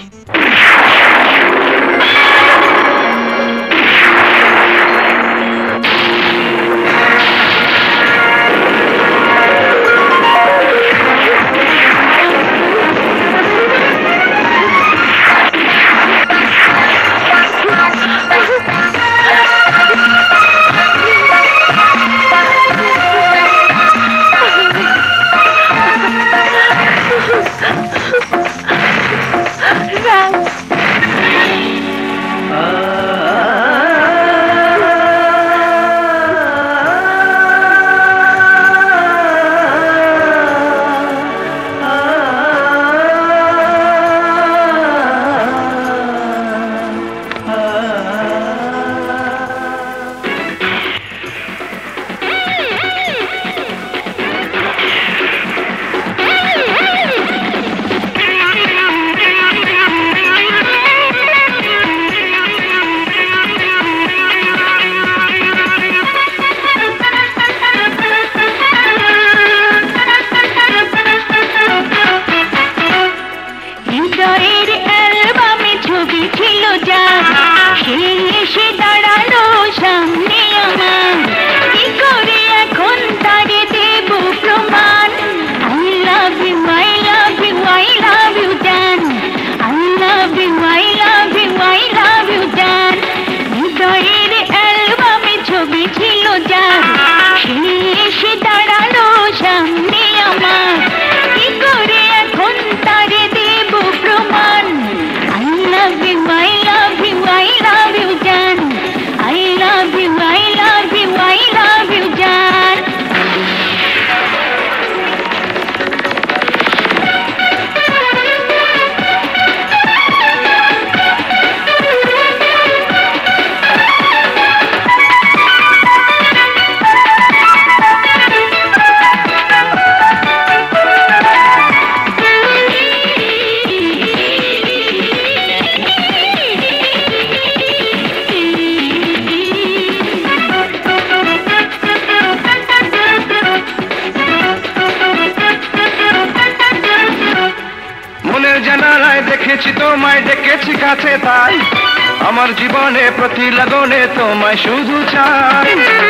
আমার জীবনে প্রতি লগনে তোমায় শুধু চাই।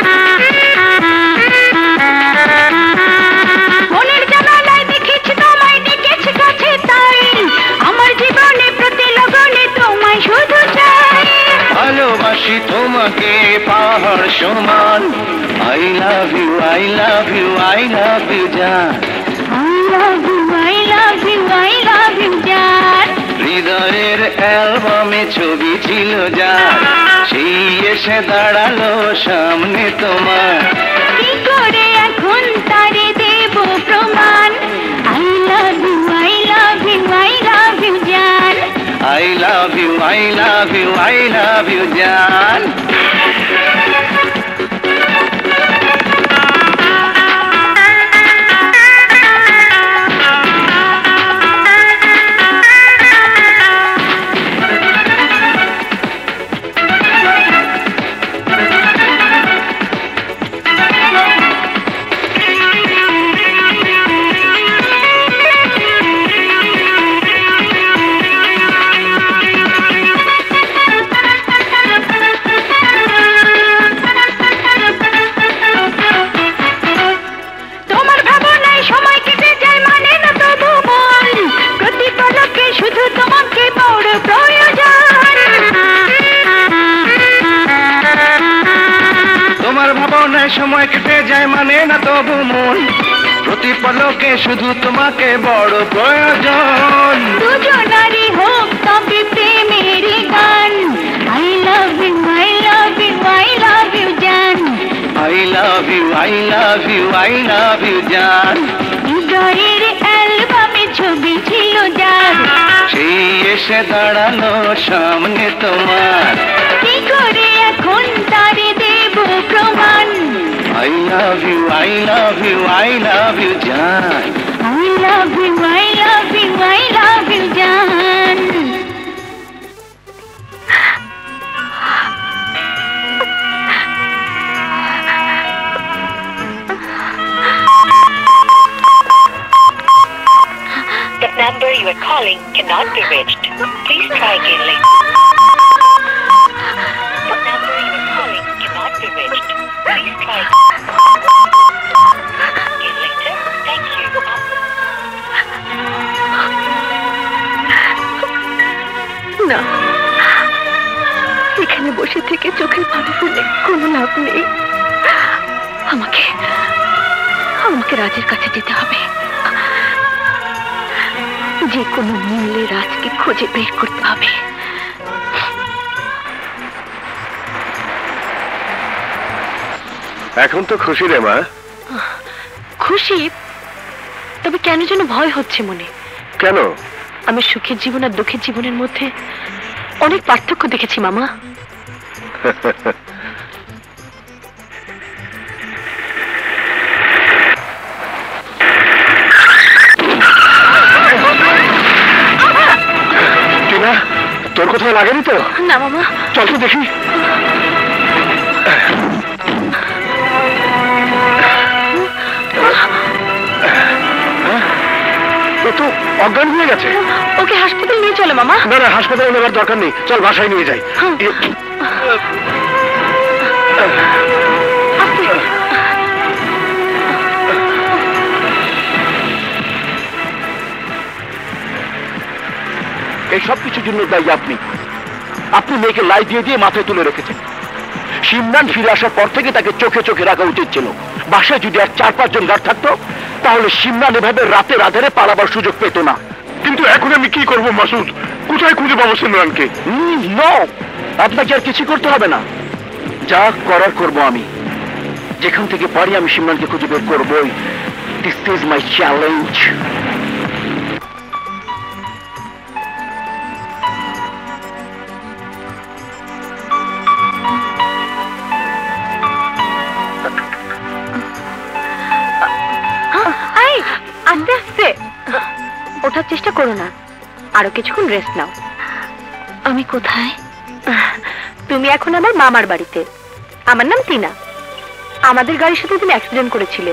মনের জানালায় দেখেছি তোমায় ডেকেছি কাছে তাই আমার জীবনে প্রতি লগনে তোমায় শুধু চাই। ভালোবাসি তোমাকে পাহাড় সমান। I love you I love you I love you জান। I love you I love you I love you জান। হৃদয়ের অ্যালবামে ছবি ছিল যার সেই এসে দাঁড়ালো সামনে তোমার। কি করে এখন তারে দেব প্রমাণ। I love you I love you I love you জান। I love you I love you I love you জান। সময় কেটে যায় মানে না তবু মন প্রতি পলকে শুধু তোমাকে বড় প্রয়োজন। দুজনারই হোক তবে প্রেমের গান। I love you I love you I love you জান। I love you I love you I love you জান। হৃদয়ের অ্যালবামে ছবি ছিল যার সেই এসে দাঁড়ালো সামনে তোমার। কি করে এখন তারে দেব প্রমাণ। I love you, I love you, I love you, John. I love you, I love you, I love you, John. calling cannot be reached. Please try again later. The number you are calling cannot be reached. Please try again later. Thank you. না, এখানে বসে থেকে চোখের পানি ফেলে কোনো লাভ নেই। আমাকে আমাকে রাজের কাছে যেতে হবে। যে কোনো মূল্যে রাজকে খুঁজে বের করতে হবে। এখন তো খুশি রে মা। খুশি, তবে কেন যেন ভয় হচ্ছে মনে। কেন? আমি সুখের জীবন আর দুঃখের জীবনের মধ্যে অনেক পার্থক্য দেখেছি মামা। টিনা, তোর কোথাও লাগেনি তো? না মামা। চল তো দেখি। ও তো অজ্ঞান হয়ে গেছে। ওকে হাসপাতালে নিয়ে চলো মামা। না না, হাসপাতালে নেবার দরকার নেই, চল বাসায় নিয়ে যাই। এই সব কিছুর জন্য দায়ী আপনি। আপনি মেয়েকে লাই দিয়ে দিয়ে মাথায় তুলে রেখেছেন। সিমরান ফিরে আসার পর থেকে তাকে চোখে চোখে রাখা উচিত ছিল। বাসায় যদি আর চার পাঁচজন গার্ড থাকতো তাহলে সিমরান এভাবে রাতের আধারে পালাবার সুযোগ পেত না। কিন্তু এখন আমি কি করব মাসুদ? কোথায় খুঁজে পাবো সিমরানকে? নো, আপনাকে আর কিছু করতে হবে না। যা করার করব আমি। যেখান থেকে পারি আমি সিমরানকে খুঁজে বের করবই। This is my challenge. আস্তে আস্তে ওঠার চেষ্টা করো না, আরো কিছুক্ষণ রেস্ট নাও। আমি কোথায়? তুমি এখন আমার মামার বাড়িতে। আমার নাম টিনা। আমাদের গাড়ির সাথে তুমি অ্যাক্সিডেন্ট করেছিলে।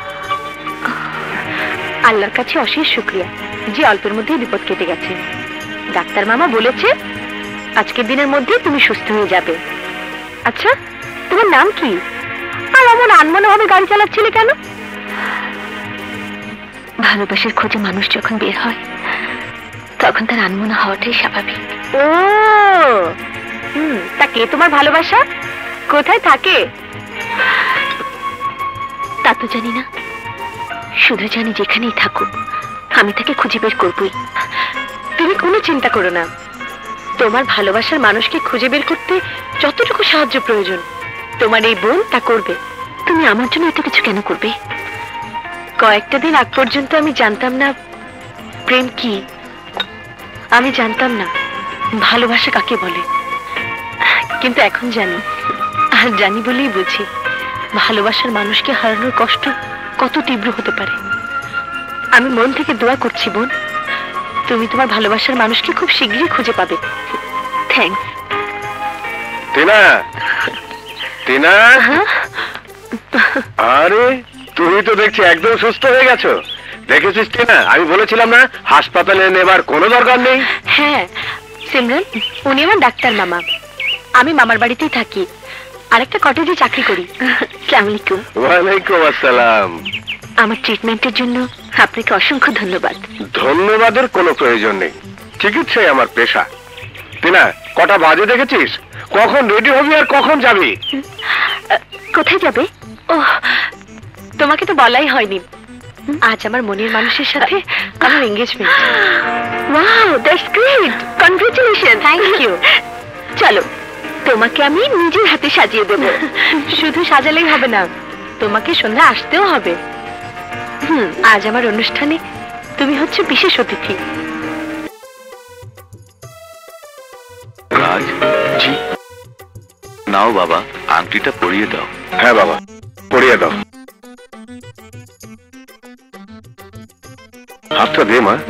আল্লাহর কাছে অশেষ শুকরিয়া যে অল্পের মধ্যেই বিপদ কেটে গেছে। ডাক্তার মামা বলেছে আজকের দিনের মধ্যে তুমি সুস্থ হয়ে যাবে। আচ্ছা, তোমার নাম কি? আর এমন আনমনে ভাবে গাড়ি চালাচ্ছিলে কেন? ভালোবাসার খোঁজে মানুষ যখন বের হয় তখন তার আনমনা হওয়াটাই স্বাভাবিক। ও হুম, তা কে তোমার ভালোবাসা? কোথায় থাকে? তা তো জানি না, শুধু জানি যেখানেই থাকুক আমি তাকে খুঁজে বের করবই। তুমি কোনো চিন্তা করো না, তোমার ভালোবাসার মানুষকে খুঁজে বের করতে যতটুকু সাহায্য প্রয়োজন তোমার এই বোন তা করবে। তুমি আমার জন্য এত কিছু কেন করবে? কয়েকটা দিন আগ পর্যন্ত আমি জানতাম না প্রেম কি। আমি জানতাম না ভালোবাসা কাকে বলে, কিন্তু এখন জানি। আর জানি বলেই বুঝি ভালোবাসার মানুষকে হারানোর কষ্ট কত তীব্র হতে পারে। আমি মন থেকে দোয়া করছি বোন, তুমি তোমার ভালোবাসার মানুষকে খুব শীঘ্রই খুঁজে পাবে। থ্যাঙ্কস। টিনা, টিনা, আরে তুমি তো দেখছি একদম সুস্থ হয়ে গেছো। দেখেছিস টিনা, আমি বলেছিলাম না হাসপাতালে নেবার কোনো দরকার নেই। হ্যাঁ সিমরান, উনি আমার ডাক্তার মামা। আমি মামার বাড়িতেই থাকি আর একটা কটেজে চাকরি করি। আসসালামু আলাইকুম। ওয়ালাইকুম আসসালাম। আমার ট্রিটমেন্টের জন্য আপনাকে অসংখ্য ধন্যবাদ। ধন্যবাদের কোনো প্রয়োজন নেই, চিকিৎসাই আমার পেশা। টিনা, কটা বাজে দেখেছিস? কখন রেডি হবি আর কখন যাবি? কোথায় যাবে? ও, তোমাকে তো বলাই হয়নি, আজ আমার মনের মানুষের সাথে আমার engagement. Wow, that's great, congratulation. Thank you. চলো, তোমাকে আমি নিজের হাতে সাজিয়ে দেব। শুধু সাজালেই হবে না, তোমাকে সন্ধ্যা আসতেও হবে। হুম, আজ আমার অনুষ্ঠানে তুমি হচ্ছে বিশেষ অতিথি। রাজ জি, নাও বাবা, আংটিটা পরিয়ে দাও। হ্যাঁ বাবা, পরিয়ে দাও। হাতটা দে মা।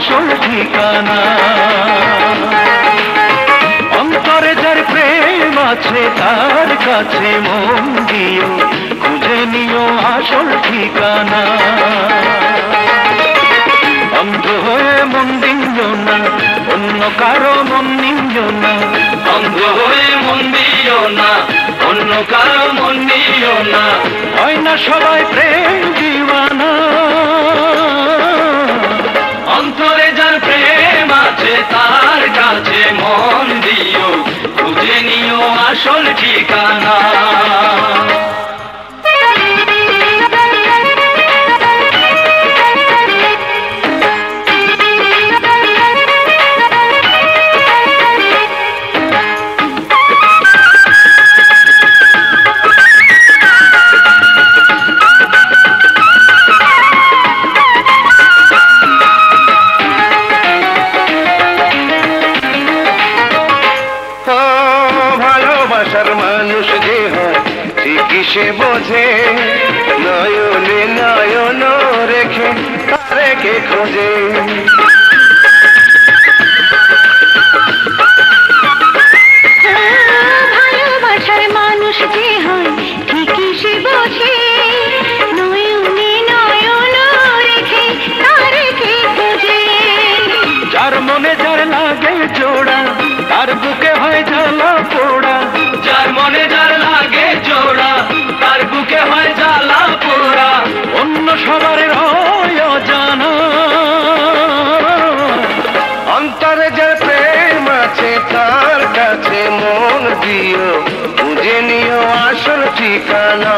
আসল ঠিকানা। অন্তরে যার প্রেম আছে তার কাছে মন দিও, খুঁজে নিও আসল ঠিকানা। অন্ধ হয়ে মন দিও না, অন্য কারো মন নিও না। অন্ধ হয়ে মন দিও না, অন্য কারো মন নিও না। হয় না সবাই প্রেম দিওয়ানা। অন্তরে যার প্রেম আছে তার কাছে মন দিও, খুঁজে নিও আসল ঠিকানা। মানুষ যে হয় ঠিকই সে বোঝে, নয়নে নয়ন রেখে তারে কে খোঁজে। ভালোবাসার মানুষ যে হয় ঠিকই সে বোঝে, নয়নে নয়ন রেখে তারে কে খোঁজে। যার মনে যার লাগে জোড়া তার বুকে হয় জ্বালা পোড়া। যার মনে যার লাগে জোড়া তার বুকে হয় জ্বালা পোড়া। অন্য সবার হয় অজানা। অন্তরে যার প্রেম আছে তার কাছে মন দিও, বুঝে নিও আসল ঠিকানা।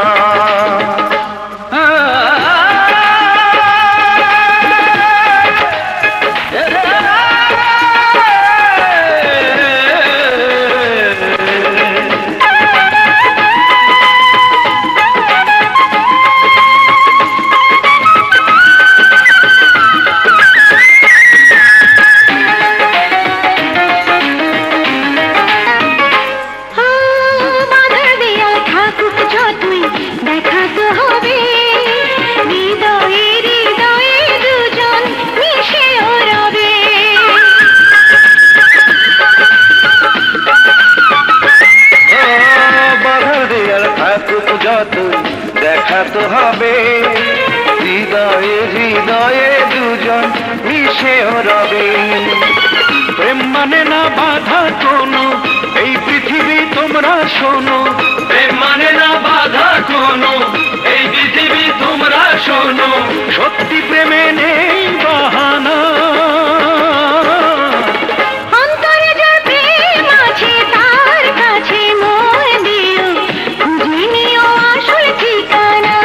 দেখা তো হবে হৃদয়ে হৃদয়ে দুজন মিশেও রবে। প্রেম মানে না বাধা কোনো, এই পৃথিবী তোমরা শোনো। প্রেম মানে না বাধা কোনো, এই পৃথিবী তোমরা শোনো। সত্যি প্রেমে নেই বাহানা। অন্তরে যার প্রেম আছে তার কাছে মন দিও, খুঁজে নিও আসল ঠিকানা।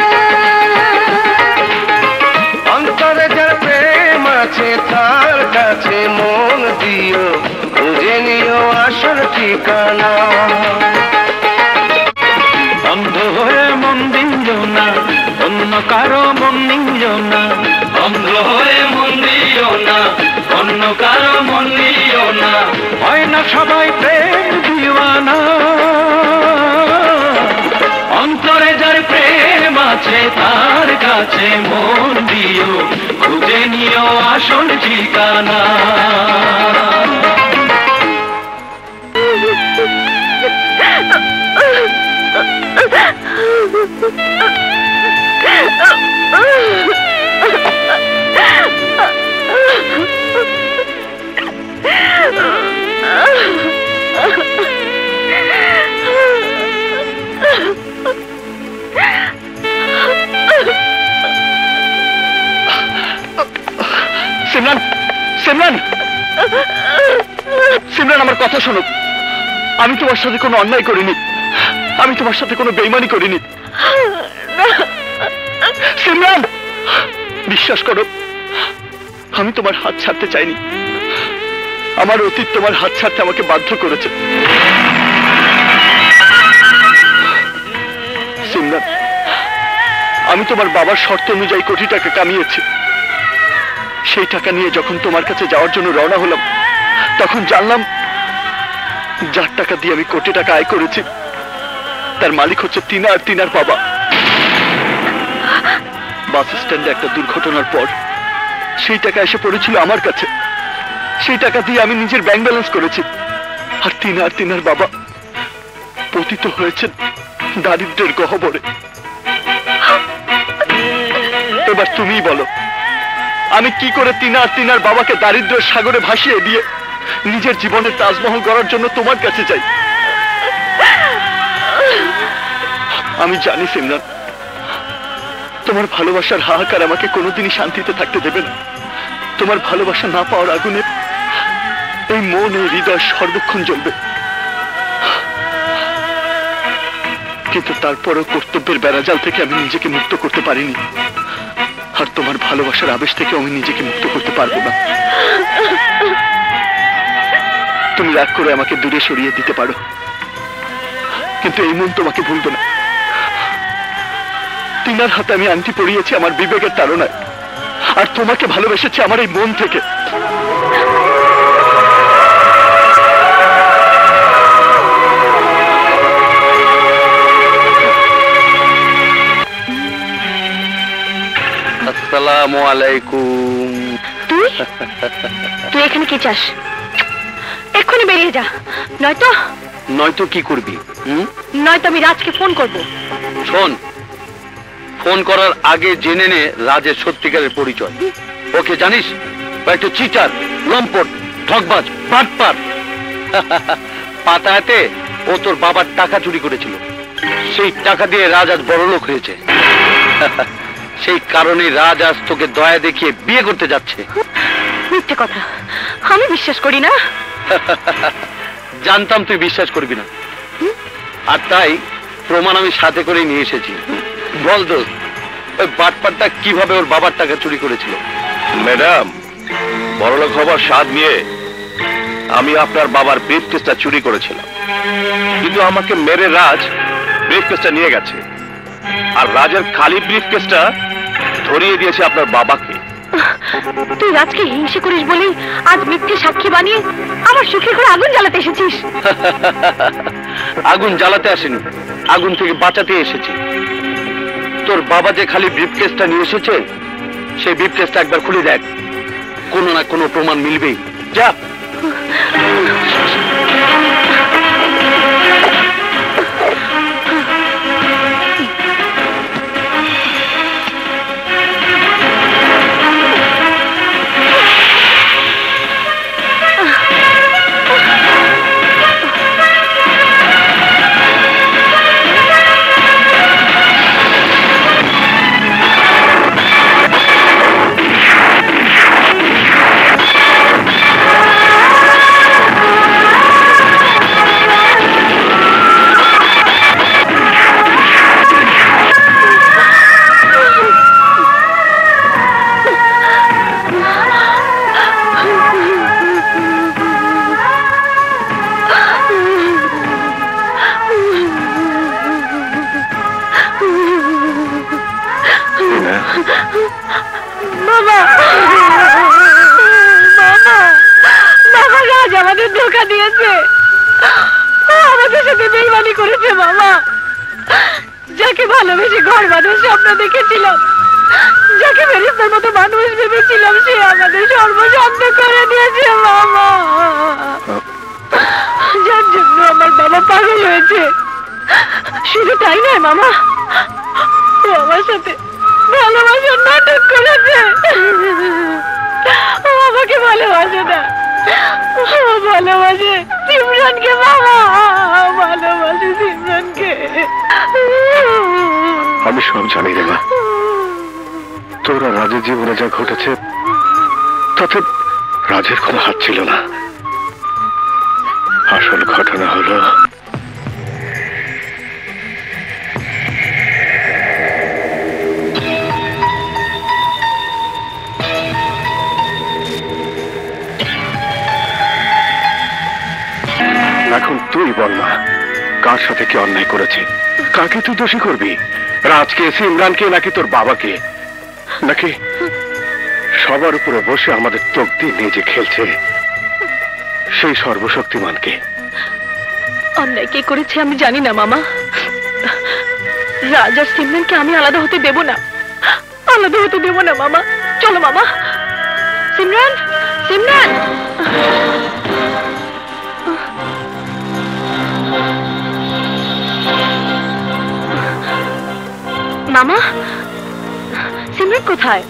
অন্তরে যার প্রেম আছে তার কাছে মন দিও, খুঁজে নিও আসল ঠিকানা। অন্ধ হয়ে মন দিও না, অন্য কারো মন নিও না। অন্ধ হয়ে মন দিও না, অন্য কারো মন নিও না। হয় না সবাই প্রেম দিওয়ানা। অন্তরে যার প্রেম আছে তার কাছে মন দিও, খুঁজে নিও আসল ঠিকানা। সিমরান, সিমরান, সিমরান আমার কথা শোনো। আমি তোমার সাথে কোনো অন্যায় করিনি, আমি তোমার সাথে কোনো বেইমানি করিনি। সিমরান, বিশ্বাস করো আমি তোমার হাত ছাড়তে চাইনি। আমার অতীত তোমার হাত ছাড়তে আমাকে বাধ্য করেছে। সিমরান, আমি তোমার বাবার শর্ত অনুযায়ী কোটি টাকা কামিয়েছি। সেই টাকা নিয়ে যখন তোমার কাছে যাওয়ার জন্য রওনা হলাম, তখন জানলাম যার টাকা দিয়ে আমি কোটি টাকা আয় করেছি তার মালিক হচ্ছে টিনা আর টিনার বাবা। বাস স্ট্যান্ডে একটা দুর্ঘটনার পর সেই টাকা এসে পড়েছিল আমার কাছে। সেই টাকা দিয়ে আমি নিজের ব্যাংক ব্যালেন্স করেছি। আর তিনার তিনার বাবা পতিত হয়েছেন দারিদ্রের গহ্বরে। এবার তুমিই বলো, আমি কি করে তিনার তিনার বাবাকে দারিদ্রের সাগরে ভাসিয়ে দিয়ে নিজের জীবনের তাজমহল গড়ার জন্য তোমার কাছে যাই? আমি জানি সিমরান, তোমার ভালোবাসার হাহাকার আমাকে কোনোদিনই শান্তিতে থাকতে দেবে না। তোমার ভালোবাসা না পাওয়ার আগুনে এই মন, এই হৃদয় সর্বক্ষণ জ্বলবে। কিন্তু তারপরও কর্তব্যের বেড়াজাল থেকে আমি নিজেকে মুক্ত করতে পারিনি। আর তোমার ভালোবাসার আবেশ থেকে আমি নিজেকে মুক্ত করতে পারবো না। তুমি রাগ করে আমাকে দূরে সরিয়ে দিতে পারো, কিন্তু এই মন তোমাকে ভুলবে না। তিনার হাতে আমি আংটি পরিয়েছি আমার বিবেকের তাড়নায়, আর তোমাকে ভালোবেসেছি আমার এই মন থেকে। আসসালামু আলাইকুম। তুই তুই এখানে কি চাস? এক্ষুনি বেরিয়ে যা, নয়তো নয়তো কি করবি? হুম, নয়তো আমি রাজকে ফোন করব। শোন, ফোন করার আগে জেনে নে রাজের সত্যিকারের পরিচয়। ওকে জানিস? ও একটা চিটার, লম্পট, ঠকবাজ, বাটপার। পাতায়াতে ও তোর বাবার টাকা চুরি করেছিল। সেই টাকা দিয়ে রাজ আজ বড়লোক হয়েছে। সেই কারণে রাজ আজ তোকে দয়া দেখিয়ে বিয়ে করতে যাচ্ছে। মিথ্যে কথা, আমি বিশ্বাস করি না। জানতাম তুই বিশ্বাস করবি না, আর তাই প্রমাণ আমি সাথে করে নিয়ে এসেছি। বল দোস্ত, ওই বাটপারটা কিভাবে ওর বাবার টাকা চুরি করেছিল? ম্যাডাম, বড়লোক হবার স্বাদ নিয়ে আমি আপনার বাবার ব্রিফকেসটা চুরি করেছিলাম, কিন্তু আমাকে মেরে রাজ ব্রিফকেসটা নিয়ে গেছে। আর রাজের খালি ব্রিফকেসটা ধরিয়ে দিয়েছে আপনার বাবাকে। তুই রাজকে হিংসে করিস বলেই আজ মিথ্যে সাক্ষী বানিয়ে আমার সুখের ঘরে আগুন জ্বালাতে এসেছিস। আগুন জ্বালাতে আসেনি, আগুন থেকে বাঁচাতে এসেছি। তোর বাবা যে খালি ব্রিফকেসটা নিয়ে এসেছে, সেই ব্রিফকেসটা একবার খুলে দেখ, কোনো না কোনো প্রমাণ মিলবেই। যা। যাকে ভালোবেসে ঘর বাঁধার স্বপ্ন দেখেছিলাম, যাকে ফেরেশতার মতো মানুষ ভেবেছিলাম, সে আমাদের সর্বশান্ত করে দিয়েছে মামা। যার জন্য আমার বাবা পাগল হয়েছে। শুধু তাই নয় মামা, ও আমার সাথে ভালোবাসার নাটক করেছে। ও আমাকে ভালোবাসে না, ও ভালোবাসে সিমরানকে মামা, ভালোবাসে সিমরানকে। আমি সব জানি রে মা। তোরা রাজের জীবনে যা ঘটেছে তাতে রাজের কোনো হাত ছিল না। আসল ঘটনা হলো এখন তুই বল না, কার সাথে কি অন্যায় করেছে? কাকে তুই দোষী করবি? রাজকে, সিমরানকে, নাকি তোর বাবাকে, নাকি সবার উপরে বসে আমাদের তকদির নিয়ে যে খেলছে সেই সর্বশক্তিমানকে? অন্যায় কে করেছে আমি জানি না মামা। রাজ আর সিমরানকে আমি আলাদা হতে দেব না, আলাদা হতে দেব না মামা। চলো মামা, সিমরান মামা সিমরান কোথায়?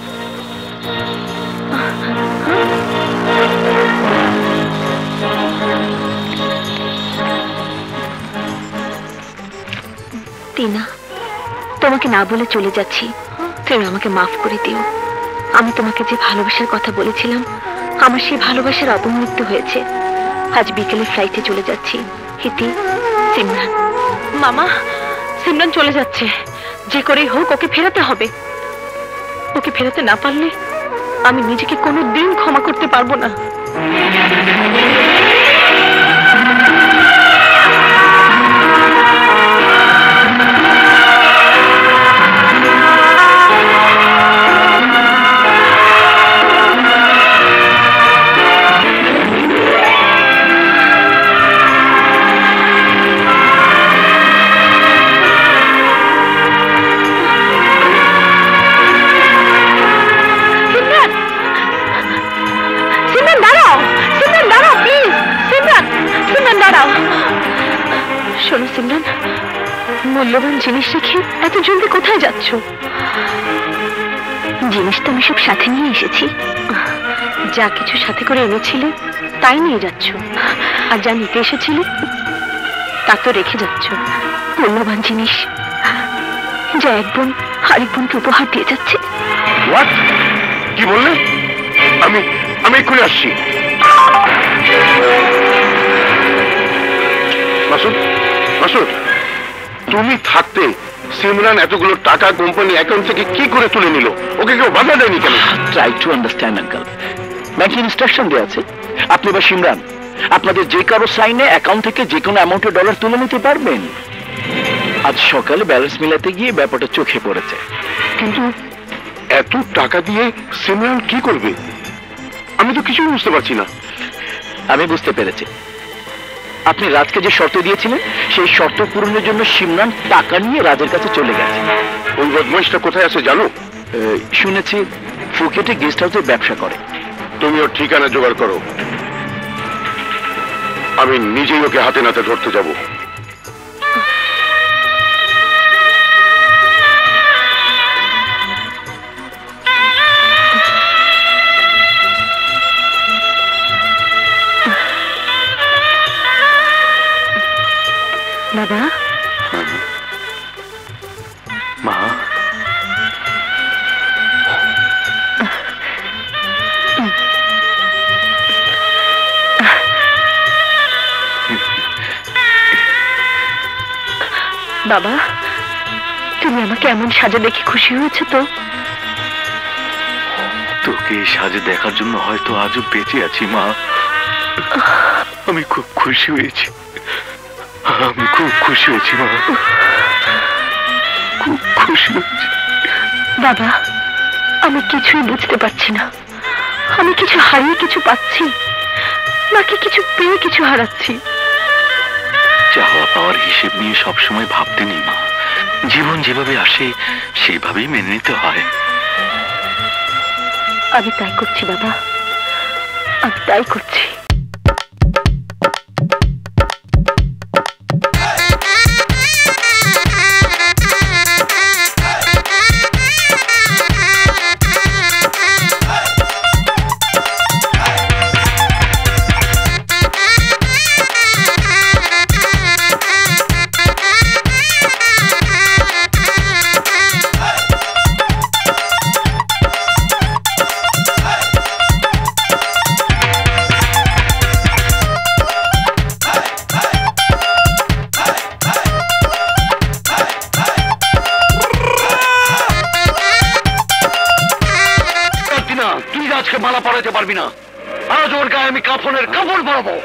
টিনা, তোমাকে না বলে চলে যাচ্ছি, তুমি আমাকে মাফ করে দিও। আমি তোমাকে যে ভালোবাসার কথা বলেছিলাম, আমার সেই ভালোবাসার অপমৃত্যু হয়েছে। আজ বিকেলে ফ্লাইটে চলে যাচ্ছি। হিতি, সিমরান। মামা, সিমরান চলে যাচ্ছে, যে করেই হোক ওকে ফেরাতে হবে। ওকে ফেরাতে না পারলে আমি নিজেকে কোনো দিন ক্ষমা করতে পারবো না। শোনো সিমরান, মূল্যবান জিনিস রেখে এত জলদি কোথায় যাচ্ছ? জিনিস তো আমি সব সাথে নিয়ে এসেছি। যা কিছু সাথে করে এনেছিলে তাই নিয়ে যাচ্ছ, আর যা নিতে এসেছিলে তা তো রেখে যাচ্ছ। মূল্যবান জিনিস যা এক বোন আরেক বোনকে উপহার দিয়ে যাচ্ছে। হোয়াট? কি বললে? আমি আমি এক্ষুনি আসছি। মাসুদ, মাসুদ, তুমি থাকতে সিমরান এতগুলো টাকা কোম্পানি অ্যাকাউন্ট থেকে কি করে তুলে নিল? ওকে কেউ বাধা দেয়নি কেন? Try to understand uncle. ব্যাংকে ইনস্ট্রাকশন দেওয়া আছে, আপনি বা সিমরান আপনাদের যে কারো সাইনে অ্যাকাউন্ট থেকে যে কোনো অ্যামাউন্টের ডলার তুলে নিতে পারবেন। আজ সকালে ব্যালেন্স মিলাতে গিয়ে ব্যাপারটা চোখে পড়েছে। কিন্তু এত টাকা দিয়ে সিমরান কি করবে? আমি তো কিছুই বুঝতে পারছি না। আমি বুঝতে পেরেছি। আপনি রাজকে যে শর্ত দিয়েছিলেন সেই শর্ত পূরণের জন্য সিমরান টাকা নিয়ে রাজের কাছে চলে গেছে। ওই বদমাইশটা কোথায় আছে জানো? শুনেছি ফুকেটে গেস্ট হাউসের ব্যবসা করে। তুমি ওর ঠিকানা জোগাড় করো, আমি নিজেই ওকে হাতে নাতে ধরতে যাব। বাবা, মা, বাবা, তুমি আমাকে এমন সাজা দেখে খুশি হয়েছে তো? তোকে এই সাজে দেখার জন্য হয়তো আজও বেঁচে আছি মা। আমি খুব খুশি হয়েছি, আমি খুব খুশি হয়েছি মা, খুব খুশি হয়েছি। বাবা, আমি কিছুই বুঝতে পারছি না। আমি কিছু হারিয়ে কিছু পাচ্ছি, নাকি কিছু পেয়ে কিছু হারাচ্ছি? চাওয়া পাওয়ার হিসেব নিয়ে সবসময় ভাবতে নেই মা। জীবন যেভাবে আসে সেইভাবেই মেনে নিতে হয়। আমি তাই করছি বাবা, আমি তাই করছি। মালা পরাইতে পারবি না, আজ ওর গায়ে আমি কাফনের কাপড় পরাবো।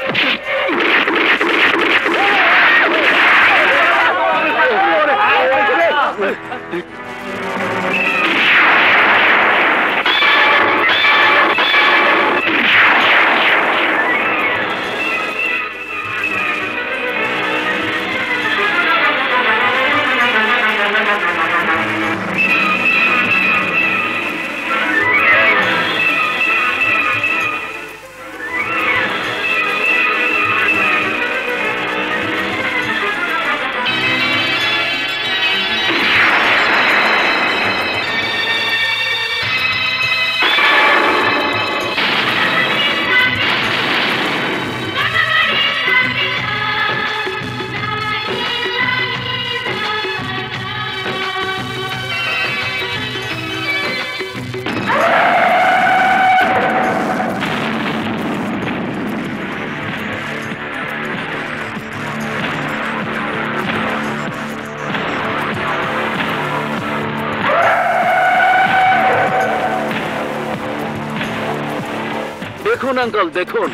দেখুন আঙ্কল, দেখুন,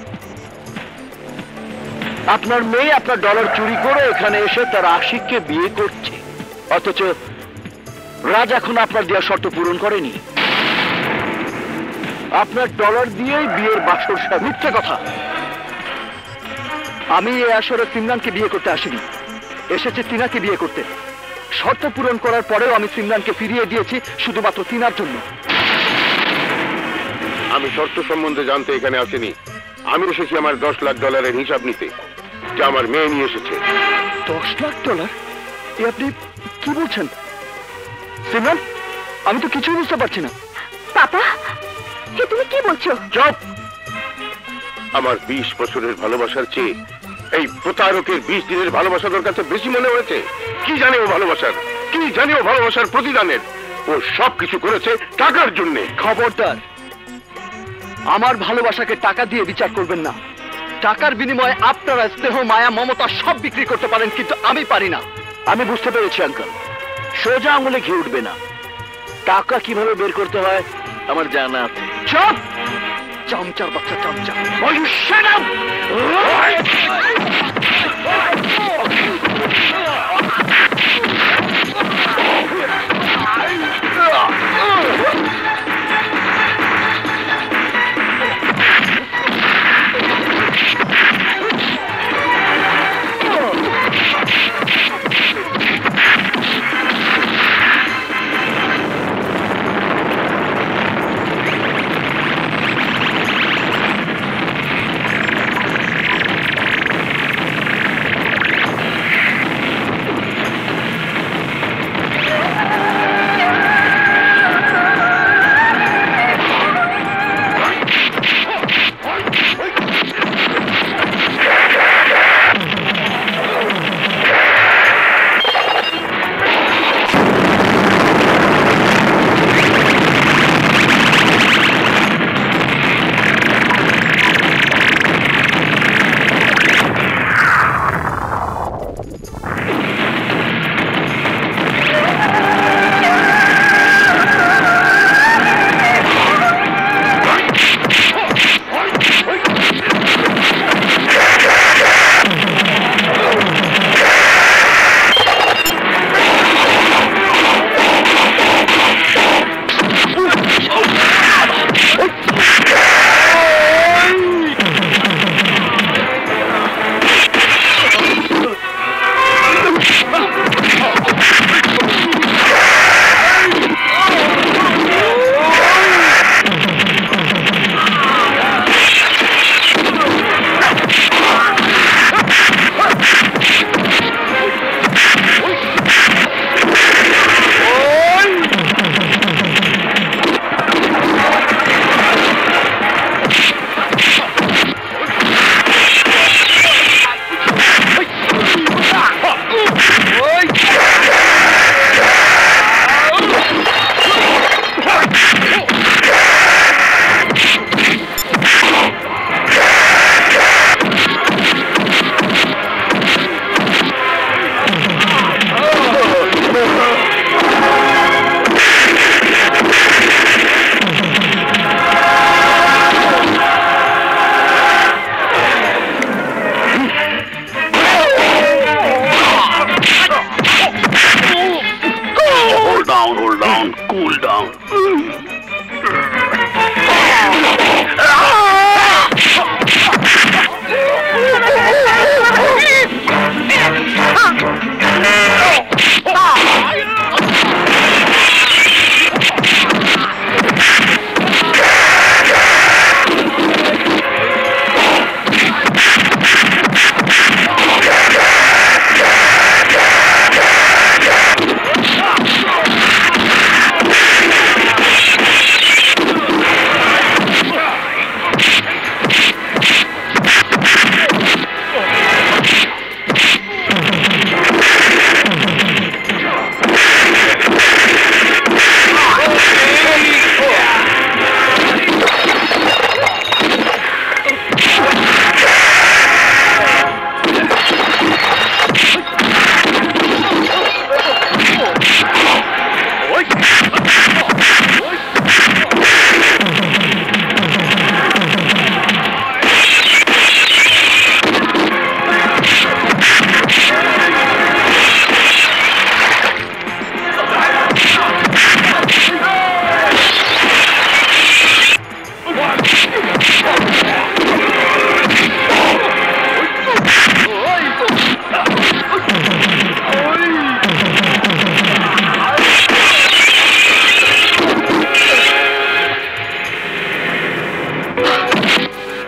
আপনার মেয়ে আপনার ডলার চুরি করে এখানে এসে তার আশিককে বিয়ে করছে, অথচ রাজ এখন আপনার দেওয়া শর্ত পূরণ করেনি। আপনার ডলার দিয়েই বিয়ের বাসর সাজ। মিথ্যে কথা। আমি এই আসরে সিমরানকে বিয়ে করতে আসিনি, এসেছে তিনাকে বিয়ে করতে। শর্ত পূরণ করার পরেও আমি সিমরানকে ফিরিয়ে দিয়েছি শুধুমাত্র তিনার জন্য। আমি শর্ত সম্বন্ধে জানতে এখানে আসিনি। আমি এসেছি আমার দশ লাখ ডলারের হিসাব নিতে, যা আমার মেয়ে নিয়ে এসেছে। দশ লাখ ডলার? এ আপনি কি বলছেন সিমরান? আমি তো কিছুই বুঝতে পারছি না। পাপা, এ তুমি কি বলছো? চুপ! আমার বিশ বছরের ভালোবাসার চেয়ে এই প্রতারকের বিশ দিনের ভালোবাসা তোর কাছে বেশি মনে হয়েছে? কি জানে ও ভালোবাসার? কি জানে ও ভালোবাসার প্রতিদানের? ও সব কিছু করেছে টাকার জন্য। খবরদার, আমার ভালোবাসাকে টাকা দিয়ে বিচার করবেন না। টাকার বিনিময়ে আপনারা স্নেহ, মায়া, মমতা সব বিক্রি করতে পারেন, কিন্তু আমি পারি না। আমি বুঝতে পেরেছি আঙ্কেল, সোজা আঙুলে ঘি উঠবে না। টাকা কিভাবে বের করতে হয় আমার জানা আছে। চুপ! চামচার বাচ্চা, চামচা। Will you shut up?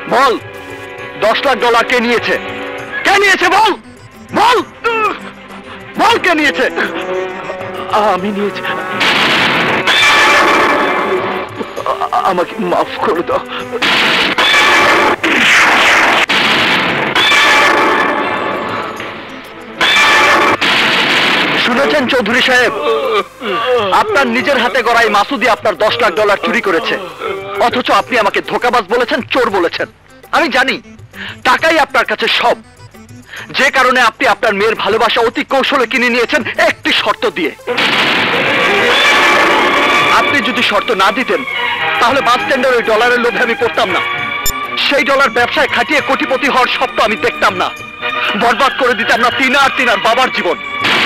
বল, দশ লাখ ডলার কে নিয়েছে? কে নিয়েছে বল, বল, বল কে নিয়েছে? আমি নিয়েছি। আমাকে মাফ করে দাও। শুনেছেন চৌধুরী সাহেব, আপনার নিজের হাতে গড়াই মাসুদি আপনার দশ লাখ ডলার চুরি করেছে, অথচ আপনি আমাকে ধোঁকাবাজ বলেছেন, চোর বলেছেন। আমি জানি টাকাই আপনার কাছে সব, যে কারণে আপনি আপনার মেয়ের ভালোবাসা অতি কৌশলে কিনে নিয়েছেন একটি শর্ত দিয়ে। আপনি যদি শর্ত না দিতেন তাহলে বাস স্ট্যান্ডের ওই ডলারের লোভে আমি পড়তাম না, সেই ডলার ব্যবসায় খাটিয়ে কোটিপতি হওয়ার স্বপ্ন আমি দেখতাম না, বরবাদ করে দিতাম না তিনা আর তিনার বাবার জীবন।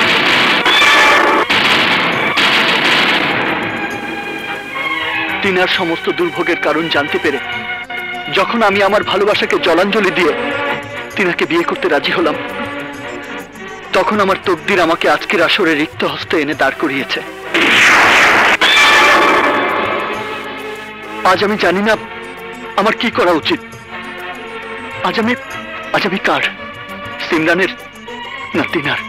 তিনার সমস্ত দুর্ভোগের কারণ জানতে পেরে যখন আমি আমার ভালোবাসাকে জলাঞ্জলি দিয়ে তিনাকে বিয়ে করতে রাজি হলাম, তখন আমার তকদির আমাকে আজকের আসরে রিক্ত হস্তে এনে দাঁড় করিয়েছে। আজ আমি জানি না আমার কি করা উচিত। আজ আমি আজ আমি কার, সিমরানের না তিনার?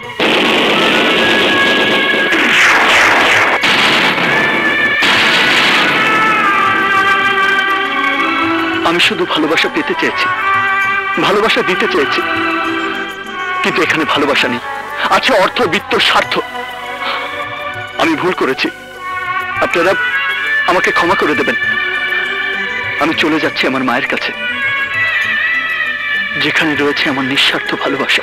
আমি শুধু ভালোবাসা পেতে চেয়েছি, ভালোবাসা দিতে চেয়েছি, কিন্তু এখানে ভালোবাসা নেই, আছে অর্থ, বিত্ত, স্বার্থ। আমি ভুল করেছি, আপনারা আমাকে ক্ষমা করে দেবেন। আমি চলে যাচ্ছি আমার মায়ের কাছে, যেখানে রয়েছে আমার নিঃস্বার্থ ভালোবাসা।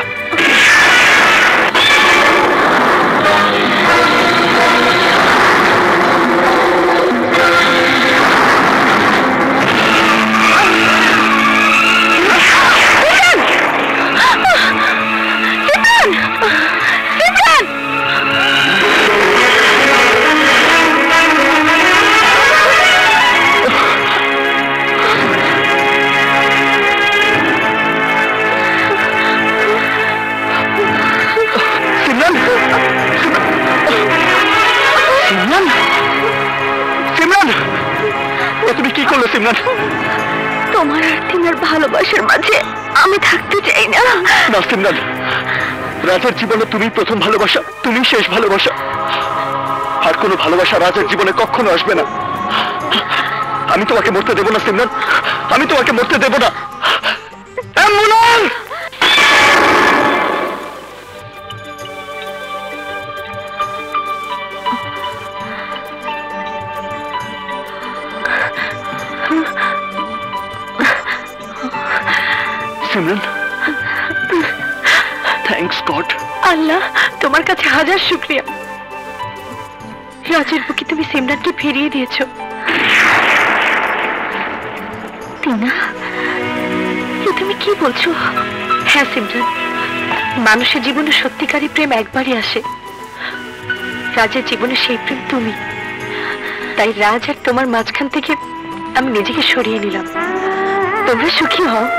তুমি কি করলে সিমরান? তোমার আর তিনার ভালোবাসার মাঝে আমি থাকতে চাই না। না সিমরান, রাজার জীবনে তুমি প্রথম ভালোবাসা, তুমি শেষ ভালোবাসা। আর কোনো ভালোবাসা রাজার জীবনে কখনো আসবে না। আমি তোমাকে মরতে দেব না সিমরান, আমি তোমাকে মরতে দেব না। Ambulance! Simran, thanks God. Allah, তোমার কাছে হাজার শুকরিয়া। রাজের বুকে তুমি সিমরানকে ফিরিয়ে দিয়েছো। তিনা, এ তুমি কি বলছো? হ্যাঁ সিমরান, মানুষের জীবনে সত্যিকারী প্রেম একবারই আসে। রাজের জীবনে সেই প্রেম তুমি। তাই রাজ আর তোমার মাঝখান থেকে আমি নিজেকে সরিয়ে নিলাম। তোমরা সুখী হও।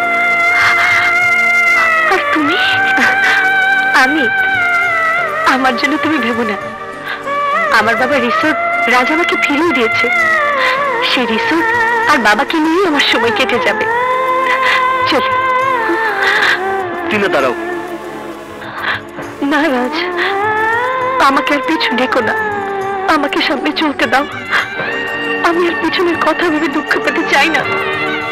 আর তুমি? আমি? আমার জন্য তুমি ভেবো না। আমার বাবা রিসোর্ট রাজ আমাকে ফিরিয়ে দিয়েছে। সেই রিসোর্ট আর বাবাকে নিয়ে আমার সময় কেটে যাবে। চল। তিনা দাঁড়াও। না রাজ, আমাকে আর পিছু ডেকো না, আমাকে সামনে চলতে দাও। আমি আর পিছনের কথা ভেবে দুঃখ পেতে চাই না।